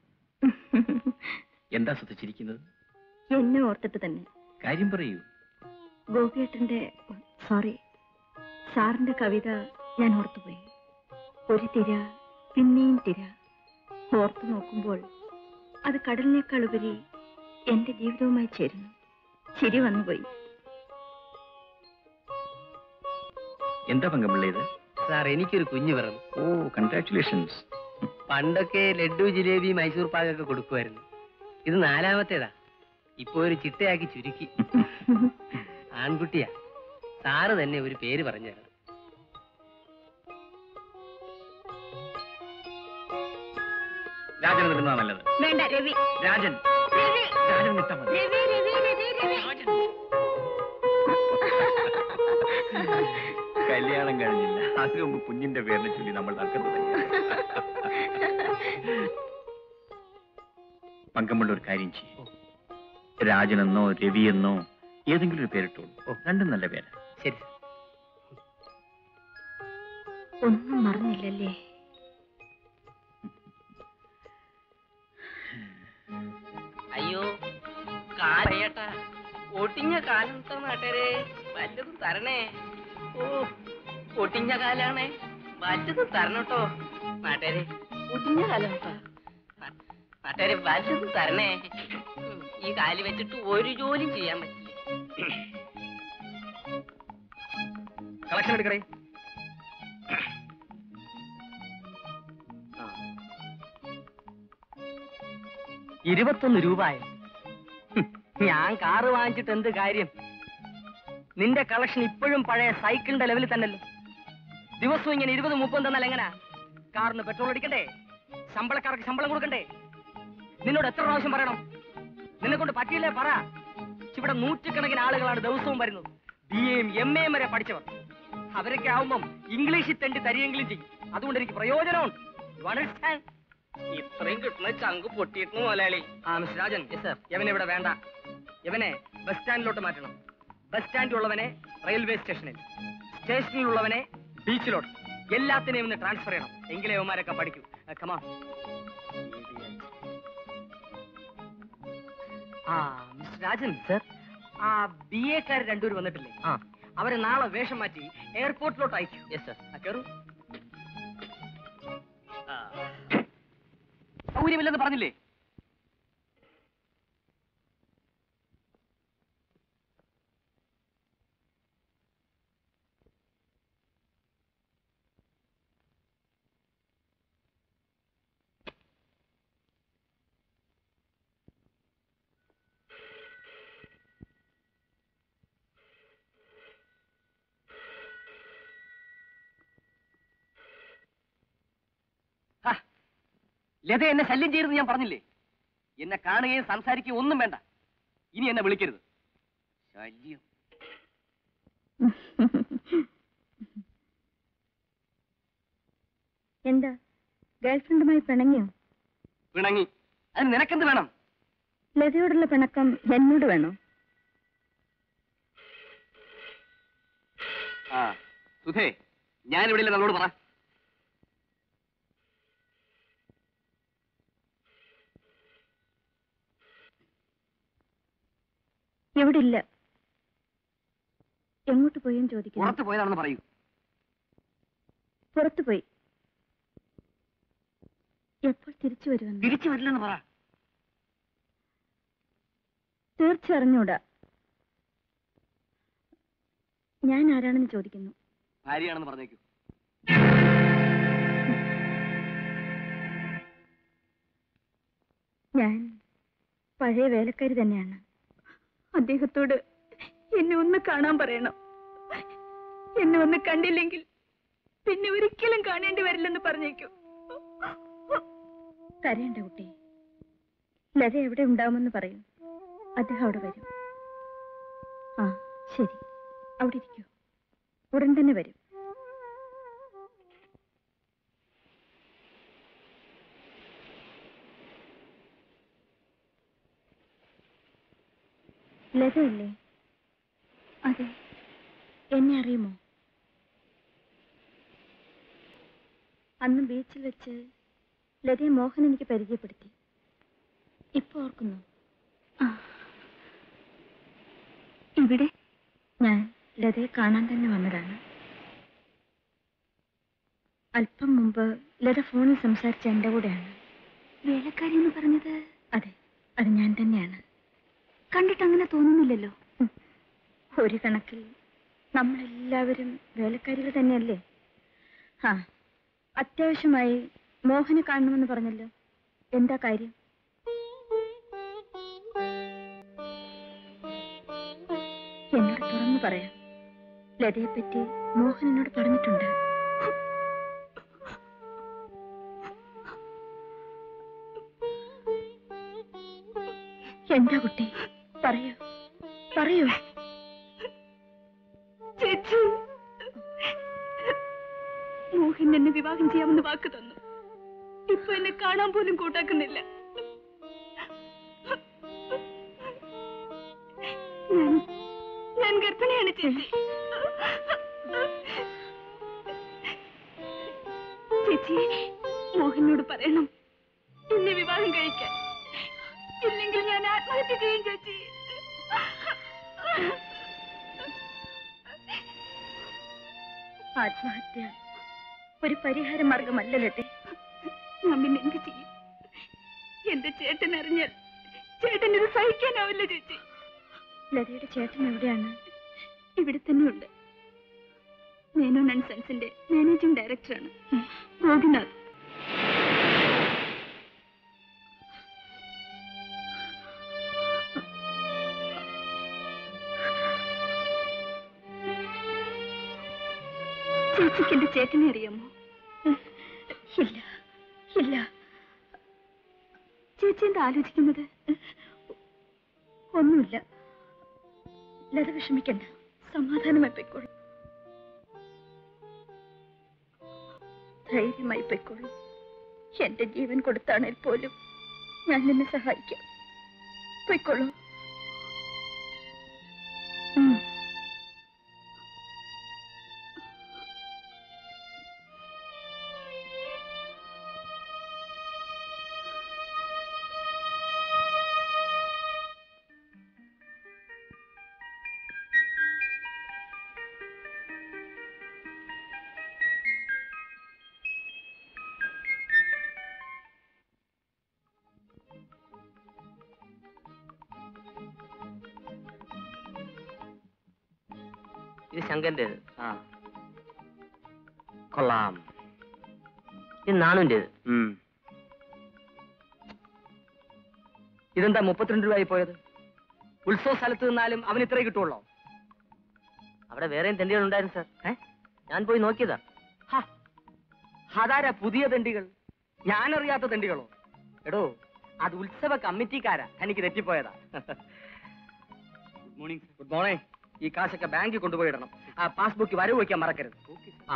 എന്താ ശ്രദ്ധിച്ചിരിക്കുന്നത്? എന്നെ ഓർത്തിട്ട് തന്നെ. കാര്യം പറയൂ. ഗോപിയേട്ടന്റെ സോറി സാറിന്റെ കവിത ഞാൻ ഓർത്തുപോയി. ഒരു തിര പിന്നെയും തിര. ഓർത്തു നോക്കുമ്പോൾ അത് കടലിനേക്കാൾ ഉപരി എന്റെ ജീവിതവുമായി ചേരുന്നു. ചിരി വന്നുപോയി. എന്താ പങ്കമുള്ള ഇത്? സാർ, എനിക്കൊരു കുഞ്ഞു പിറന്നു. ഓ, കൺഗ്രാറ്റുലേഷൻസ്. പണ്ടൊക്കെ ലഡ്ഡു, ജിലേബി, മൈസൂർ പാകൊക്കെ കൊടുക്കുമായിരുന്നു. ഇത് നാലാമത്തേതാ. ഇപ്പൊ ഒരു ചിട്ടയാക്കി ചുരുക്കി. ആൺകുട്ടിയാ. സാറ് തന്നെ ഒരു പേര് പറഞ്ഞു തരണം. രാജൻ നിൽക്കുന്നതാ നല്ലത്. വേണ്ട, രവി. രാജൻ, രാജൻ വിട്ടാ മതി. രവി, രവി, രവി, രവി. അതിനു മുമ്പ് കുഞ്ഞിന്റെ പേരിനെ ചൊല്ലി നമ്മൾ നടക്കുന്നത്. പങ്കമുള്ള ഒരു കാര്യം ചെയ്യും, രാജനെന്നോ രവിയെന്നോ ഏതെങ്കിലും ഒരു പേരിട്ടോളൂ. രണ്ടും നല്ല പേരാ. ശരി. ഒന്നും മറന്നില്ലല്ലേ? അയ്യോ കാലയേട്ടാ, ഒട്ടിഞ്ഞ കാലത്തെ നാട്ടരെ വല്ലതും തരണേ. ഓ ഒട്ടിഞ്ഞ കാലാണേ, വല്ലതും തരണട്ടോ നാട്ടരെ. ഒട്ടിഞ്ഞ കാലം നാട്ടരെ, വല്ലതും തരണേ. ഈ കാല് വെച്ചിട്ട് ഒരു ജോലിയും ചെയ്യാൻ പറ്റില്ല. കളക്ഷൻ എടുക്കണേ. ഇരുപത്തൊന്ന് രൂപയോ? ഞാൻ കാറ് വാങ്ങിച്ചിട്ട് എന്ത് കാര്യം? നിന്റെ കളക്ഷൻ ഇപ്പോഴും പഴയ സൈക്കിളിന്റെ ലെവലിൽ തന്നെയല്ലോ. ദിവസവും ഇങ്ങനെ ഇരുപത് മുപ്പതും തന്നാൽ എങ്ങനാ? കാറിന് പെട്രോൾ അടിക്കണ്ടേ? ശമ്പളക്കാർക്ക് ശമ്പളം കൊടുക്കണ്ടേ? നിന്നോട് എത്ര പ്രാവശ്യം പറയണം? നിന്നെ കൊണ്ട് പറ്റിയില്ലേ പറ. ഇവിടെ നൂറ്റുകണക്കിന് ആളുകളാണ് ദിവസവും വരുന്നത്. ബി എയും എം എയും വരെ പഠിച്ചവർ. അവരൊക്കെ ആവുമ്പം ഇംഗ്ലീഷിൽ തെണ്ടി തരിയെങ്കിലും ചെയ്യും. അതുകൊണ്ട് എനിക്ക് പ്രയോജനമുണ്ട്. ഇത്രയും കിട്ടുന്ന ചങ്ക് പൊട്ടിയിരുന്നു മുതലാളി. ആ മിസ്റ്റർ രാജൻ, യവനെ ഇവിടെ വേണ്ട. യവനെ ബസ് സ്റ്റാൻഡിലോട്ട് മാറ്റണം. ബസ് സ്റ്റാൻഡിലുള്ളവനെ റെയിൽവേ സ്റ്റേഷനിൽ, സ്റ്റേഷനിലുള്ളവനെ ബീച്ചിലോട്ട്, എല്ലാത്തിനെയും ഒന്ന് ട്രാൻസ്ഫർ ചെയ്യണം. എങ്കിലേ യവന്മാരൊക്കെ പഠിക്കൂ. കമാ. ആ മിസ്റ്റർ രാജൻ സർ, ആ ബി എക്കാർ രണ്ടുപേരും വന്നിട്ടില്ലേ? ആ, അവരെ നാളെ വേഷം മാറ്റി എയർപോർട്ടിലോട്ട് അയക്കൂ. Yes sir. ആ കയറൂ. സൗകര്യമില്ലെന്ന് പറഞ്ഞില്ലേ? ലത എന്നെ ശല്യം ചെയ്യരുത് ഞാൻ പറഞ്ഞില്ലേ? എന്നെ കാണുകയും സംസാരിക്കുകയും ഒന്നും വേണ്ട. ഇനി എന്നെ വിളിക്കരുത്. ശല്യം. എന്താ ഗേൾഫ്രണ്ടുമായി പിണങ്ങിയോ? പിണങ്ങി. അതിന് നിനക്കെന്ത് വേണം? ലതയോടുള്ള പിണക്കം എന്നോട് വേണോ? ആ സുധേ, ഞാനിവിടെ ഇല്ല, നമ്മളോട് പറ. ഇവിടെ ഇല്ല. എങ്ങോട്ട് പോയെന്ന് ചോദിക്കുന്നു. പുറത്ത് പോയതാണെന്ന് പറയൂ. പുറത്തു പോയി. എപ്പോൾ തിരിച്ചു വരുമെന്ന്? തിരിച്ചു വരില്ലെന്ന് പറ. തീർച്ച അറിഞ്ഞൂടാ. ഞാൻ ആരാണെന്ന് ചോദിക്കുന്നു. ഭാര്യയാണെന്ന് പറഞ്ഞേക്കൂ. ഞാൻ പഴയ വേലക്കാരി തന്നെയാണ്. അദ്ദേഹത്തോട് എന്നെ ഒന്ന് കാണാൻ പറയണം. എന്നെ ഒന്ന് കണ്ടില്ലെങ്കിൽ പിന്നെ ഒരിക്കലും കാണേണ്ടി വരില്ലെന്ന് പറഞ്ഞേക്കൂ. കരയണ്ട കുട്ടി. ലത എവിടെ ഉണ്ടാവുമെന്ന് പറയൂ. അദ്ദേഹം അവിടെ വരും. ആ ശരി, അവിടെ ഇരിക്കൂ. ഉടൻ തന്നെ വരും. ലതയല്ലേ? അതെ. എന്നെ അറിയുമോ? അന്ന് ബീച്ചിൽ വെച്ച് ലതയെ മോഹൻ എനിക്ക് പരിചയപ്പെടുത്തി. ഇപ്പൊ ഓർക്കുന്നു. ഇവിടെ ഞാൻ ലതയെ കാണാൻ തന്നെ വന്നതാണ്. അല്പം മുമ്പ് ലത ഫോണിൽ സംസാരിച്ച എന്റെ കൂടെയാണ്. വേലക്കാരി എന്ന് പറഞ്ഞത്? അതെ, അത് ഞാൻ തന്നെയാണ്. കണ്ടിട്ട് അങ്ങനെ തോന്നുന്നില്ലല്ലോ. ഒരു കണക്കിൽ നമ്മളെല്ലാവരും വേലക്കാരികൾ തന്നെയല്ലേ? ആ, അത്യാവശ്യമായി മോഹനെ കാണണമെന്ന് പറഞ്ഞല്ലോ. എന്താ കാര്യം? എന്നോട് തുറന്നു പറയാം. ലതയെപ്പറ്റി മോഹൻ എന്നോട് പറഞ്ഞിട്ടുണ്ട്. എന്താ കുട്ടി, പറയൂ പറയൂ. ചേച്ചി, മോഹൻ എന്നെ വിവാഹം ചെയ്യാമെന്ന് വാക്ക് തന്നു. ഇപ്പൊ എന്നെ കാണാൻ പോലും കൂട്ടാക്കുന്നില്ല. ഞാൻ ഞാൻ ഗർഭിണിയാണ് ചേച്ചി. ചേച്ചി മോഹനോട് പറയണം എന്നെ വിവാഹം കഴിക്കാൻ. ഇല്ലെങ്കിൽ ഞാൻ ആത്മഹത്യ ചെയ്യും ചേച്ചി. ആത്മഹത്യ ഒരു പരിഹാര മാർഗമല്ല ലതേ. ഞാൻ പിന്നെ എന്ത് ചെയ്യും? എന്റെ ചേട്ടൻ അറിഞ്ഞാൽ ചേട്ടനത് സഹിക്കാനാവില്ല ചേച്ചി. ലതയുടെ ചേട്ടൻ എവിടെയാണ്? ഇവിടെ തന്നെയുണ്ട്. മേനോൻ ആൻഡ് സൺസിന്റെ മാനേജിംഗ് ഡയറക്ടറാണ് ഗോപിനാഥ്. ചേച്ചിക്ക് എന്റെ ചേട്ടനെ അറിയാമോ? ഇല്ല ഇല്ല. ചേച്ചി എന്താ ആലോചിക്കുന്നത്? ഒന്നുമില്ല. ലത വിഷമിക്കണ്ട, സമാധാനമായി പൊയ്ക്കോളൂ. ധൈര്യമായി പൊയ്ക്കോളൂ. എന്റെ ജീവൻ കൊടുത്താണെങ്കിൽ പോലും ഞാൻ നിന്നെ സഹായിക്കാം. പൊയ്ക്കോളൂ. ഇത് ശങ്കന്റേത്. ആ കൊള്ളാം. ഇത് നാണുന്റേത്. ഇതെന്താ മുപ്പത്തിരണ്ട് രൂപയായി പോയത്? ഉത്സവ സ്ഥലത്ത് നിന്നാലും അവന് ഇത്രേ കിട്ടുള്ളോ? അവിടെ വേറെയും തെണ്ടികൾ ഉണ്ടായിരുന്നു സാർ. ഏ ഞാൻ പോയി നോക്കിയതാ. അതാരാ പുതിയ തെണ്ടികൾ? ഞാനറിയാത്ത തെണ്ടികളോ? എടോ അത് ഉത്സവ കമ്മിറ്റിക്കാരാ. എനിക്ക് തെറ്റിപ്പോയതാ. Good morning. Good morning. ഈ കാശൊക്കെ ബാങ്കിൽ കൊണ്ടുപോയി ഇടണം. ആ പാസ്ബുക്ക് വരവ് വയ്ക്കാൻ മറക്കരുത്. ആ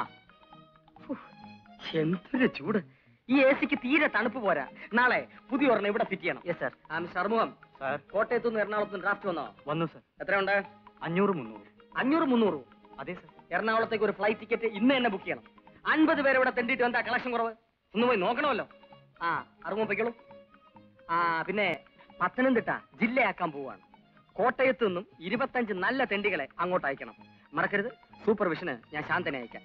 എന്തൊരു ചൂട്! ഈ എ സിക്ക് തീരെ തണുപ്പ് പോരാ. നാളെ പുതിയ ഒരെണ്ണം ഇവിടെ ഫിറ്റ് ചെയ്യണം. Yes sir. ആ മിസ്റ്റർ അറുമുഖം സാർ, കോട്ടയത്തു നിന്ന് എറണാകുളത്ത് ഡ്രാഫ്റ്റ് വന്നോ? വന്നു സാർ. എത്രയുണ്ട്? അഞ്ഞൂറ് മുന്നൂറ്. അഞ്ഞൂറ് മുന്നൂറ്? അതെ സാർ. എറണാകുളത്തേക്ക് ഒരു ഫ്ലൈറ്റ് ടിക്കറ്റ് ഇന്ന് തന്നെ ബുക്ക് ചെയ്യണം. അൻപത് പേരെ ഇവിടെ തെണ്ടിയിട്ട് എന്താ കളക്ഷൻ കുറവ്? ഒന്ന് പോയി നോക്കണമല്ലോ. ആ അറുമുഖം പൊയ്ക്കോളൂ. ആ പിന്നെ പത്തനംതിട്ട ജില്ലയാക്കാൻ പോവാണ്. കോട്ടയത്തു നിന്നും ഇരുപത്തഞ്ച് നല്ല തെണ്ടികളെ അങ്ങോട്ട് അയക്കണം. മറക്കരുത്. സൂപ്പർവിഷന് ഞാൻ ശാന്തനെ അയക്കാം.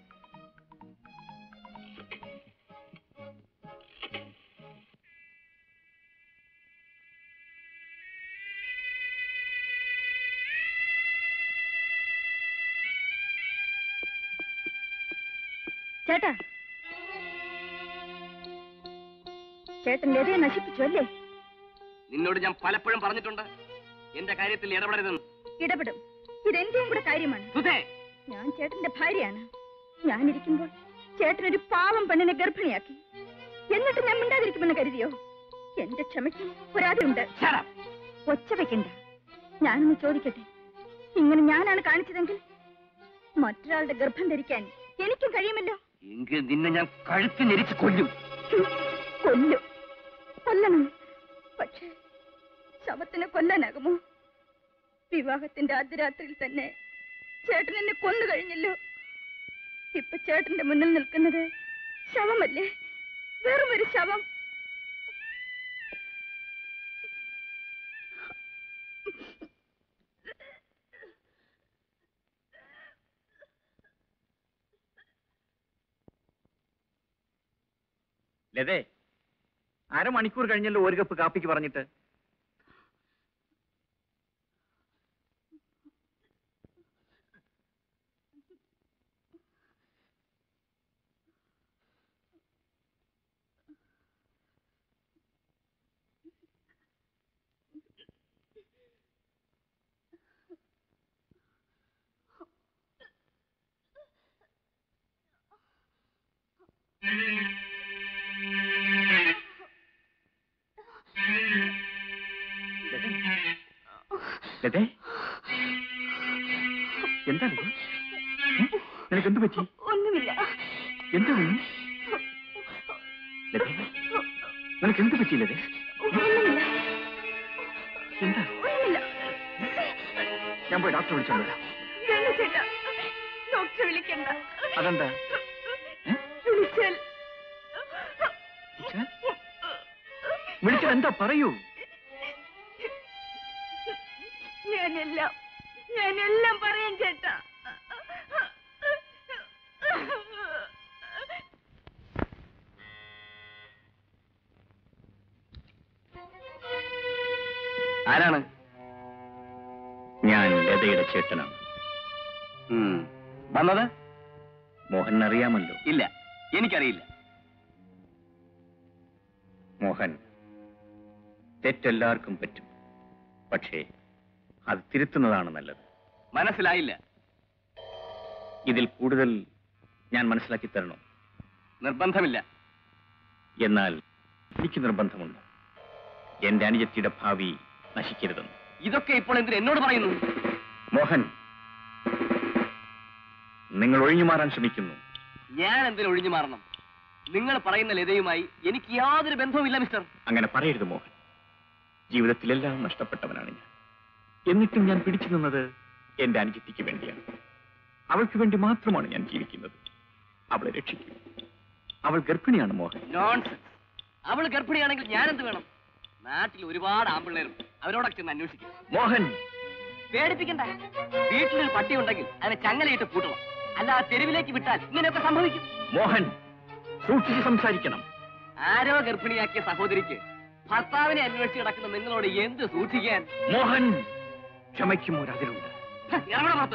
ചേട്ടാ, ചേട്ടൻ ലതയെ നശിപ്പിച്ചു അല്ലേ? നിന്നോട് ഞാൻ പലപ്പോഴും പറഞ്ഞിട്ടുണ്ട് എന്റെ കാര്യത്തിൽ ഇടപെടരുതെന്ന്. ഇടപെടും. ഇതെന്റെയും കൂടെ കാര്യമാണ്. ഞാൻ ചേട്ടന്റെ ഭാര്യയാണ്. ഞാനിരിക്കുമ്പോൾ ചേട്ടനൊരു പാവം പെണ്ണിനെ ഗർഭിണിയാക്കി. എന്നിട്ട് ഞാൻ മിണ്ടാതിരിക്കുമെന്ന് കരുതിയോ? എന്റെ ക്ഷമയ്ക്ക് ഒരാളുണ്ട്. ഒച്ച വെക്കണ്ട. ഞാനൊന്ന് ചോദിക്കട്ടെ, ഇങ്ങനെ ഞാനാണ് കാണിച്ചതെങ്കിൽ മറ്റൊരാളുടെ ഗർഭം ധരിക്കാൻ എനിക്കും കഴിയുമല്ലോ. എങ്കിൽ നിന്നെ ഞാൻ കഴുത്തി ഞെരിച്ച് കൊല്ലും. കൊല്ലും. കൊല്ലണം. പക്ഷേ ശവത്തിനെ കൊല്ലാനാകുമോ? വിവാഹത്തിന്റെ ആദ്യരാത്രിയിൽ തന്നെ ചേട്ടൻ എന്നെ കൊന്നു കഴിഞ്ഞല്ലോ. ഇപ്പൊ ചേട്ടന്റെ മുന്നിൽ നിൽക്കുന്നത് ശവമല്ലേ? വെറും ഒരു ശവം. ലതേ, അരമണിക്കൂർ കഴിഞ്ഞല്ലോ ഒരു കപ്പ് കാപ്പിക്ക് പറഞ്ഞിട്ട്. ലതേ, എന്താണ് നിനക്ക് എന്ത് പറ്റി? ഒന്നുമില്ല. എന്താ നിനക്ക് എന്ത് പറ്റിയില്ലേ? എന്താ? ഞാൻ പോയി ഡോക്ടറെ വിളിച്ചോണ്ട് വരാം. ഡോക്ടറെ വിളിക്കണ്ട. അതെന്താ? വിളിച്ചാൽ വിളിച്ചാൽ എന്താ പറയൂ? ഞാനെല്ലാം ഞാനെല്ലാം പറയാൻ ചേട്ടാ. ആരാണ്? ഞാൻ ലതയുടെ ചേട്ടനാണ്. വന്നത്? മോഹൻ അറിയാമല്ലോ. ഇല്ല, എനിക്കറിയില്ല. മോഹൻ, തെറ്റെല്ലാവർക്കും പറ്റും. പക്ഷേ അത് തിരുത്തുന്നതാണ് നല്ലത്. മനസ്സിലായില്ല. ഇതിൽ കൂടുതൽ ഞാൻ മനസ്സിലാക്കി തരണോ? നിർബന്ധമില്ല. എന്നാൽ എനിക്ക് നിർബന്ധമുണ്ട്. എന്റെ അനുജത്തിയുടെ ഭാവി നശിക്കരുതെന്ന്. ഇതൊക്കെ ഇപ്പോൾ എന്തിന് എന്നോട് പറയുന്നു? മോഹൻ, നിങ്ങൾ ഒഴിഞ്ഞു മാറാൻ ശ്രമിക്കുന്നു. ഞാൻ എന്തിനു ഒഴിഞ്ഞു മാറണം? നിങ്ങൾ പറയുന്ന ലതയുമായി എനിക്ക് യാതൊരു ബന്ധവുമില്ല മിസ്റ്റർ. അങ്ങനെ പറയരുത് മോഹൻ. ജീവിതത്തിലെല്ലാം നഷ്ടപ്പെട്ടവനാണ് ഞാൻ. എന്നിട്ടും ഞാൻ പിടിച്ചു നിന്നത് എന്റെ അനുജത്തിക്ക് വേണ്ടിയാണ്. അവൾക്ക് വേണ്ടി മാത്രമാണ് ഞാൻ ജീവിക്കുന്നത്. അവളെ രക്ഷിക്കും. അവൾ ഗർഭിണിയാണ് മോഹൻ. നോൺസെൻസ്. അവൾ ഗർഭിണിയാണെങ്കിൽ ഞാൻ എന്ത് വേണം? നാട്ടിൽ ഒരുപാട് ആമ്പിള്ളേരും അവരോടൊക്കെ ചെന്ന് അന്വേഷിക്കും. മോഹൻ, പേടിപ്പിക്കണ്ട. വീട്ടിലൊരു പട്ടി ഉണ്ടെങ്കിൽ അതിനെ ചങ്ങലയിട്ട് പൂട്ടണം. അല്ലാതെ തെരുവിലേക്ക് വിട്ടാൽ ഇങ്ങനെയൊക്കെ സംഭവിക്കും. മോഹൻ, സൂക്ഷിച്ച് സംസാരിക്കണം. ആരോ ഗർഭിണിയാക്കിയ സഹോദരിക്ക് ഭർത്താവിനെ അന്വേഷിച്ച് കിടക്കുന്ന നിങ്ങളോട് എന്ത് സൂക്ഷിക്കാൻ? മോഹൻ, ക്ഷമയ്ക്കും ഒരു അതിലുണ്ട്. ഇറങ്ങണ പുറത്ത്.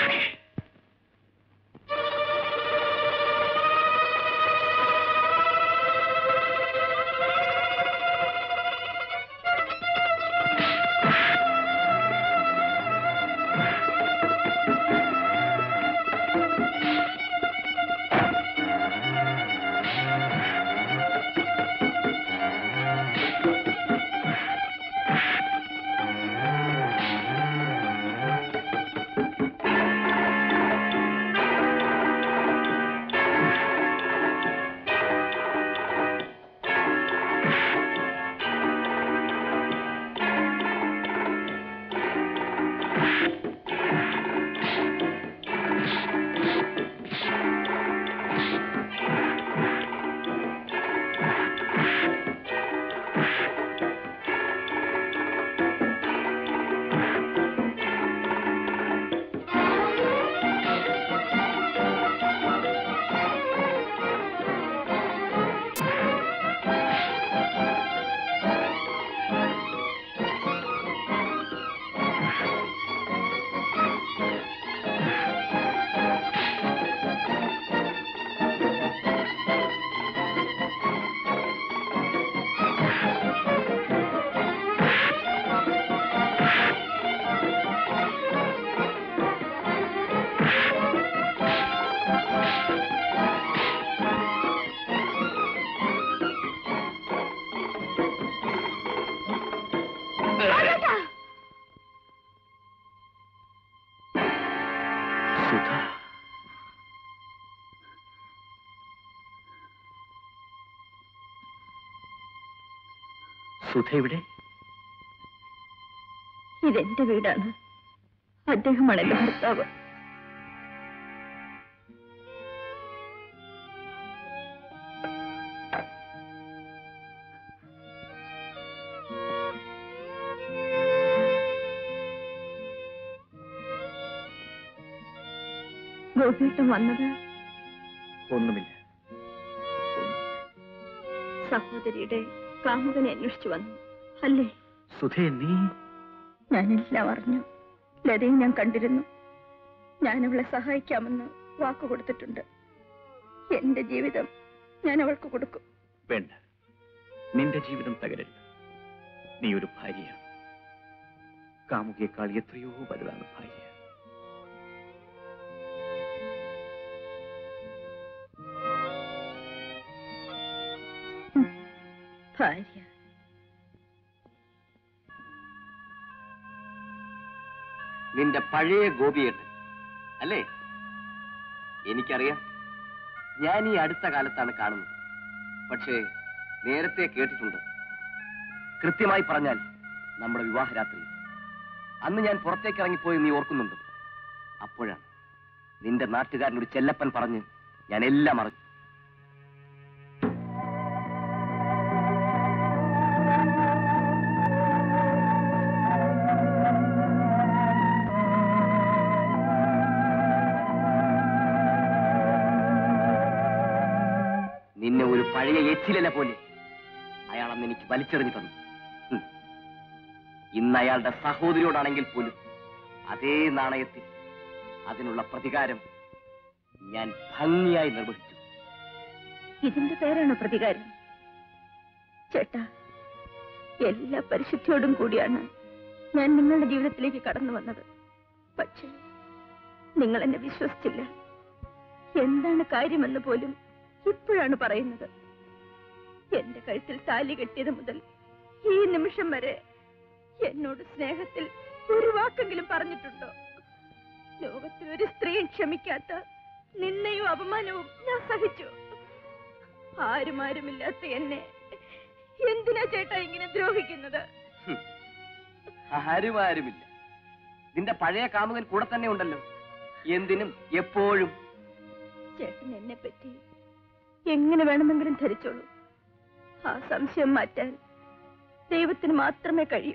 സുധ എവിടെ? ഇതെന്റെ വീടാണ്. അദ്ദേഹമാണ് എന്റെ ഭർത്താവ്. ഗോപിയേട്ടൻ വന്നത്? ഒന്നുമില്ല. സഹോദരിയുടെ കാമുകനെ അന്വേഷിച്ചു വന്നു അല്ലേ? സുധേ, നീ? ഞാനെല്ലാം അറിഞ്ഞു. ലതയെ ഞാൻ കണ്ടിരുന്നു. ഞാൻ അവളെ സഹായിക്കാമെന്ന് വാക്കു കൊടുത്തിട്ടുണ്ട്. എന്റെ ജീവിതം ഞാൻ അവൾക്ക് കൊടുക്കും. വേണ്ട, നിന്റെ ജീവിതം തകരരുത്. നീ ഒരു ഭാര്യയാണ്. കാമുകിയേക്കാൾ എത്രയോ വലുതാണ് ഭാര്യ. ഭാര്യ നിന്റെ പഴയ ഗോപിയേട്ടൻ അല്ലേ? എനിക്കറിയാം. ഞാൻ ഈ അടുത്ത കാലത്താണ് കാണുന്നത്. പക്ഷേ നേരത്തെ കേട്ടിട്ടുണ്ട്. കൃത്യമായി പറഞ്ഞാൽ നമ്മുടെ വിവാഹരാത്രി. അന്ന് ഞാൻ പുറത്തേക്ക് ഇറങ്ങിപ്പോയി, നീ ഓർക്കുന്നുണ്ടോ? അപ്പോഴാണ് നിന്റെ നാട്ടുകാരനൊരു ചെല്ലപ്പൻ പറഞ്ഞ് ഞാൻ എല്ലാം അറിഞ്ഞു. നിന്നെ ഒരു പഴയ എച്ചിലല പോലെ അയാൾ അന്ന് എനിക്ക് വലിച്ചെറിഞ്ഞു തന്നു. ഇന്ന് അയാളുടെ സഹോദരിയോടാണെങ്കിൽ പോലും അതേ നാണയത്തിൽ അതിനുള്ള പ്രതികാരം ഞാൻ ഭംഗിയായി നിർവഹിച്ചു. ഇതിന്റെ പേരാണ് പ്രതികാരം? ചേട്ടാ, എല്ലാ പരിശുദ്ധിയോടും കൂടിയാണ് ഞാൻ നിങ്ങളുടെ ജീവിതത്തിലേക്ക് കടന്നു വന്നത്. പക്ഷേ നിങ്ങൾ എന്നെ വിശ്വസിച്ചില്ല. എന്താണ് കാര്യമെന്ന് പോലും ഇപ്പോഴാണ് പറയുന്നത്. എന്റെ കഴുത്തിൽ താലി കെട്ടിയത് മുതൽ ഈ നിമിഷം വരെ എന്നോട് സ്നേഹത്തിൽ ഒരു വാക്കെങ്കിലും പറഞ്ഞിട്ടുണ്ടോ? ലോകത്തിൽ ഒരു സ്ത്രീയും ക്ഷമിക്കാത്ത നിന്നയും അപമാനവും ഞാൻ സഹിച്ചു. ആരുമാരുമില്ലാത്ത എന്നെ എന്തിനാ ചേട്ടാ ഇങ്ങനെ ദ്രോഹിക്കുന്നത്? ആരും ആരുമില്ല. നിന്റെ പഴയ കാമുകൻ കൂടെ തന്നെ ഉണ്ടല്ലോ, എന്തിനും എപ്പോഴും. ചേട്ടൻ എന്നെ പറ്റി എങ്ങനെ വേണമെങ്കിലും ധരിച്ചോളൂ. ആ സംശയം മാറ്റാൻ ദൈവത്തിന് മാത്രമേ കഴിയൂ.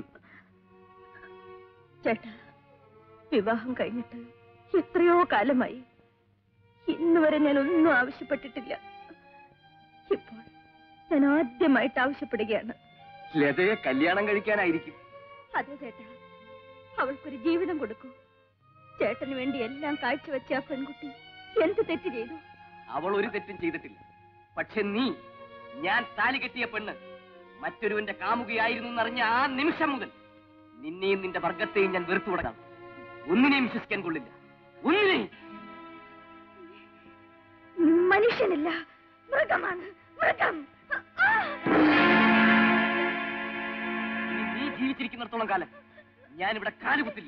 ചേട്ടാ, വിവാഹം കഴിഞ്ഞിട്ട് എത്രയോ കാലമായി. ഇന്ന് വരെ ഞാൻ ഒന്നും ആവശ്യപ്പെട്ടിട്ടില്ല. ഇപ്പോൾ ഞാൻ ആദ്യമായിട്ട് ആവശ്യപ്പെടുകയാണ്. ലതയെ കല്യാണം കഴിക്കാനായിരിക്കും. അതെ ചേട്ടാ, അവൾക്കൊരു ജീവിതം കൊടുക്കൂ. ചേട്ടന് വേണ്ടി എല്ലാം കാഴ്ചവെച്ച ആ പെൺകുട്ടി എന്ത് തെറ്റ് ചെയ്തു? അവൾ ഒരു തെറ്റും ചെയ്തിട്ടില്ല. പക്ഷെ നീ, ഞാൻ താലി കെട്ടിയ പെണ്ണ് മറ്റൊരുവന്റെ കാമുകയായിരുന്നു എന്നറിഞ്ഞ ആ നിമിഷം മുതൽ നിന്നെയും നിന്റെ വർഗത്തെയും ഞാൻ വെറുത്തു തുടങ്ങാം. ഒന്നിനെയും വിശ്വസിക്കാൻ കൊള്ളില്ല, ഒന്നിനെയും. മനുഷ്യനില്ല, മൃഗമാണ്, മൃഗം. നീ ജീവിച്ചിരിക്കുന്നിടത്തോളം കാലം ഞാനിവിടെ കാലുകുത്തില്ല.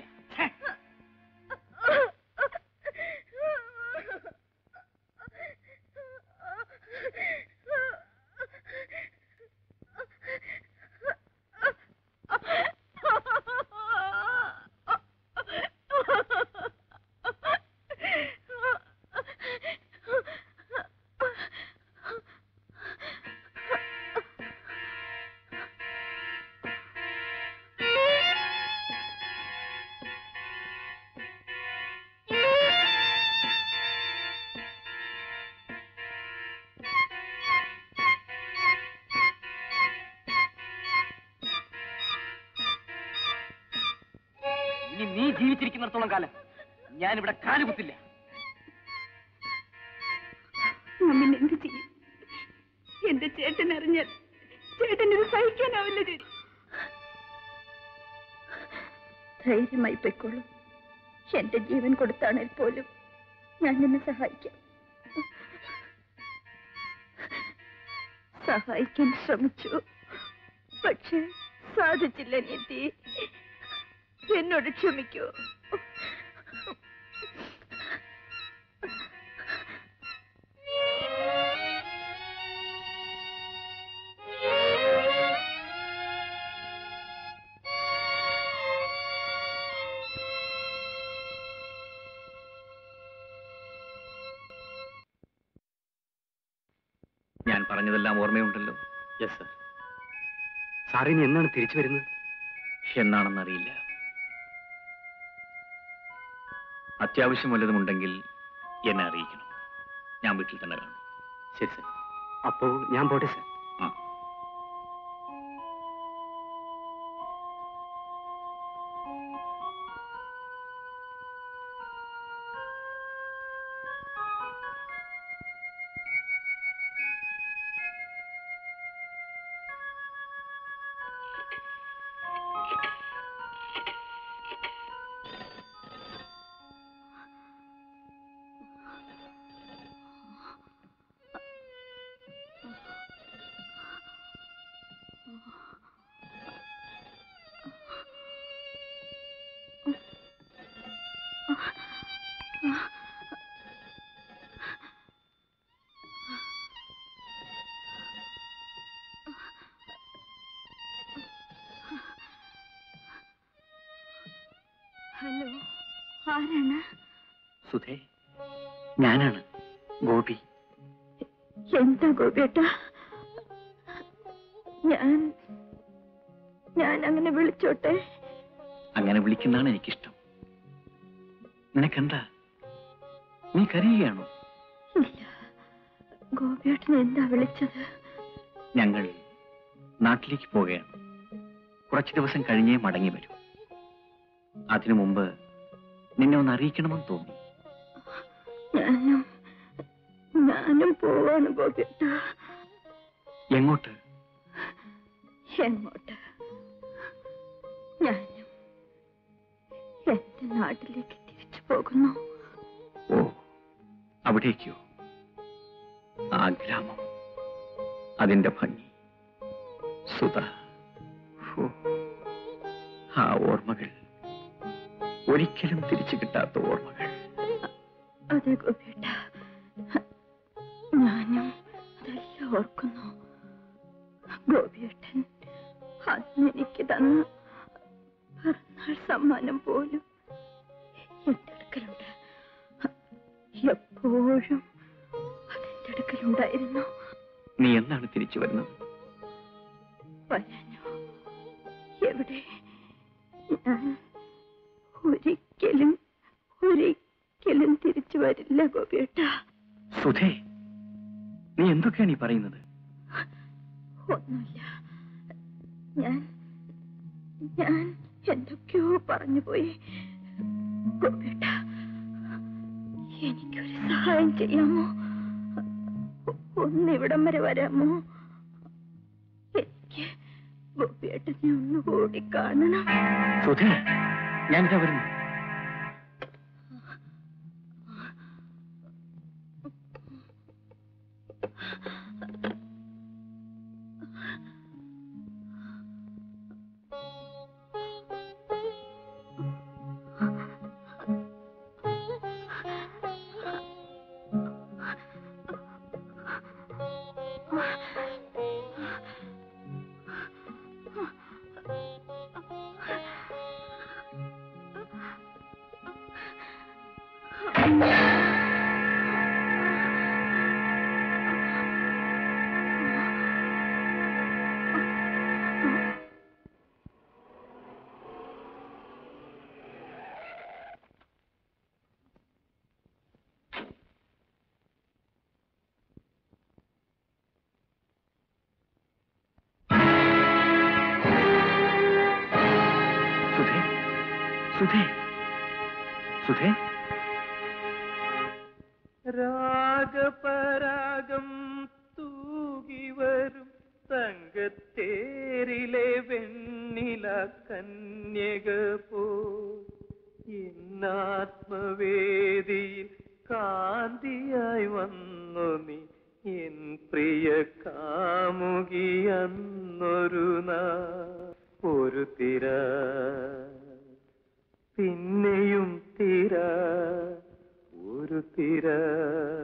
നീ ജീവിച്ചിരിക്കുന്നിടത്തോളം കാലം ഞാനിവിടെ കാലുകുത്തില്ല. എന്ത് ചെയ്യും? എന്റെ ചേട്ടൻ അറിഞ്ഞാൽ ചേട്ടൻ ഇത് സഹിക്കാനാവില്ല. ചേച്ചി, ധൈര്യമായി പൊയ്ക്കോളൂ. എന്റെ ജീവൻ കൊടുത്താണെങ്കിൽ പോലും ഞാൻ നിന്നെ സഹായിക്കാം. സഹായിക്കാൻ ശ്രമിച്ചു, പക്ഷെ സാധിച്ചില്ല. നീതി, എന്നോട് ക്ഷമിക്കൂ. ഞാൻ പറഞ്ഞതെല്ലാം ഓർമ്മയുണ്ടല്ലോ? Yes sir. സാറിനി എന്നാണ് തിരിച്ചു വരുന്നത്? എന്നാണെന്നറിയില്ല. അത്യാവശ്യം വല്ലതുമുണ്ടെങ്കിൽ എന്നെ അറിയിക്കണം. ഞാൻ വീട്ടിൽ തന്നെ കാണും. ശരി സർ. അപ്പോ ഞാൻ പോട്ടെ സർ. ആ. ഹലോ, ആരാണ്? സുധേ, ഞാനാണ് ഗോപി. എന്താ ഗോപിയേട്ടാ? ഞാൻ ഞാൻ അങ്ങനെ വിളിച്ചോട്ടെ? അങ്ങനെ വിളിക്കുന്നതാണ് എനിക്കിഷ്ടം. നിനക്കെന്താ, നീ കരയുകയാണോ? ഇല്ല, ഗോപിയേട്ടൻ എന്താ വിളിച്ചത്? ഞങ്ങൾ നാട്ടിലേക്ക് പോവുകയാണ്. കുറച്ചു ദിവസം കഴിഞ്ഞേ മടങ്ങി വരൂ. അതിനു മുമ്പ് നിന്നെ ഒന്ന് അറിയിക്കണമെന്ന് തോന്നി. ഞാനും ഞാനും പോവാണ് ഗോപിയേട്ടാ. എങ്ങോട്ട്? എങ്ങോട്ട്? ഞാനും എന്റെ നാട്ടിലേക്ക് തിരിച്ചു പോകുന്നു. ഓ, അവിടേക്കോ? ആ ഗ്രാമം, അതിന്റെ ഭംഗി, സുധ, ആ ഓർമ്മകൾ, ഒരിക്കലും തിരിച്ചു കിട്ടാത്ത ഓർമ്മകൾ. അതെ ഗോപിയേട്ടാ, ഞാനും അതെല്ലാം ഓർക്കുന്നു. ഗോപിയേട്ടൻ അന്ന് എനിക്ക് തന്ന പിറന്നാൾ സമ്മാനം പോലും എന്റെ അടുക്കലുണ്ട്. എപ്പോഴും അതെന്റെ അടുക്കലുണ്ടായിരുന്നു. നീ എന്നാണ് തിരിച്ചു വരുന്നത്? വരാനോ? എവിടെ? ഞാൻ ഒരിക്കലും ഒരിക്കലും തിരിച്ചു വരില്ല ഗോപിയേട്ടാ. സുധേ, നീ എന്തൊക്കെയാണ് ഈ പറയുന്നത്? ഒന്നുമില്ല. ഞാൻ ഞാൻ എന്തൊക്കെയോ പറഞ്ഞു പോയി ഗോപിയേട്ടാ. എനിക്കൊരു സഹായം ചെയ്യാമോ? ഒന്നിവിടം വരെ വരാമോ? എനിക്ക് ഗോപിയേട്ടനെ ഒന്നുകൂടി കാണണം. സുധേ, ഞാനിതാ വരുന്നു. സുധേ, സുധേ, രാഗപരാഗം തൂകി വരും തങ്കത്തേരിലെ വെണ്ണില കന്യക പോ ഇന്നാത്മവേദിയിൽ കാന്തിയായി വന്നു നീ എൻ പ്രിയ കാമുകി അന്നൊരു നാൾ. ഒരു തിര പിന്നെയും തിര, ഒരു തിര